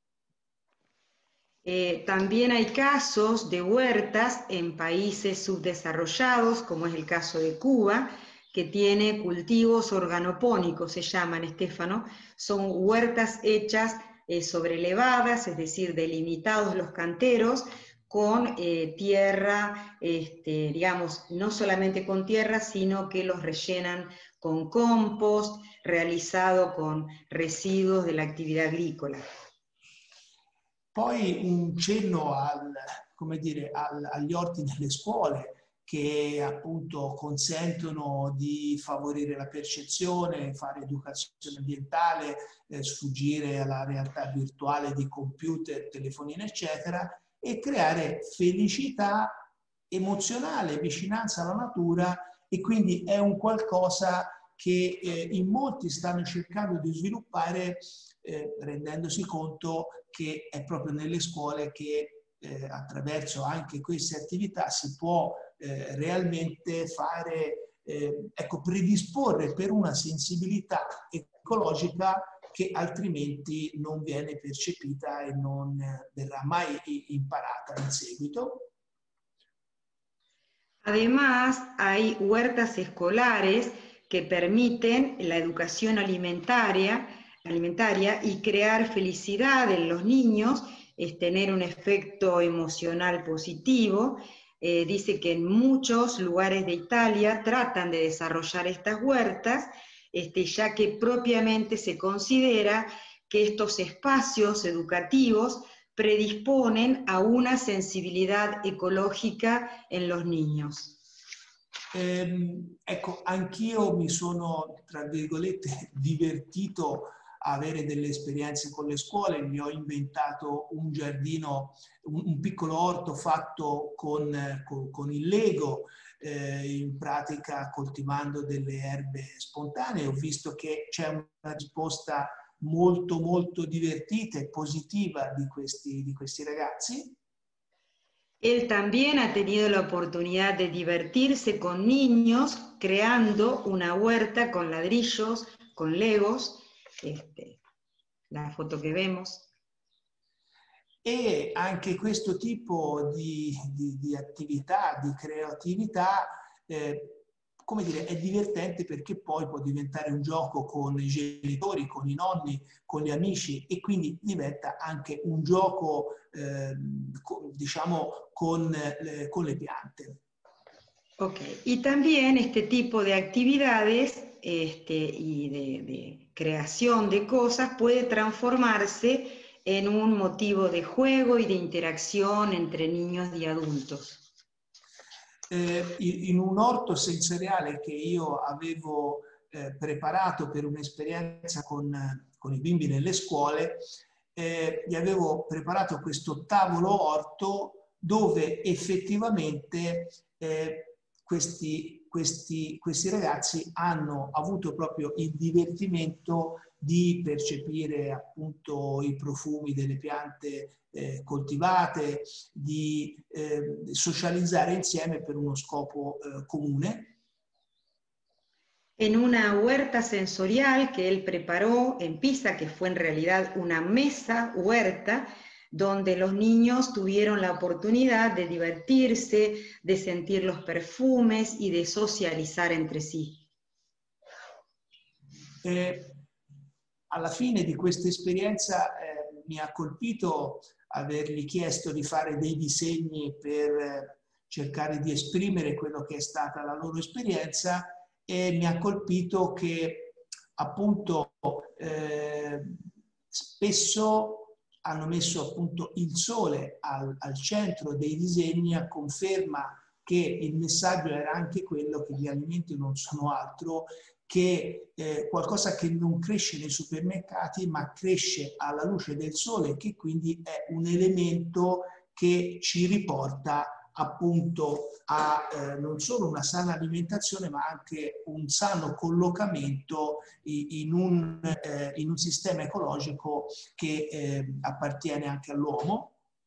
Eh, también hay casos de huertas en países subdesarrollados, como es el caso de Cuba, que tiene cultivos organopónicos, se llaman, Stefano, son huertas hechas Eh, sobrelevadas, es decir, delimitados los canteros, con eh, tierra, este, digamos, no solamente con tierra, sino que los rellenan con compost, realizado con residuos de la actividad agrícola. Poi un cenno al, come dire, al, agli orti nelle scuole, che appunto consentono di favorire la percezione, fare educazione ambientale, eh, sfuggire alla realtà virtuale di computer, telefonini, eccetera, e creare felicità emozionale, vicinanza alla natura, e quindi è un qualcosa che eh, in molti stanno cercando di sviluppare, eh, rendendosi conto che è proprio nelle scuole che eh, attraverso anche queste attività si può Eh, realmente fare, eh, ecco, predisporre per una sensibilità ecologica che altrimenti non viene percepita e non eh, verrà mai imparata in seguito. Además, hay huertas escolares que permiten la educación alimentaria, alimentaria y crear felicidad en los niños, es tener un efecto emocional positivo. Eh, dice que en muchos lugares de Italia tratan de desarrollar estas huertas este, ya que propiamente se considera que estos espacios educativos predisponen a una sensibilidad ecológica en los niños. Ehm, ecco, anch'io mi sono, tra virgolette, divertito a avere delle esperienze con le scuole. Mi ho inventato un giardino, un, un piccolo orto fatto con, con, con il Lego, eh, in pratica coltivando delle erbe spontanee. Ho visto che c'è una risposta molto molto divertita e positiva di questi, di questi ragazzi. Él también ha tenido la oportunidad de divertirse con niños creando una huerta con ladrillos, con legos, este, la foto che vemos. E anche questo tipo di, di, di attività, di creatività, eh, come dire, è divertente perché poi può diventare un gioco con i genitori, con i nonni, con gli amici, e quindi diventa anche un gioco, eh, diciamo, con, eh, con le piante. Ok, y también este tipo de actividades este, y de, de creación de cosas puede transformarse en un motivo de juego y de interacción entre niños y adultos. Eh, in un orto sensoriale che io avevo eh, preparato per un'esperienza con, con i bimbi nelle scuole, eh, gli avevo preparato questo tavolo orto dove effettivamente eh, questi, questi, questi ragazzi hanno avuto proprio il divertimento di percepire appunto i profumi delle piante eh, coltivate, di eh, socializzare insieme per uno scopo eh, comune. En una huerta sensorial que él preparó en Pisa, que fue en realidad una mesa huerta, donde los niños tuvieron la oportunidad de divertirse, de sentir los perfumes y de socializar entre sí. Eh, alla fine di questa esperienza eh, mi ha colpito avergli chiesto di fare dei disegni per eh, cercare di esprimere quello che è stata la loro esperienza, e mi ha colpito che appunto eh, spesso hanno messo appunto il sole al, al centro dei disegni, a conferma che il messaggio era anche quello che gli alimenti non sono altro che eh, qualcosa che non cresce nei supermercati, ma cresce alla luce del sole, che quindi è un elemento che ci riporta appunto a eh, non solo una sana alimentazione, ma anche un sano collocamento in un, eh, in un sistema ecologico che eh, appartiene anche all'uomo.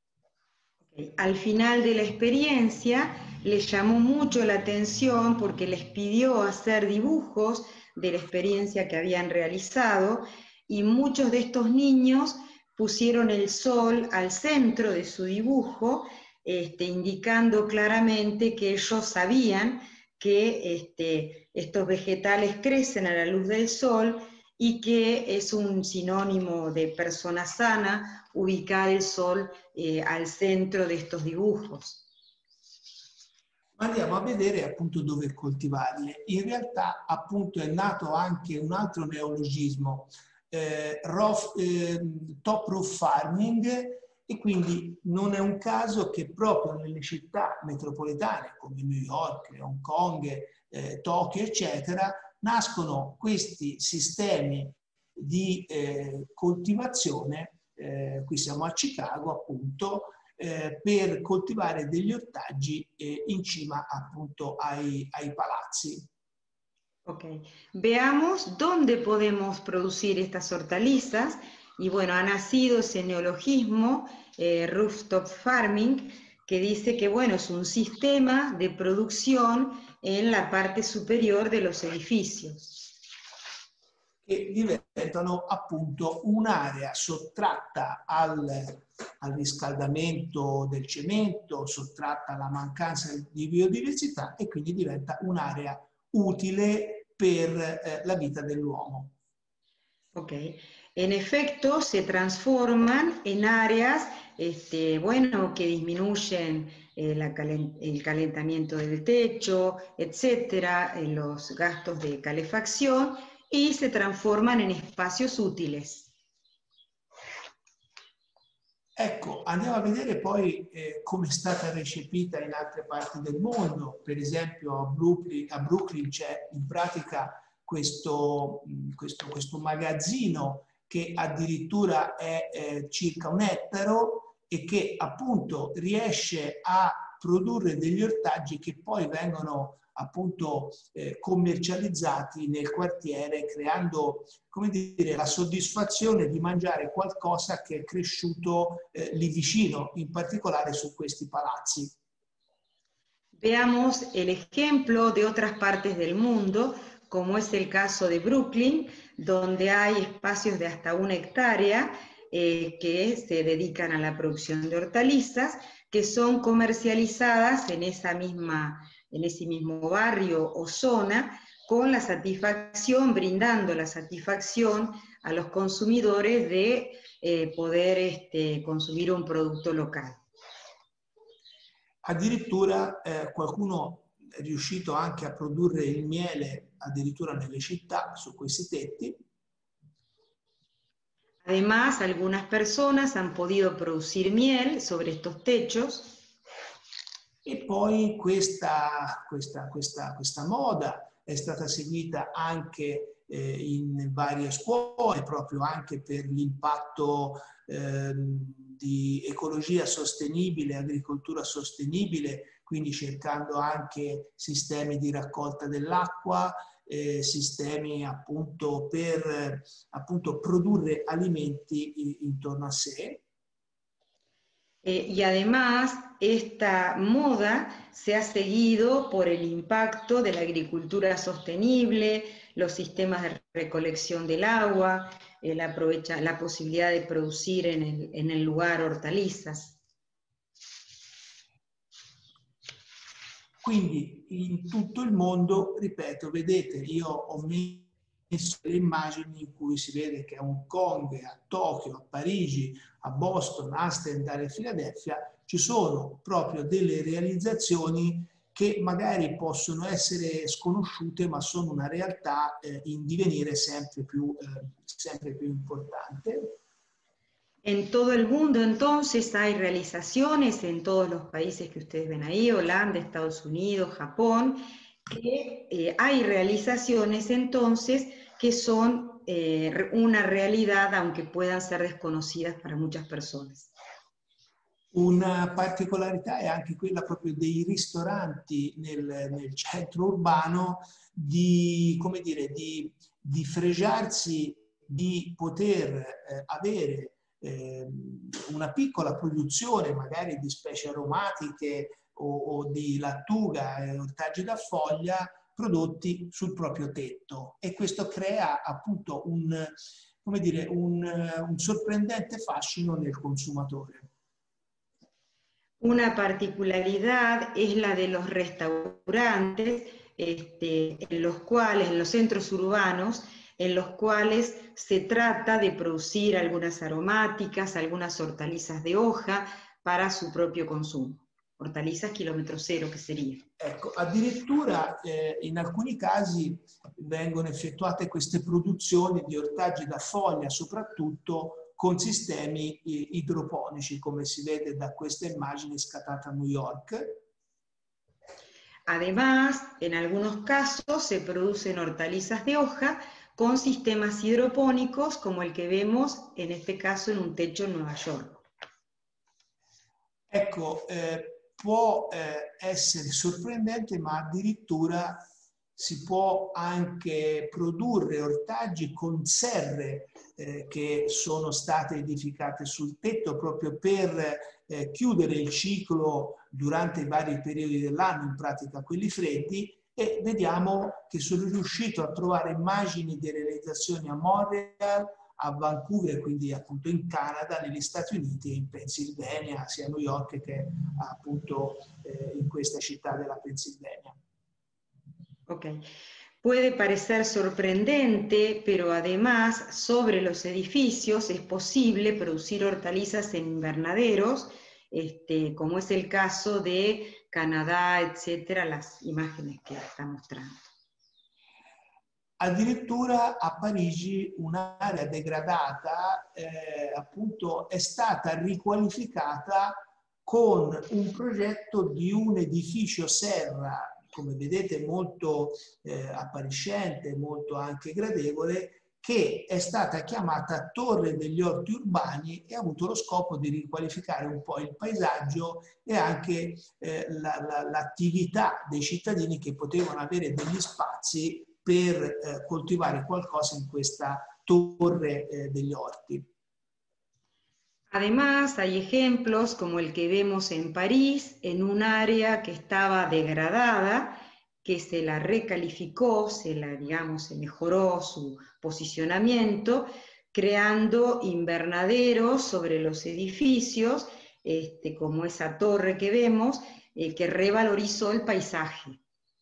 Al final de la experiencia le llamó mucho la atención porque les pidió hacer dibujos de la experiencia que habían realizado, y muchos de estos niños pusieron el sol al centro de su dibujo, este, indicando claramente que ellos sabían que este, estos vegetales crecen a la luz del sol y que es un sinónimo de persona sana ubicar el sol eh, al centro de estos dibujos. Andiamo a vedere appunto dove coltivarli. In realtà appunto è nato anche un altro neologismo, eh, rough, eh, top roof farming, e quindi non è un caso che proprio nelle città metropolitane come New York, Hong Kong, eh, Tokyo, eccetera, nascono questi sistemi di eh, coltivazione, eh, qui siamo a Chicago appunto, eh, per coltivare degli ortaggi eh, in cima appunto ai, ai palazzi. Ok, veamos dónde podemos producir estas hortalizas. Y bueno, ha nacido ese neologismo, eh, rooftop farming, que dice que bueno, es un sistema de producción en la parte superior de los edificios. Che diventano appunto un'area sottratta al, al riscaldamento del cemento, sottratta alla mancanza di biodiversità, e quindi diventa un'area utile per eh, la vita dell'uomo. Ok, en efecto se transforman en áreas este, bueno, que disminuyen eh, la calen el calentamiento del techo, etcétera, eh, los gastos de calefacción, y se transforman en espacios útiles. Ecco, andiamo a vedere poi eh, come è stata recepita in altre parti del mondo. Per esempio a Brooklyn, a Brooklyn c'è in pratica questo, questo, questo magazzino che addirittura è eh, circa un ettaro e che appunto riesce a produrre degli ortaggi che poi vengono appunto eh, commercializzati nel quartiere, creando, come dire, la soddisfazione di mangiare qualcosa che è cresciuto eh, lì vicino, in particolare su questi palazzi. Veamos el ejemplo de otras partes del mundo, como es el caso de Brooklyn, donde hay espacios de hasta una hectárea eh, que se dedican a la producción de hortalizas, que son comercializadas en esa misma en ese mismo barrio o zona, con la satisfacción, brindando la satisfacción a los consumidores de eh, poder este, consumir un producto local. Addirittura eh, qualcuno è riuscito anche a produrre il miele addirittura nelle città, su questi tetti. Además, algunas personas han podido producir miel sobre estos techos. E poi questa, questa, questa, questa moda è stata seguita anche eh, in varie scuole, proprio anche per l'impatto eh, di ecologia sostenibile, agricoltura sostenibile, quindi cercando anche sistemi di raccolta dell'acqua, eh, sistemi appunto per appunto produrre alimenti intorno a sé. Eh, y además, esta moda se ha seguido por el impacto de la agricultura sostenible, los sistemas de recolección del agua, eh, la, aprovecha, la posibilidad de producir en el, en el lugar hortalizas. Quindi in tutto il mondo, ripeto, vedete, io ho messo le immagini in cui si vede che a Hong Kong, a Tokyo, a Parigi, a Boston, Amsterdam e Filadelfia ci sono proprio delle realizzazioni che magari possono essere sconosciute, ma sono una realtà eh, in divenire sempre più, eh, sempre più importante. En todo el mundo entonces hay realizaciones en todos los países que ustedes ven ahí, Holanda, Estados Unidos, Japón, que eh, hay realizaciones entonces que son eh, una realidad, aunque puedan ser desconocidas para muchas personas. Una particolarità è anche quella proprio dei ristoranti nel, nel centro urbano, di, come dire, di, di fregiarsi di poter eh, avere eh, una piccola produzione magari di specie aromatiche o, o di lattuga e ortaggi da foglia prodotti sul proprio tetto, e questo crea appunto un, come dire, un, un sorprendente fascino nel consumatore. Una particularidad es la de los restaurantes, este, en los cuales, en los centros urbanos, en los cuales se trata de producir algunas aromáticas, algunas hortalizas de hoja para su propio consumo. Hortalizas kilómetro cero che seria. Ecco, addirittura eh, in alcuni casi vengono effettuate queste produzioni di ortaggi da foglia, soprattutto con sistemi eh, idroponici, come si vede da questa immagine scattata a New York. Además, en algunos casos se producen hortalizas de hoja con sistemas hidropónicos, como el que vemos en este caso en un techo en Nueva York. Ecco, eh, può eh, essere sorprendente, ma addirittura si può anche produrre ortaggi con serre eh, che sono state edificate sul tetto proprio per eh, chiudere il ciclo durante i vari periodi dell'anno, in pratica quelli freddi, e vediamo che sono riuscito a trovare immagini di realizzazioni a Montreal, a Vancouver, quindi appunto in Canada, negli Stati Uniti e in Pennsylvania, sia a New York che appunto eh, in questa città della Pennsylvania. Ok. Puede parecer sorprendente, pero además sobre los edificios es posible producir hortalizas en invernaderos, este, como es el caso de Canadá, etcétera, las imágenes que está mostrando. addirittura a Parigi un'area degradata eh, appunto è stata riqualificata con un progetto di un edificio serra, come vedete molto eh, appariscente, molto anche gradevole, che è stata chiamata Torre degli Orti Urbani e ha avuto lo scopo di riqualificare un po' il paesaggio e anche eh, l'attività la, la, dei cittadini che potevano avere degli spazi per eh, coltivare qualcosa in questa Torre eh, degli Orti. Además, hay ejemplos como el que vemos en París, en un área que estaba degradada, que se la recalificó, se la, digamos, se mejoró su posicionamiento, creando invernaderos sobre los edificios, este, como esa torre que vemos, eh, que revalorizó el paisaje.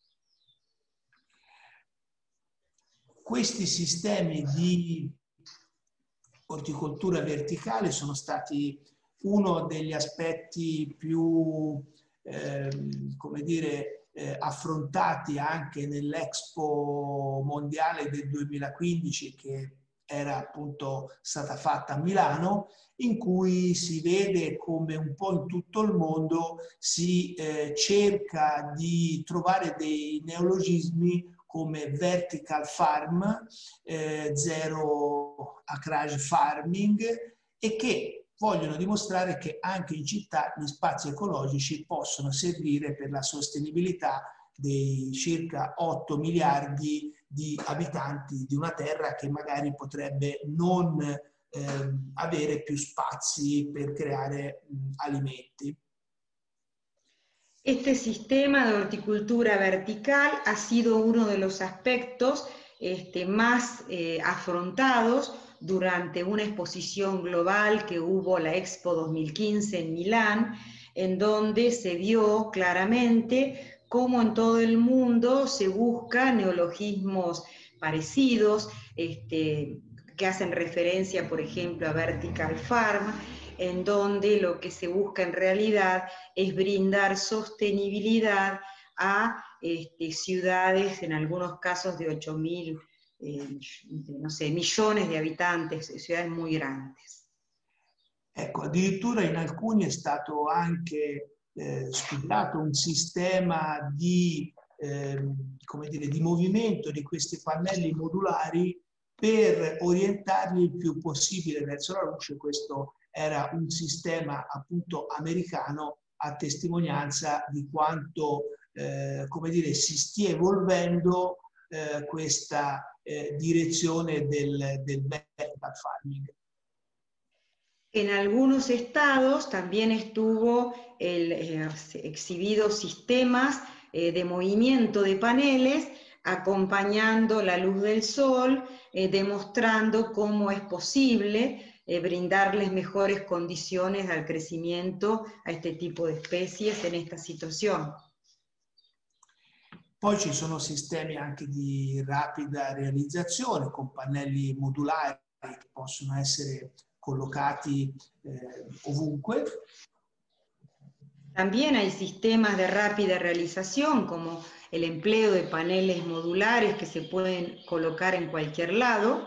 Questi sistemi di orticoltura verticale sono stati uno degli aspetti più, eh, come dire, eh, affrontati anche nell'Expo Mondiale del duemilaquindici, che era appunto stata fatta a Milano, in cui si vede come un po' in tutto il mondo si eh, cerca di trovare dei neologismi come vertical farm, eh, zero acreage farming, e che vogliono dimostrare che anche in città gli spazi ecologici possono servire per la sostenibilità dei circa otto miliardi di abitanti di una terra che magari potrebbe non eh, avere più spazi per creare mh, alimenti. Este sistema de horticultura vertical ha sido uno de los aspectos este, más eh, afrontados durante una exposición global que hubo, la Expo dos mil quince en Milán, en donde se vio claramente cómo en todo el mundo se buscan neologismos parecidos, este, que hacen referencia, por ejemplo, a Vertical Farm, en donde lo que se busca en realidad es brindar sostenibilidad a este, ciudades, en algunos casos de ocho mil, eh, no sé, millones de habitantes, ciudades muy grandes. Ecco, addirittura in alcuni è stato anche eh, studiato un sistema di, eh, come dire, di movimento di questi pannelli modulari per orientarli il più possibile verso la luce. Questo era un sistema appunto americano, a testimonianza di quanto eh, come dire, si stia evolvendo eh, questa eh, direzione del, del vertical farming. En algunos estados también estuvo el, eh, exhibido sistemas eh, de movimiento de paneles acompañando la luz del sol, eh, demostrando cómo es posible Eh, brindarles mejores condiciones al crecimiento a este tipo de especies en esta situación. Poi ci sono sistemi anche di rapida realizzazione con pannelli modulari che possono essere collocati eh, ovunque. También hay sistemas de rápida realización como el empleo de paneles modulares que se pueden colocar en cualquier lado.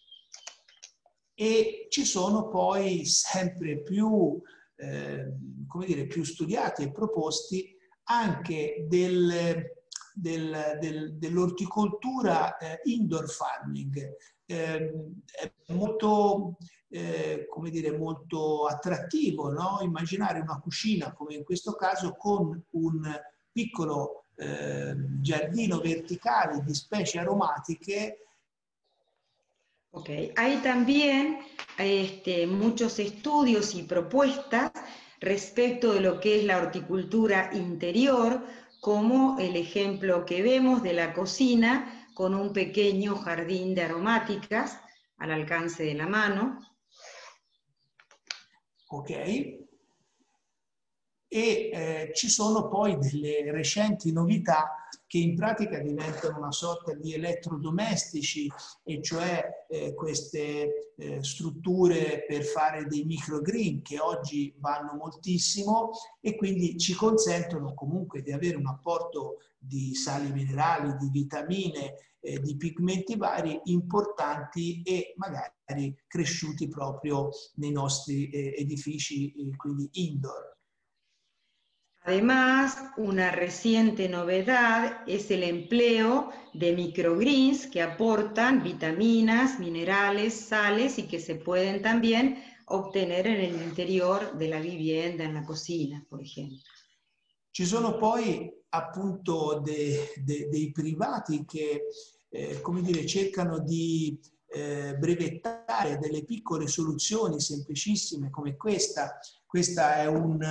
E ci sono poi sempre più, eh, come dire, più studiati e proposti anche del, del, del, dell'orticoltura eh, indoor farming. Eh, è molto, eh, come dire, molto attrattivo, no? Immaginare una cucina, come in questo caso, con un piccolo eh, giardino verticale di specie aromatiche. Ok, hay también este, muchos estudios y propuestas respecto de lo que es la horticultura interior, como el ejemplo que vemos de la cocina con un pequeño jardín de aromáticas al alcance de la mano. Ok. e eh, ci sono poi delle recenti novità che in pratica diventano una sorta di elettrodomestici, e cioè eh, queste eh, strutture per fare dei microgreen che oggi vanno moltissimo e quindi ci consentono comunque di avere un apporto di sali minerali, di vitamine, eh, di pigmenti vari importanti e magari cresciuti proprio nei nostri eh, edifici, eh, quindi indoor. Además, una reciente novedad es el empleo de microgreens que aportan vitaminas, minerales, sales y que se pueden también obtener en el interior de la vivienda, en la cocina, por ejemplo. Ci sono poi appunto de, de, dei privati che, eh, come dire, cercano di eh, brevettare delle piccole soluzioni semplicissime come questa. Questa è un...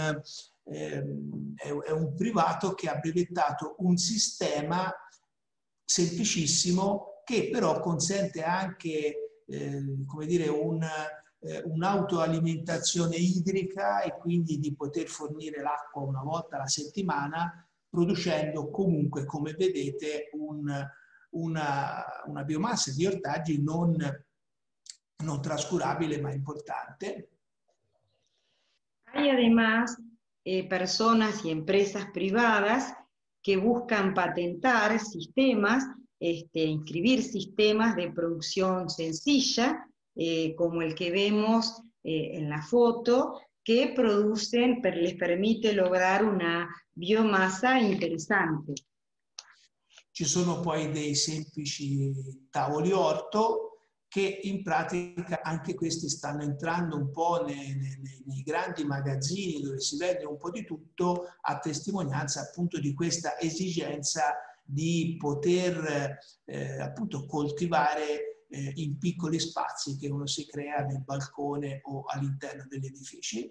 è un privato che ha brevettato un sistema semplicissimo che però consente anche eh, come dire, un, eh, un'autoalimentazione idrica e quindi di poter fornire l'acqua una volta alla settimana, producendo comunque, come vedete, un, una, una biomassa di ortaggi non, non trascurabile ma importante. Hay además Eh, personas y empresas privadas que buscan patentar sistemas, este, inscribir sistemas de producción sencilla, eh, como el que vemos eh, en la foto, que producen, per, les permite lograr una biomassa interessante. Ci sono poi dei semplici tavoli orto che in pratica anche questi stanno entrando un po' nei, nei, nei grandi magazzini dove si vende un po' di tutto, a testimonianza appunto di questa esigenza di poter eh, appunto coltivare eh, in piccoli spazi che uno si crea nel balcone o all'interno degli edifici.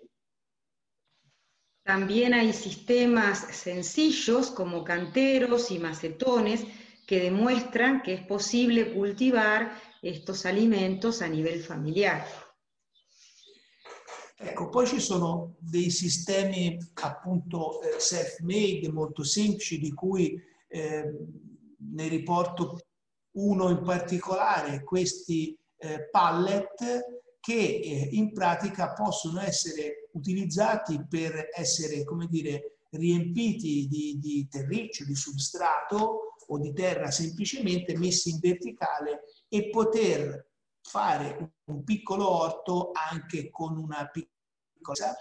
También hay sistemas sencillos como canteros y macetones que demuestran que es posible cultivar estos alimentos a nivel familiar. Ecco, poi ci sono dei sistemi appunto eh, self-made molto semplici di cui eh, ne riporto uno in particolare, questi eh, pallet che eh, in pratica possono essere utilizzati per essere, come dire, riempiti di, di terriccio, di substrato o di terra semplicemente messi in verticale e poter fare un piccolo orto anche con una piccola.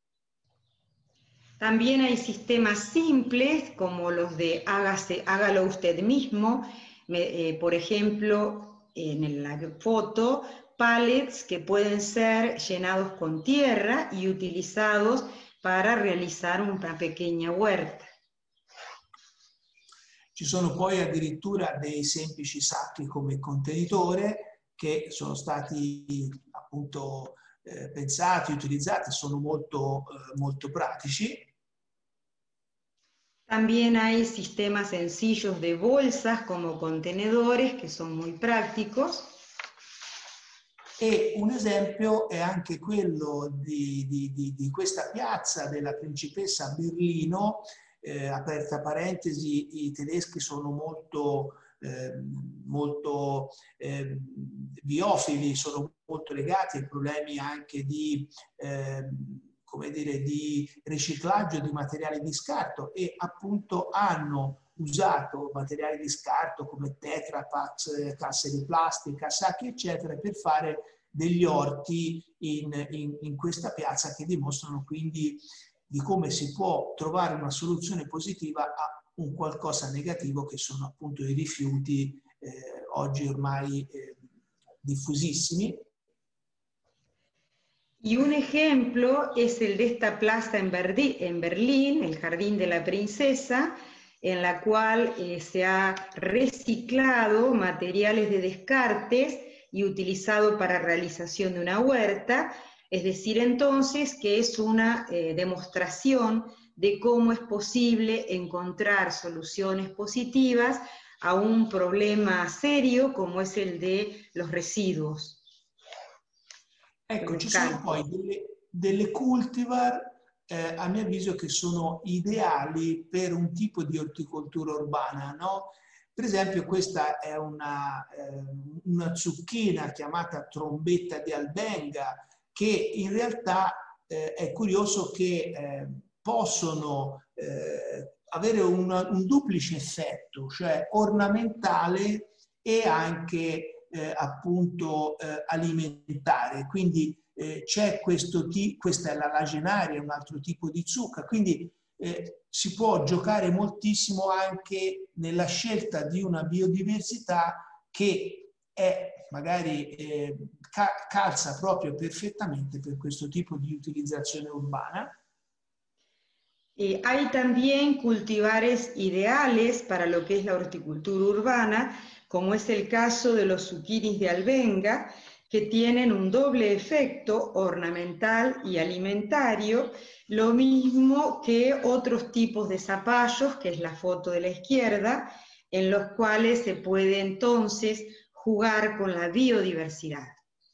También hay sistemas simples como los de hágase, hágalo usted mismo, eh, por ejemplo, en la foto, pallets que pueden ser llenados con tierra y utilizados para realizar una pequeña huerta. Ci sono poi addirittura dei semplici sacchi come contenitore che sono stati appunto eh, pensati, utilizzati, sono molto, eh, molto pratici. También hay sistemas sencillos de bolsas como contenedores que son muy prácticos. E un esempio è anche quello di, di, di, di questa piazza della Principessa a Berlino, eh, aperta parentesi, i tedeschi sono molto, eh, molto eh, biofili, sono molto legati ai problemi anche di, eh, come dire, di riciclaggio di materiali di scarto e appunto hanno usato materiali di scarto come Tetra Pak, casse di plastica, sacchi eccetera per fare degli orti in, in, in questa piazza che dimostrano quindi di come si può trovare una soluzione positiva a un qualcosa negativo che sono appunto i rifiuti eh, oggi ormai eh, diffusissimi. Y un ejemplo es el de esta plaza en, Berdi, en Berlín, el Jardín de la Princesa, en la cual eh, se ha reciclado materiales de descartes y utilizado para realización de una huerta, es decir, entonces que es una eh, demostración de cómo es posible encontrar soluciones positivas a un problema serio como es el de los residuos. Ecco, ci sono poi delle, delle cultivar eh, a mio avviso, che sono ideali per un tipo di orticoltura urbana, no? Per esempio, questa è una, eh, una zucchina chiamata trombetta di Albenga, che in realtà eh, è curioso che eh, possono eh, avere una, un duplice effetto, cioè ornamentale e anche eh, appunto eh, alimentare. Quindi eh, c'è questo tipo, questa è la lagenaria, un altro tipo di zucca, quindi eh, si può giocare moltissimo anche nella scelta di una biodiversità che è magari eh, ca calza proprio perfettamente per questo tipo di utilizzazione urbana. Eh, hay también cultivares ideales para lo que es la horticultura urbana, como es el caso de los zucchinis de albenga, que tienen un doble efecto ornamental y alimentario, lo mismo que otros tipos de zapallos, que es la foto de la izquierda, en los cuales se puede entonces jugar con la biodiversidad.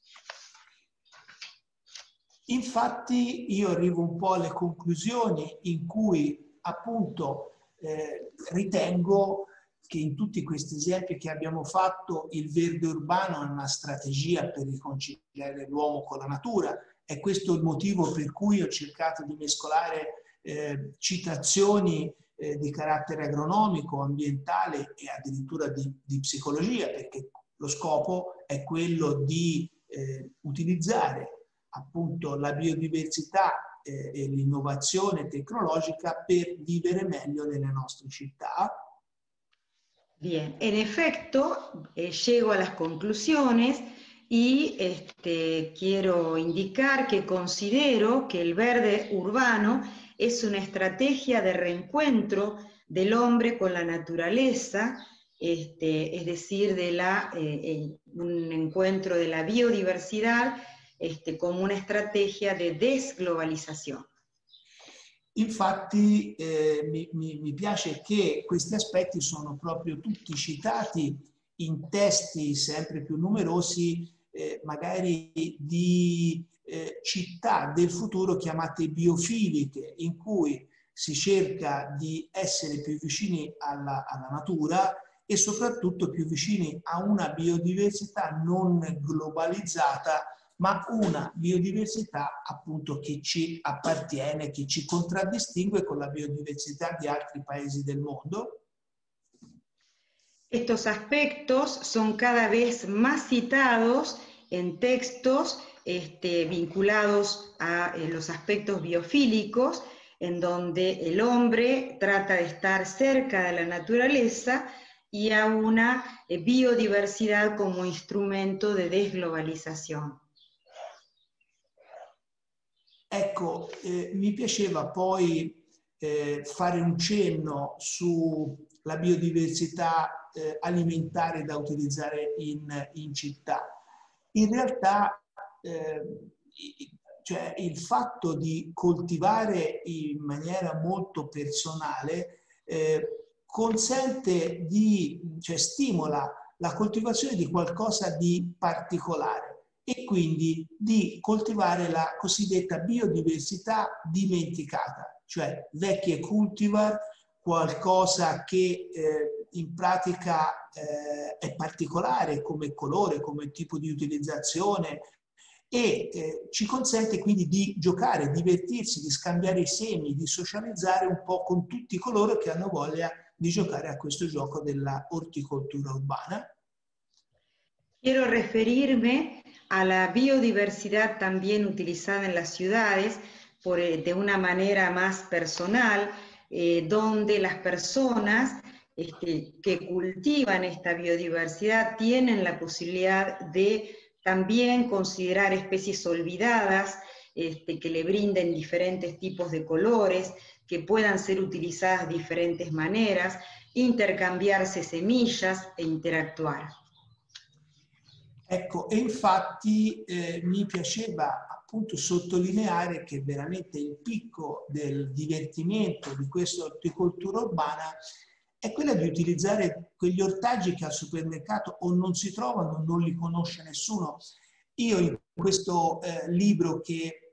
Infatti io arrivo un po' alle conclusioni in cui appunto eh, ritengo che in tutti questi esempi che abbiamo fatto il verde urbano è una strategia per riconciliare l'uomo con la natura. È questo il motivo per cui ho cercato di mescolare eh, citazioni eh, di carattere agronomico, ambientale e addirittura di, di psicologia, perché lo scopo è quello di eh, utilizzare appunto la biodiversità eh, e l'innovazione tecnologica per vivere meglio nelle nostre città. Bien, en efecto, eh, llego a las conclusiones y este, quiero indicar que considero que el verde urbano es una estrategia de reencuentro del hombre con la naturaleza, este, es decir, de la, eh, eh, un encuentro de la biodiversidad este, como una estrategia de desglobalización. Infatti eh, mi, mi, mi piace che questi aspetti sono proprio tutti citati in testi sempre più numerosi, eh, magari di eh, città del futuro chiamate biofiliche, in cui si cerca di essere più vicini alla, alla natura e soprattutto più vicini a una biodiversità non globalizzata, ma una biodiversità appunto che ci appartiene, che ci contraddistingue con la biodiversità di altri paesi del mondo. Estos aspectos son cada vez más citados en textos este, vinculados a eh, los aspectos biofílicos, en donde el hombre trata de estar cerca de la naturaleza y a una eh, biodiversidad como instrumento de desglobalización. Ecco, eh, mi piaceva poi eh, fare un cenno sulla biodiversità eh, alimentare da utilizzare in, in città. In realtà eh, cioè, il fatto di coltivare in maniera molto personale eh, consente di, cioè stimola la coltivazione di qualcosa di particolare e quindi di coltivare la cosiddetta biodiversità dimenticata, cioè vecchie cultivar, qualcosa che eh, in pratica eh, è particolare come colore, come tipo di utilizzazione e eh, ci consente quindi di giocare, divertirsi, di scambiare i semi, di socializzare un po' con tutti coloro che hanno voglia di giocare a questo gioco della horticoltura urbana. Quiero referirme a la biodiversidad también utilizada en las ciudades por, de una manera más personal, eh, donde las personas este, que cultivan esta biodiversidad tienen la posibilidad de también considerar especies olvidadas, este, que le brinden diferentes tipos de colores, que puedan ser utilizadas de diferentes maneras, intercambiarse semillas e interactuar. Ecco, e infatti eh, mi piaceva appunto sottolineare che veramente il picco del divertimento di questa orticoltura urbana è quella di utilizzare quegli ortaggi che al supermercato o non si trovano o non li conosce nessuno. Io in questo eh, libro che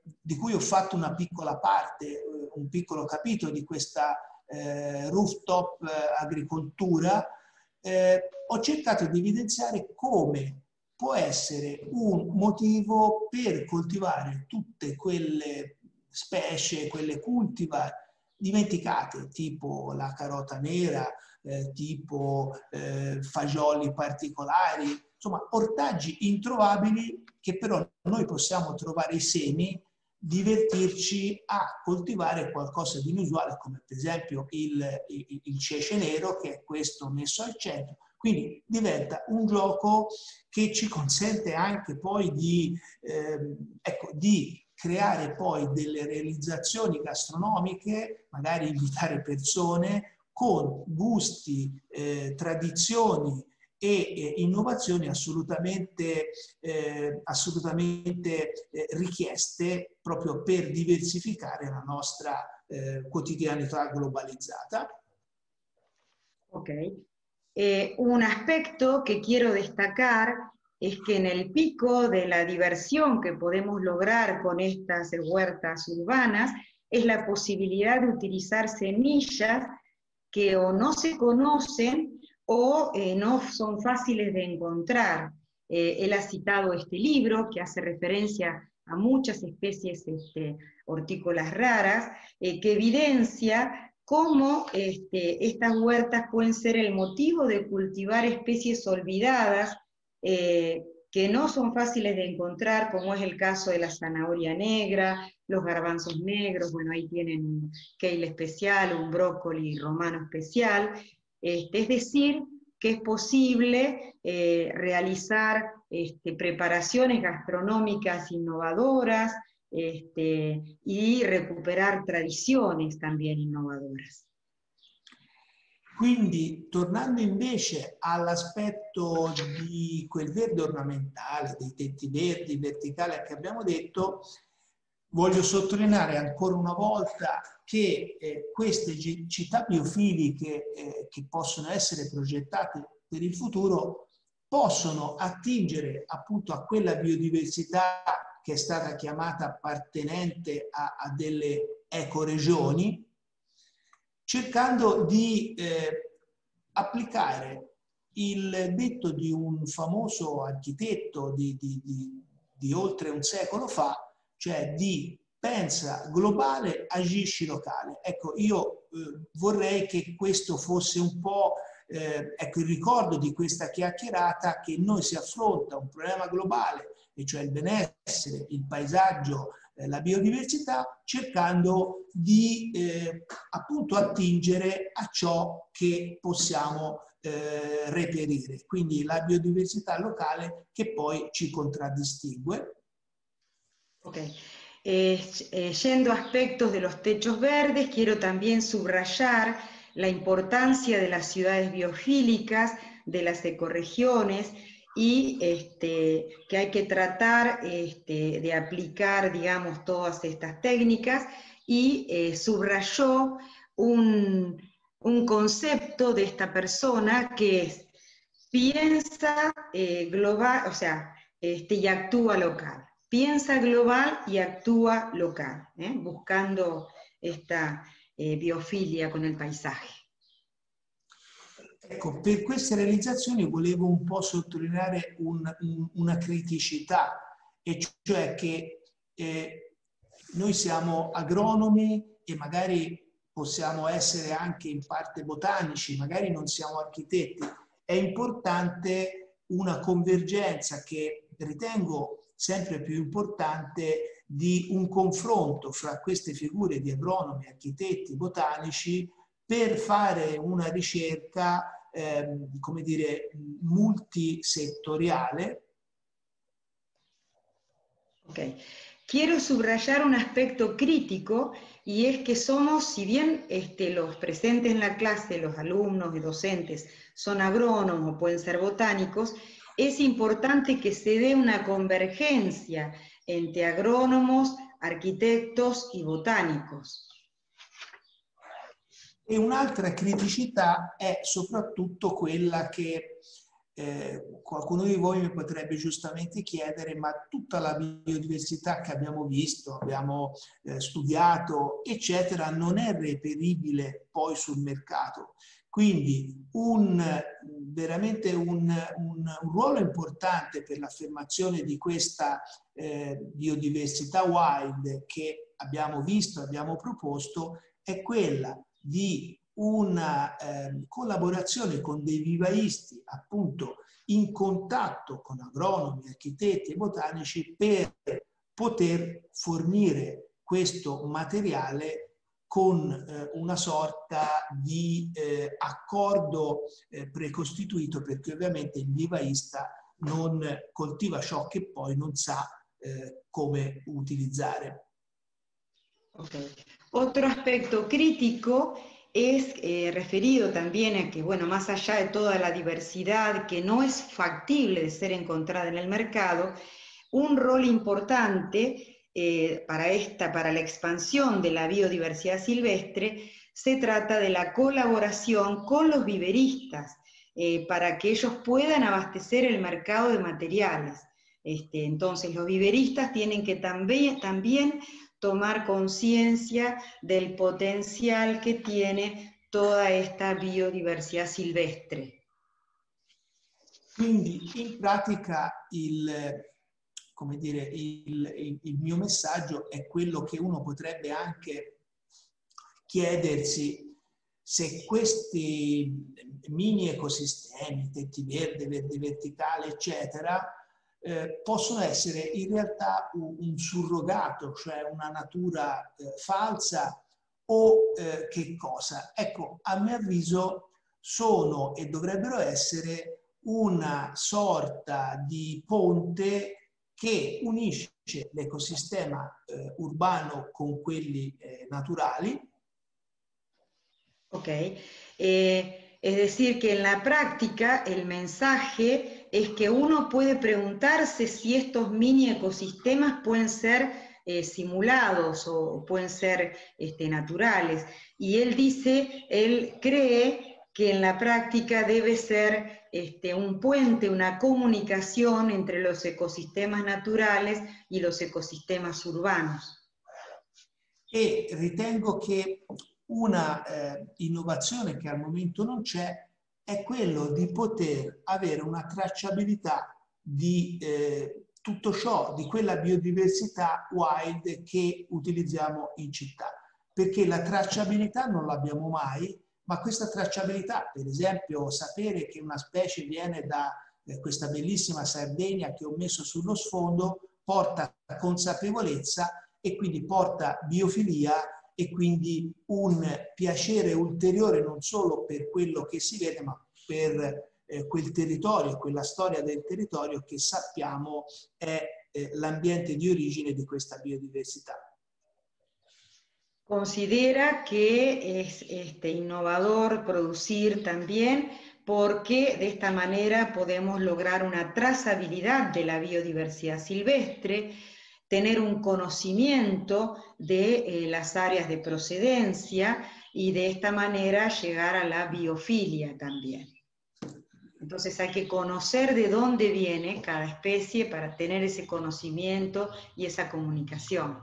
di cui ho fatto una piccola parte, un piccolo capitolo di questa eh, rooftop agricoltura, eh, ho cercato di evidenziare come può essere un motivo per coltivare tutte quelle specie, quelle cultivar dimenticate, tipo la carota nera, eh, tipo eh, fagioli particolari, insomma ortaggi introvabili che però noi possiamo trovare i semi, divertirci a coltivare qualcosa di inusuale, come per esempio il, il, il cece nero, che è questo messo al centro. Quindi diventa un gioco che ci consente anche poi di, eh, ecco, di creare poi delle realizzazioni gastronomiche, magari invitare persone con gusti, eh, tradizioni e eh, innovazioni assolutamente, eh, assolutamente eh, richieste proprio per diversificare la nostra eh, quotidianità globalizzata. Ok. Eh, un aspecto que quiero destacar es que en el pico de la diversión que podemos lograr con estas huertas urbanas es la posibilidad de utilizar semillas que o no se conocen o eh, no son fáciles de encontrar. Eh, él ha citado este libro que hace referencia a muchas especies este, hortícolas raras, eh, que evidencia cómo este, estas huertas pueden ser el motivo de cultivar especies olvidadas, eh, que no son fáciles de encontrar, como es el caso de la zanahoria negra, los garbanzos negros, bueno, ahí tienen un kale especial, un brócoli romano especial, este, es decir, que es posible eh, realizar este, preparaciones gastronómicas innovadoras, Este, y recuperar tradiciones también innovadoras. Quindi, tornando invece all'aspetto di quel verde ornamentale, dei tetti verdi, verticali che abbiamo detto, voglio sottolineare ancora una volta che eh, queste città biofiliche eh, che possono essere progettate per il futuro possono attingere appunto a quella biodiversità che è stata chiamata appartenente a, a delle ecoregioni, cercando di eh, applicare il detto di un famoso architetto di, di, di, di oltre un secolo fa, cioè di pensa globale, agisci locale. Ecco, io eh, vorrei che questo fosse un po' eh, ecco, il ricordo di questa chiacchierata, che noi si affronta un problema globale, e cioè il benessere, il paesaggio, eh, la biodiversità, cercando di eh, appunto attingere a ciò che possiamo eh, reperire. Quindi la biodiversità locale che poi ci contraddistingue. Ok. Eh, eh, yendo a aspectos de los techos verdes, quiero también subrayar la importancia de las ciudades biofílicas, de las ecorregiones, y este, que hay que tratar este, de aplicar, digamos, todas estas técnicas, y eh, subrayó un, un concepto de esta persona que es piensa eh, global, o sea, este, y actúa local. Piensa global y actúa local, ¿eh? buscando esta eh, biofilia con el paisaje. Ecco, per queste realizzazioni volevo un po' sottolineare un, un, una criticità, e cioè che eh, noi siamo agronomi e magari possiamo essere anche in parte botanici, magari non siamo architetti. È importante una convergenza che ritengo sempre più importante di un confronto fra queste figure di agronomi, architetti, botanici, per fare una ricerca Eh, come dire, multisettoriale. Ok. Quiero subrayar un aspecto crítico, y es que somos, si bien este, los presentes en la clase, los alumnos y docentes, son agrónomos o pueden ser botánicos, es importante que se dé una convergencia entre agrónomos, arquitectos y botánicos. E un'altra criticità è soprattutto quella che Eh, qualcuno di voi mi potrebbe giustamente chiedere, ma tutta la biodiversità che abbiamo visto, abbiamo eh, studiato, eccetera, non è reperibile poi sul mercato. Quindi un, veramente un, un, un ruolo importante per l'affermazione di questa eh, biodiversità wild che abbiamo visto, abbiamo proposto, è quella di una eh, collaborazione con dei vivaisti appunto in contatto con agronomi, architetti e botanici per poter fornire questo materiale con eh, una sorta di eh, accordo eh, precostituito, perché ovviamente il vivaista non coltiva ciò che poi non sa eh, come utilizzare. Okay. Otro aspecto crítico es eh, referido también a que, bueno, más allá de toda la diversidad que no es factible de ser encontrada en el mercado, un rol importante eh, para, esta, para la expansión de la biodiversidad silvestre se trata de la colaboración con los viveristas eh, para que ellos puedan abastecer el mercado de materiales. Este, entonces, los viveristas tienen que también, también tomar conciencia del potencial que tiene toda esta biodiversità silvestre. Quindi in pratica il, come dire, il, il, il mio messaggio è quello che uno potrebbe anche chiedersi se questi mini ecosistemi, tetti verde, verde verticale, eccetera, Eh, possono essere in realtà un, un surrogato, cioè una natura eh, falsa o eh, che cosa? Ecco, a mio avviso sono e dovrebbero essere una sorta di ponte che unisce l'ecosistema eh, urbano con quelli eh, naturali. Ok, eh, es decir que en la práctica el mensaje es que uno puede preguntarse si estos mini ecosistemas pueden ser eh, simulados o pueden ser este, naturales. Y él dice, él cree que en la práctica debe ser este, un puente, una comunicación entre los ecosistemas naturales y los ecosistemas urbanos. E ritengo che una eh, innovazione che al momento non c'è è quello di poter avere una tracciabilità di eh, tutto ciò, di quella biodiversità wild che utilizziamo in città, perché la tracciabilità non l'abbiamo mai, ma questa tracciabilità, per esempio sapere che una specie viene da eh, questa bellissima Sardegna che ho messo sullo sfondo, porta consapevolezza e quindi porta biofilia e quindi un piacere ulteriore non solo per quello che si vede, ma per eh, quel territorio, quella storia del territorio che sappiamo è eh, l'ambiente di origine di questa biodiversità. Considera que es este, innovador producir también porque de esta manera podemos lograr una trazabilidad de la biodiversidad silvestre, tener un conocimiento de eh, las áreas de procedencia y de esta manera llegar a la biofilia también. Entonces hay que conocer de dónde viene cada especie para tener ese conocimiento y esa comunicación.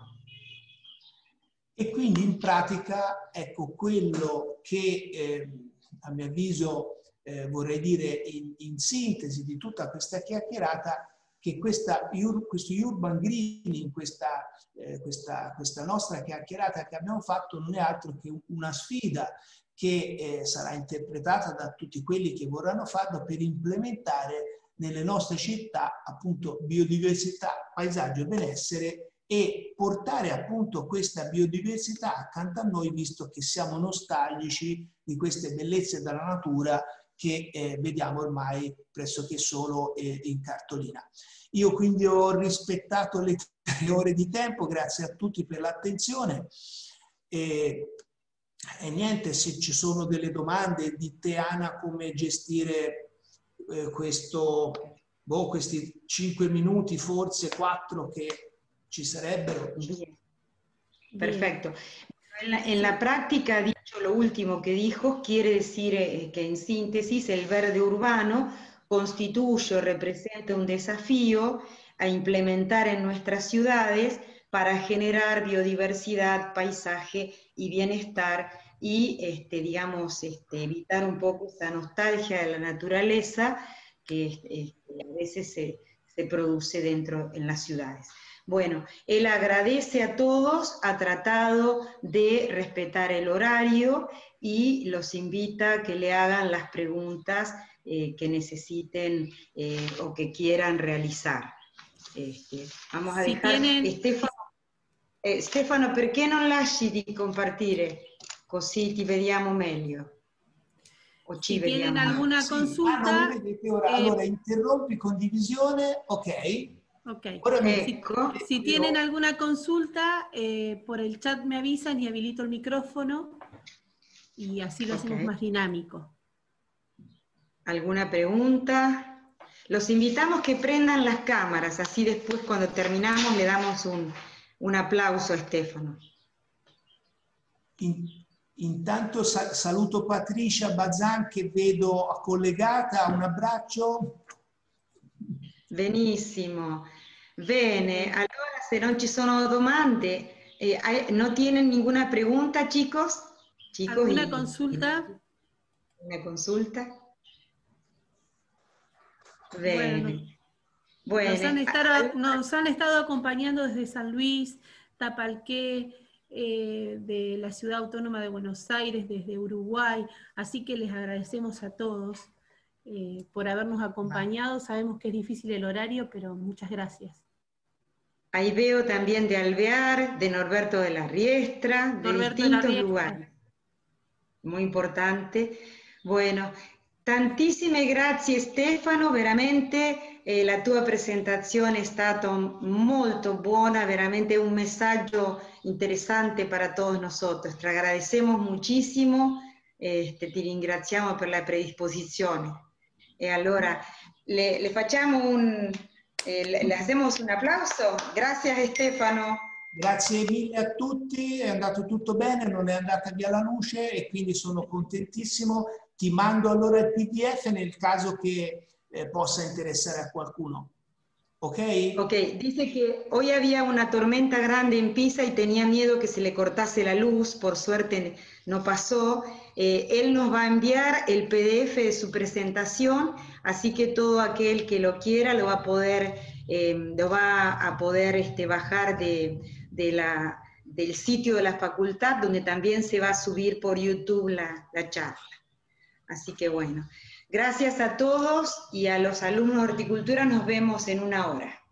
E quindi in pratica, ecco, quello che eh, a mio avviso eh, vorrei dire in, in sintesi di tutta questa chiacchierata, che questa, questo urban greening, questa, eh, questa, questa nostra chiacchierata che abbiamo fatto non è altro che una sfida che eh, sarà interpretata da tutti quelli che vorranno farlo per implementare nelle nostre città appunto biodiversità, paesaggio e benessere e portare appunto questa biodiversità accanto a noi, visto che siamo nostalgici di queste bellezze della natura che eh, vediamo ormai pressoché solo eh, in cartolina. Io quindi ho rispettato le tre ore di tempo, grazie a tutti per l'attenzione e, e niente, se ci sono delle domande di te Ana come gestire eh, questo, boh, questi cinque minuti, forse quattro che ci sarebbero. Bien. Perfecto. En la, en la práctica, dicho lo último que dijo, quiere decir eh, que en síntesis el verde urbano constituye o representa un desafío a implementar en nuestras ciudades para generar biodiversidad, paisaje y bienestar y, este, digamos, este, evitar un poco esa nostalgia de la naturaleza que este, a veces se, se produce dentro en las ciudades. Bueno, él agradece a todos, ha tratado de respetar el horario y los invita a que le hagan las preguntas eh, que necesiten eh, o que quieran realizar. Este, vamos a si dejar... tienen... Stefano, eh, Stefano, perché non lasci di compartire? Così ti vediamo meglio. O ci si tienen vediamo alguna Sì, consulta... ah, no, mi vedete ora. eh, Allora, interrompi condivisione, ok. ok. Ora mi Ecco. vedete, Si io- tienen alguna consulta, eh, por el chat me avisan y habilito el micrófono y así lo hacemos Ok. más dinámico. ¿Alguna pregunta? Los invitamos que prendan las cámaras, así después cuando terminamos le damos un, un aplauso a Stefano. in- intanto sa- saluto Patricia Bazan che vedo collegata, un abbraccio. Benissimo. Bene, allora se non ci sono domande, eh, hay- ¿no tienen ninguna pregunta, chicos? Chicos, ¿Alguna y- consulta? ¿Una consulta? Bueno, Bene. Nos han, Bueno, estado, nos han estado acompañando desde San Luis, Tapalqué, eh, de la Ciudad Autónoma de Buenos Aires, desde Uruguay, así que les agradecemos a todos eh, por habernos acompañado. Sabemos que es difícil el horario, pero muchas gracias. ahí veo también de Alvear, de Norberto de la Riestra, de Norberto de la distintos Riestra. lugares. Muy importante. Bueno, tantissime grazie Stefano, veramente eh, la tua presentazione è stata molto buona, veramente un messaggio interesante para todos nosotros. Te agradecemos muchísimo, este, ti ringraziamo per la predisposizione. E allora le, le facciamo un, eh, le, le hacemos un applauso. Grazie Stefano. Grazie mille a tutti, è andato tutto bene, non è andata via la luce e quindi sono contentissimo. Ti mando allora il P D F nel caso che eh, possa interessare a qualcuno. ¿Ok? Ok, dice que hoy había una tormenta grande en Pisa y tenía miedo que se le cortase la luz, por suerte no pasó. Eh, él nos va a enviar el P D F de su presentación, así que todo aquel que lo quiera lo va a poder, eh, lo va a poder este, bajar de, de la, del sitio de la facultad, donde también se va a subir por YouTube la, la charla. Así que bueno, gracias a todos y a los alumnos de horticultura nos vemos en una hora.